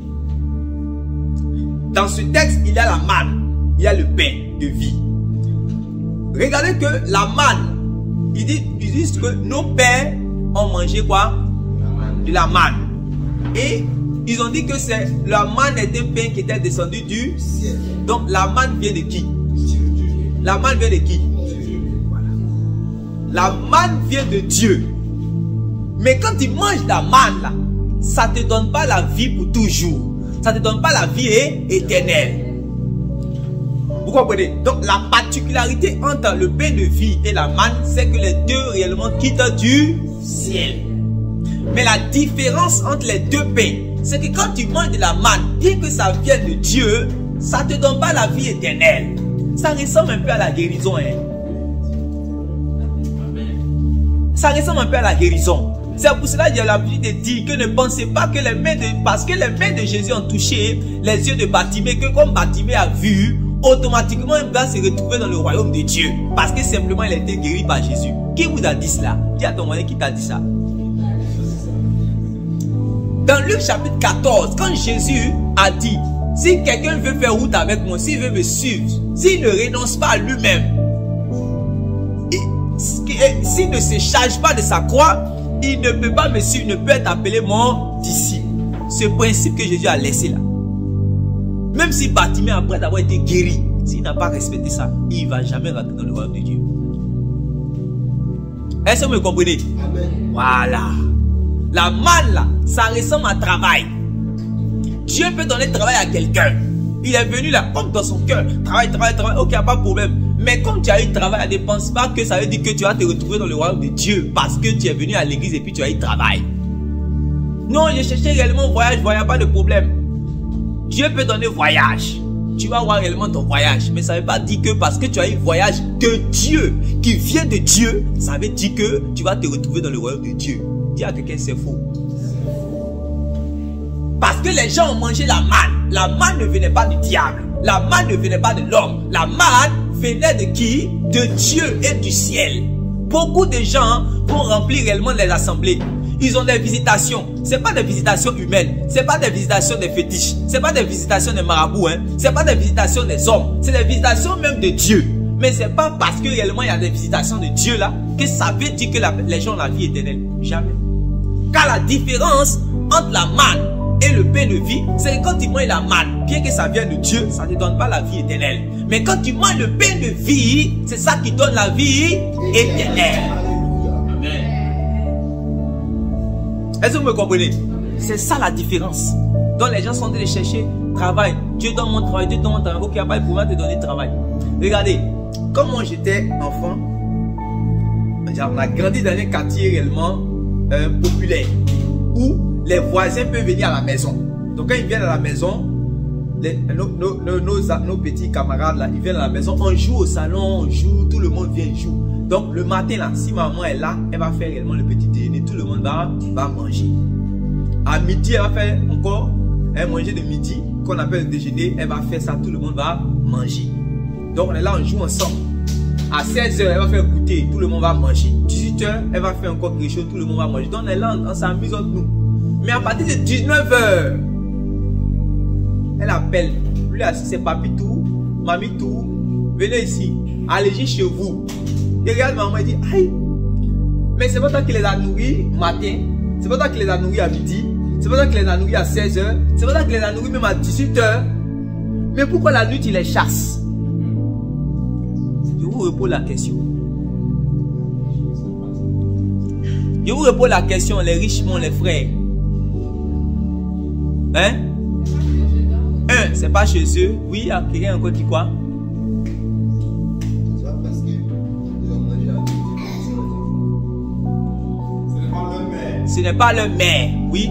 Dans ce texte, il y a la manne, il y a le pain de vie. Regardez que la manne, ils disent, ils disent que nos pères ont mangé quoi? De la manne. Et ils ont dit que c'est la manne est un pain qui était descendu du ciel. Donc la manne vient de qui? La manne vient de qui? Voilà. La manne vient de Dieu. Mais quand tu manges la manne là, ça ne te donne pas la vie pour toujours. Ça ne te donne pas la vie éternelle. Vous comprenez? Donc la particularité entre le pain de vie et la manne, c'est que les deux réellement quittent du ciel. Mais la différence entre les deux pains, c'est que quand tu manges de la manne, bien que ça vienne de Dieu, ça ne te donne pas la vie éternelle. Ça ressemble un peu à la guérison. Hein? Ça ressemble un peu à la guérison. C'est pour cela qu'il y a l'habitude de dire que ne pensez pas que les mains de... Parce que les mains de Jésus ont touché les yeux de Bartimée, que comme Bartimée a vu, automatiquement il va se retrouver dans le royaume de Dieu. Parce que simplement il a été guéri par Jésus. Qui vous a dit cela? Dis à ton moyen qui t'a dit ça. Dans Luc chapitre quatorze, quand Jésus a dit, si quelqu'un veut faire route avec moi, s'il veut me suivre, s'il ne renonce pas à lui-même, et s'il ne se charge pas de sa croix, il ne peut pas me suivre, ne peut être appelé mon disciple. Ce principe que Jésus a laissé là. Même si Bartimée, après d'avoir été guéri, s'il n'a pas respecté ça, il ne va jamais rentrer dans le royaume de Dieu. Est-ce que vous me comprenez? Amen. Voilà. La manne là, ça ressemble à travail. Dieu peut donner travail à quelqu'un. Il est venu là, comme dans son cœur. Travail, travail, travail, ok, pas de problème. Mais comme tu as eu travail, ne pense pas que ça veut dire que tu vas te retrouver dans le royaume de Dieu. Parce que tu es venu à l'église et puis tu as eu travail. Non, je cherchais réellement voyage, voyage, pas de problème. Dieu peut donner voyage. Tu vas voir réellement ton voyage. Mais ça ne veut pas dire que parce que tu as eu voyage de Dieu, qui vient de Dieu, ça veut dire que tu vas te retrouver dans le royaume de Dieu. Dis à quelqu'un c'est faux. Parce que les gens ont mangé la manne. La manne ne venait pas du diable. La manne ne venait pas de l'homme. La manne venait de qui? De Dieu et du ciel. Beaucoup de gens vont remplir réellement les assemblées. Ils ont des visitations. Ce n'est pas des visitations humaines. Ce n'est pas des visitations des fétiches. Ce n'est pas des visitations des marabouts. Hein. Ce n'est pas des visitations des hommes. C'est des visitations même de Dieu. Mais ce n'est pas parce que réellement il y a des visitations de Dieu là que ça veut dire que la, les gens ont la vie éternelle. Jamais. Car la différence entre la manne et le pain de vie, c'est quand tu manges la manne, bien que ça vienne de Dieu, ça ne te donne pas la vie éternelle. Mais quand tu manges le pain de vie, c'est ça qui donne la vie éternelle. Amen. Est-ce que vous me comprenez? C'est ça la différence. Donc les gens sont en train de chercher travail. Dieu donne mon travail, Dieu donne mon travail. Ok, il n'y a pas de pouvoir te donner travail. Regardez, comme moi j'étais enfant, on a grandi dans un quartier réellement euh, populaire où les voisins peuvent venir à la maison. Donc quand ils viennent à la maison, les, nos, nos, nos, nos, nos petits camarades là, ils viennent à la maison, on joue au salon, on joue, tout le monde vient jouer. Donc le matin là, si maman est là, elle va faire réellement le petit déjeuner, tout le monde va, va manger. À midi, elle va faire encore un manger de midi qu'on appelle le déjeuner, elle va faire ça, tout le monde va manger. Donc on est là, on joue ensemble. À seize heures, elle va faire goûter, tout le monde va manger. dix-huit heures, elle va faire encore quelque chose, tout le monde va manger. Donc on est là, on, on s'amuse entre nous. Mais à partir de dix-neuf heures, elle appelle. Lui, c'est papi tout, mamie tout, venez ici, allez chez vous. Et regarde maman, elle dit, aïe, mais c'est pas toi qui les a nourris matin, c'est pas toi qui les a nourris à midi, c'est pas toi qui les a nourris à seize heures, c'est pas toi qui les a nourris même à dix-huit heures. Mais pourquoi la nuit, tu les chasses? Je vous repose la question. Je vous repose la question, les riches, mon les frères. Hein? Un, c'est pas chez eux. Oui, à quelqu'un encore dit quoi? C'est pas parce qu'ils ont mangé la vie. Ce n'est pas leur mère. Oui.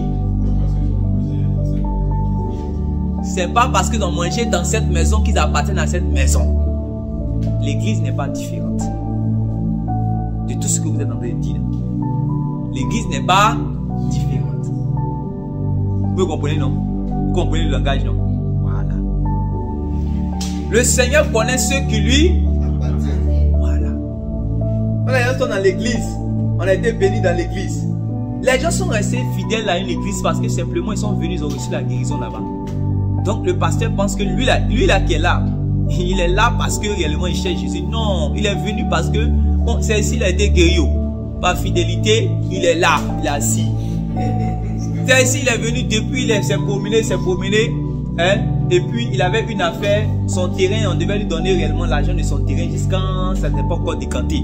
C'est pas parce qu'ils ont mangé dans cette maison qu'ils appartiennent à cette maison. L'église n'est pas différente de tout ce que vous êtes en train de dire. L'église n'est pas différente. Vous comprenez, non? Vous comprenez le langage, non? Voilà. Le Seigneur connaît ceux qui lui appartiennent. Voilà. Quand les gens sont dans l'église, on a été bénis dans l'église. Les gens sont restés fidèles à une église parce que simplement ils sont venus, ils ont reçu la guérison là-bas. Donc le pasteur pense que lui là, lui là qui est là, il est là parce que réellement il cherche Jésus. Non, il est venu parce que bon, c'est ici il a été guéri. Par fidélité, il est là, il est assis. C'est ici il est venu depuis, il s'est promené, s'est promené. Hein? Et puis il avait une affaire, son terrain, on devait lui donner réellement l'argent de son terrain jusqu'à ça n'est pas encore décanté.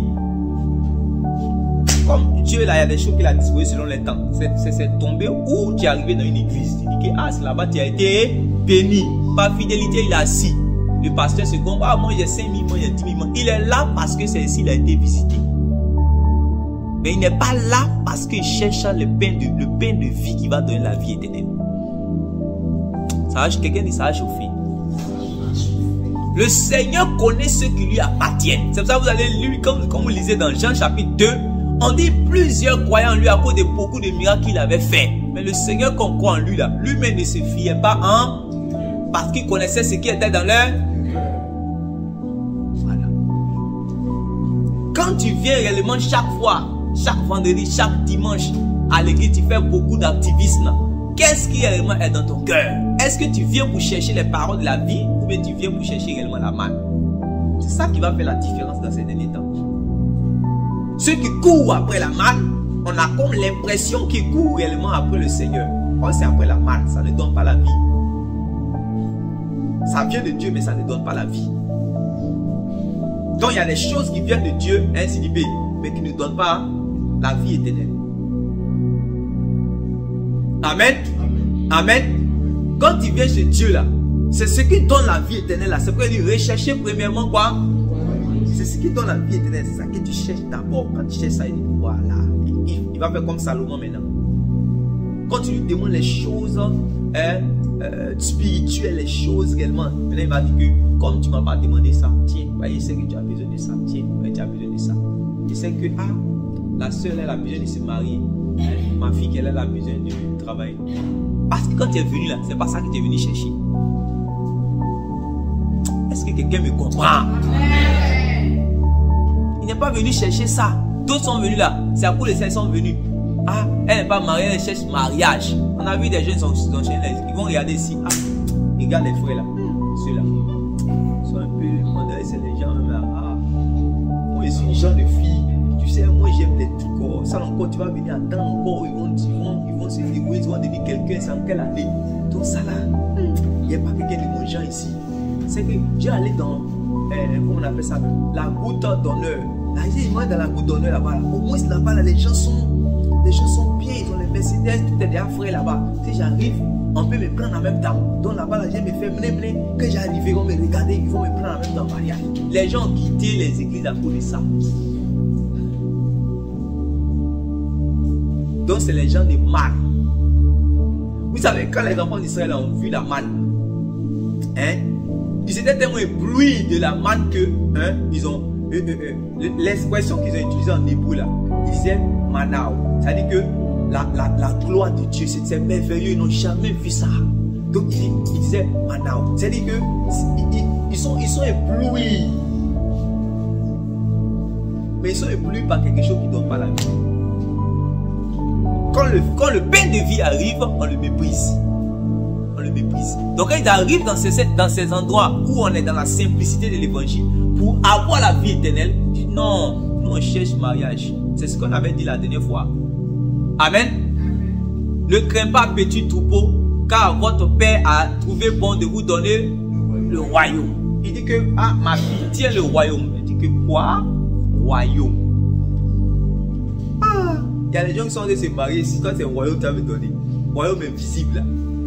Comme Dieu là, il y a des choses qu'il a disposées selon les temps. C'est tombé où tu es arrivé dans une église. Tu dis que ah, c'est là-bas tu as été béni. Par fidélité, il est assis. Le pasteur se dit, ah, moi j'ai cinq mille, moi j'ai dix mille. Il est là parce que c'est ici il a été visité. Mais il n'est pas là parce qu'il cherche le pain, de, le pain de vie qui va donner la vie éternelle. Quelqu'un dit ça va chauffer. Le Seigneur connaît ceux qui lui appartiennent. C'est pour ça que vous allez lire, comme, comme vous lisez dans Jean chapitre deux, on dit plusieurs croyants en lui à cause de beaucoup de miracles qu'il avait fait. Mais le Seigneur qu'on croit en lui là, lui-même ne se fiait pas en parce qu'il connaissait ce qui était dans leur. Voilà. Quand tu viens réellement chaque fois, chaque vendredi, chaque dimanche à l'église, tu fais beaucoup d'activisme. Qu'est-ce qui réellement est dans ton cœur? Est-ce que tu viens pour chercher les paroles de la vie ou bien tu viens pour chercher réellement la manne? C'est ça qui va faire la différence dans ces derniers temps. Ceux qui courent après la manne, on a comme l'impression qu'ils courent réellement après le Seigneur. Oh, c'est après la manne, ça ne donne pas la vie. Ça vient de Dieu, mais ça ne donne pas la vie. Donc il y a des choses qui viennent de Dieu, ainsi dit, mais qui ne donnent pas la vie éternelle. Amen. Amen. Amen. Quand tu viens chez Dieu là, c'est ce qui donne la vie éternelle là. C'est pour lui rechercher premièrement quoi? C'est ce qui donne la vie éternelle. C'est ça que tu cherches d'abord. Quand tu cherches ça, il dit voilà. Il, il va faire comme Salomon maintenant. Quand tu lui demandes les choses hein, euh, spirituelles, les choses réellement, maintenant il va dire que comme tu ne m'as pas demandé ça, tiens, voyez, je sais que tu as besoin de ça, tiens, voyez, tu as besoin de ça. Je sais que ah, la soeur elle a besoin de se marier, hein, ma fille elle, elle a besoin de travailler. Parce que quand tu es venu là, c'est pas ça que tu es venu chercher. Est-ce que quelqu'un me comprend? Il n'est pas venu chercher ça. D'autres sont venus là, c'est à cause de ça qu'ils sont venus. Ah, elle n'est pas mariée, elle cherche mariage. On a vu des jeunes qui sont, sont chez elle, ils vont regarder ici. Ah, regarde les frères là, ceux-là. Ils sont un peu, c'est les gens là. Ah, moi je suis une genre de fille. Tu sais, moi j'aime les trucs. Ça encore, tu vas venir attendre encore. Ils vont, ils vont, ils vont se débrouiller une seconde de dire quelqu'un, c'est en quelle année. Donc ça là, il n'y a pas quelqu'un de mon genre ici. C'est que j'ai allé dans, euh, comment on appelle ça, la goutte d'honneur. Là, j'ai moi dans la goutte d'honneur là-bas. Là. Au moins là-bas, là, les gens sont, les gens sont bien, ils ont les Mercedes, tout est déjà frais là-bas. Si j'arrive, on peut me prendre en même temps. Donc là-bas, là, j'ai me fait mener, mener. Que j'arrive, ils vont me regarder, ils vont me prendre en même temps. Mariage. Les gens ont quitté les églises à cause de ça. Donc c'est les gens de mal. Vous savez, quand les enfants d'Israël ont vu la manne, hein, ils étaient tellement éblouis de la manne que, hein, ils ont, euh, euh, euh, l'expression qu'ils ont utilisée en hébreu là, ils disaient manao. C'est-à-dire que la, la, la gloire de Dieu, c'est merveilleux, ils n'ont jamais vu ça. Donc ils, ils disaient manao. C'est-à-dire que ils, ils, ils, sont, ils sont éblouis. Mais ils sont éblouis par quelque chose qui ne donne pas la vie. Quand le, quand le pain de vie arrive, on le méprise. On le méprise. Donc quand il arrive dans ces, dans ces endroits où on est dans la simplicité de l'évangile, pour avoir la vie éternelle, il dit non, nous on cherche mariage. C'est ce qu'on avait dit la dernière fois. Amen. Ne crains pas petit troupeau, car votre Père a trouvé bon de vous donner le royaume. Il dit que, ah ma fille, tiens le royaume. Il dit que quoi? Royaume. Ah. Il y a des gens qui sont allés se marier. Si toi c'est un royaume, tu as me donné. Royaume invisible.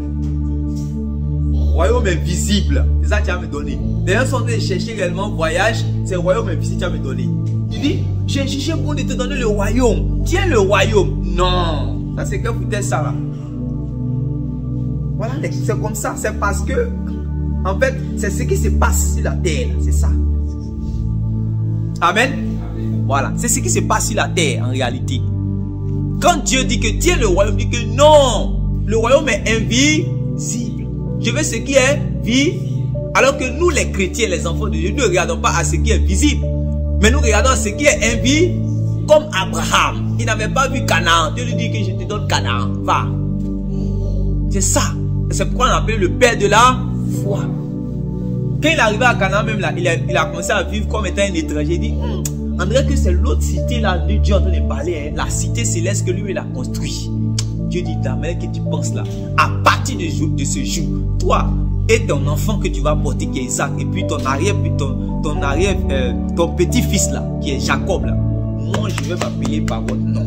Royaume invisible. C'est ça que tu as me donné. Les gens sont allés chercher réellement voyage. C'est un royaume invisible que tu as me donné. Il dit, j'ai cherché pour te donner le royaume. Tiens le royaume. Non. Ça c'est que vous êtes ça là. Voilà, c'est comme ça. C'est parce que, en fait, c'est ce qui se passe sur la terre. C'est ça. Amen. Voilà. C'est ce qui se passe sur la terre en réalité. Quand Dieu dit que tiens le royaume, il dit que non, le royaume est invisible. Je veux ce qui est visible. Alors que nous les chrétiens, les enfants de Dieu, nous ne regardons pas à ce qui est visible. Mais nous regardons à ce qui est invisible. Comme Abraham, il n'avait pas vu Canaan. Dieu lui dit que je te donne Canaan. Va. C'est ça. C'est pourquoi on appelle le père de la foi. Quand il est arrivé à Canaan, même là, il a, il a commencé à vivre comme étant un étranger. Il dit, hm, on dirait que c'est l'autre cité là, de Dieu en train de parler, hein, la cité céleste que lui il a construit. Dieu dit, ta mère que tu penses là, à partir de, jour, de ce jour, toi et ton enfant que tu vas porter qui est Isaac, et puis ton arrière, puis ton, ton arrière, euh, ton petit-fils là, qui est Jacob là, moi je vais m'appeler par votre nom.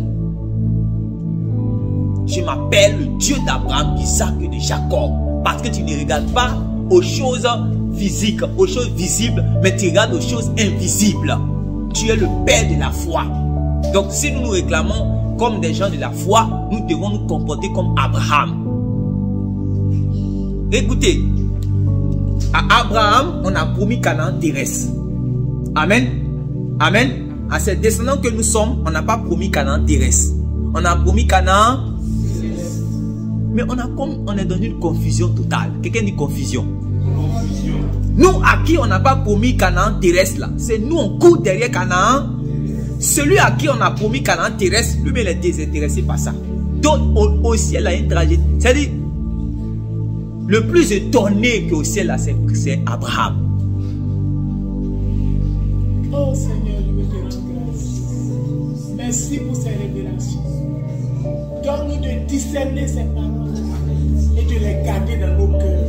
Je m'appelle le Dieu d'Abraham, d'Isaac et de Jacob. Parce que tu ne regardes pas aux choses physiques, aux choses visibles, mais tu regardes aux choses invisibles. Tu es le père de la foi. Donc si nous nous réclamons comme des gens de la foi, nous devons nous comporter comme Abraham. Écoutez, à Abraham, on a promis Canaan terrestre. Amen. Amen. À ces descendants que nous sommes, on n'a pas promis Canaan terrestre. On a promis Canaan. Mais on a comme on est dans une confusion totale. Quelqu'un dit confusion. Confusion. Nous à qui on n'a pas promis Canaan terrestre là, c'est nous on court derrière Canaan. Celui à qui on a promis Canaan terrestre, lui il est désintéressé par ça. Donc au, au ciel il y a une tragédie. C'est-à-dire le plus étonné qu'au ciel là, c'est Abraham. Oh Seigneur, je veux te rendre grâce. Merci pour ces révélations. Donne-nous de discerner ces paroles et de les garder dans nos cœurs.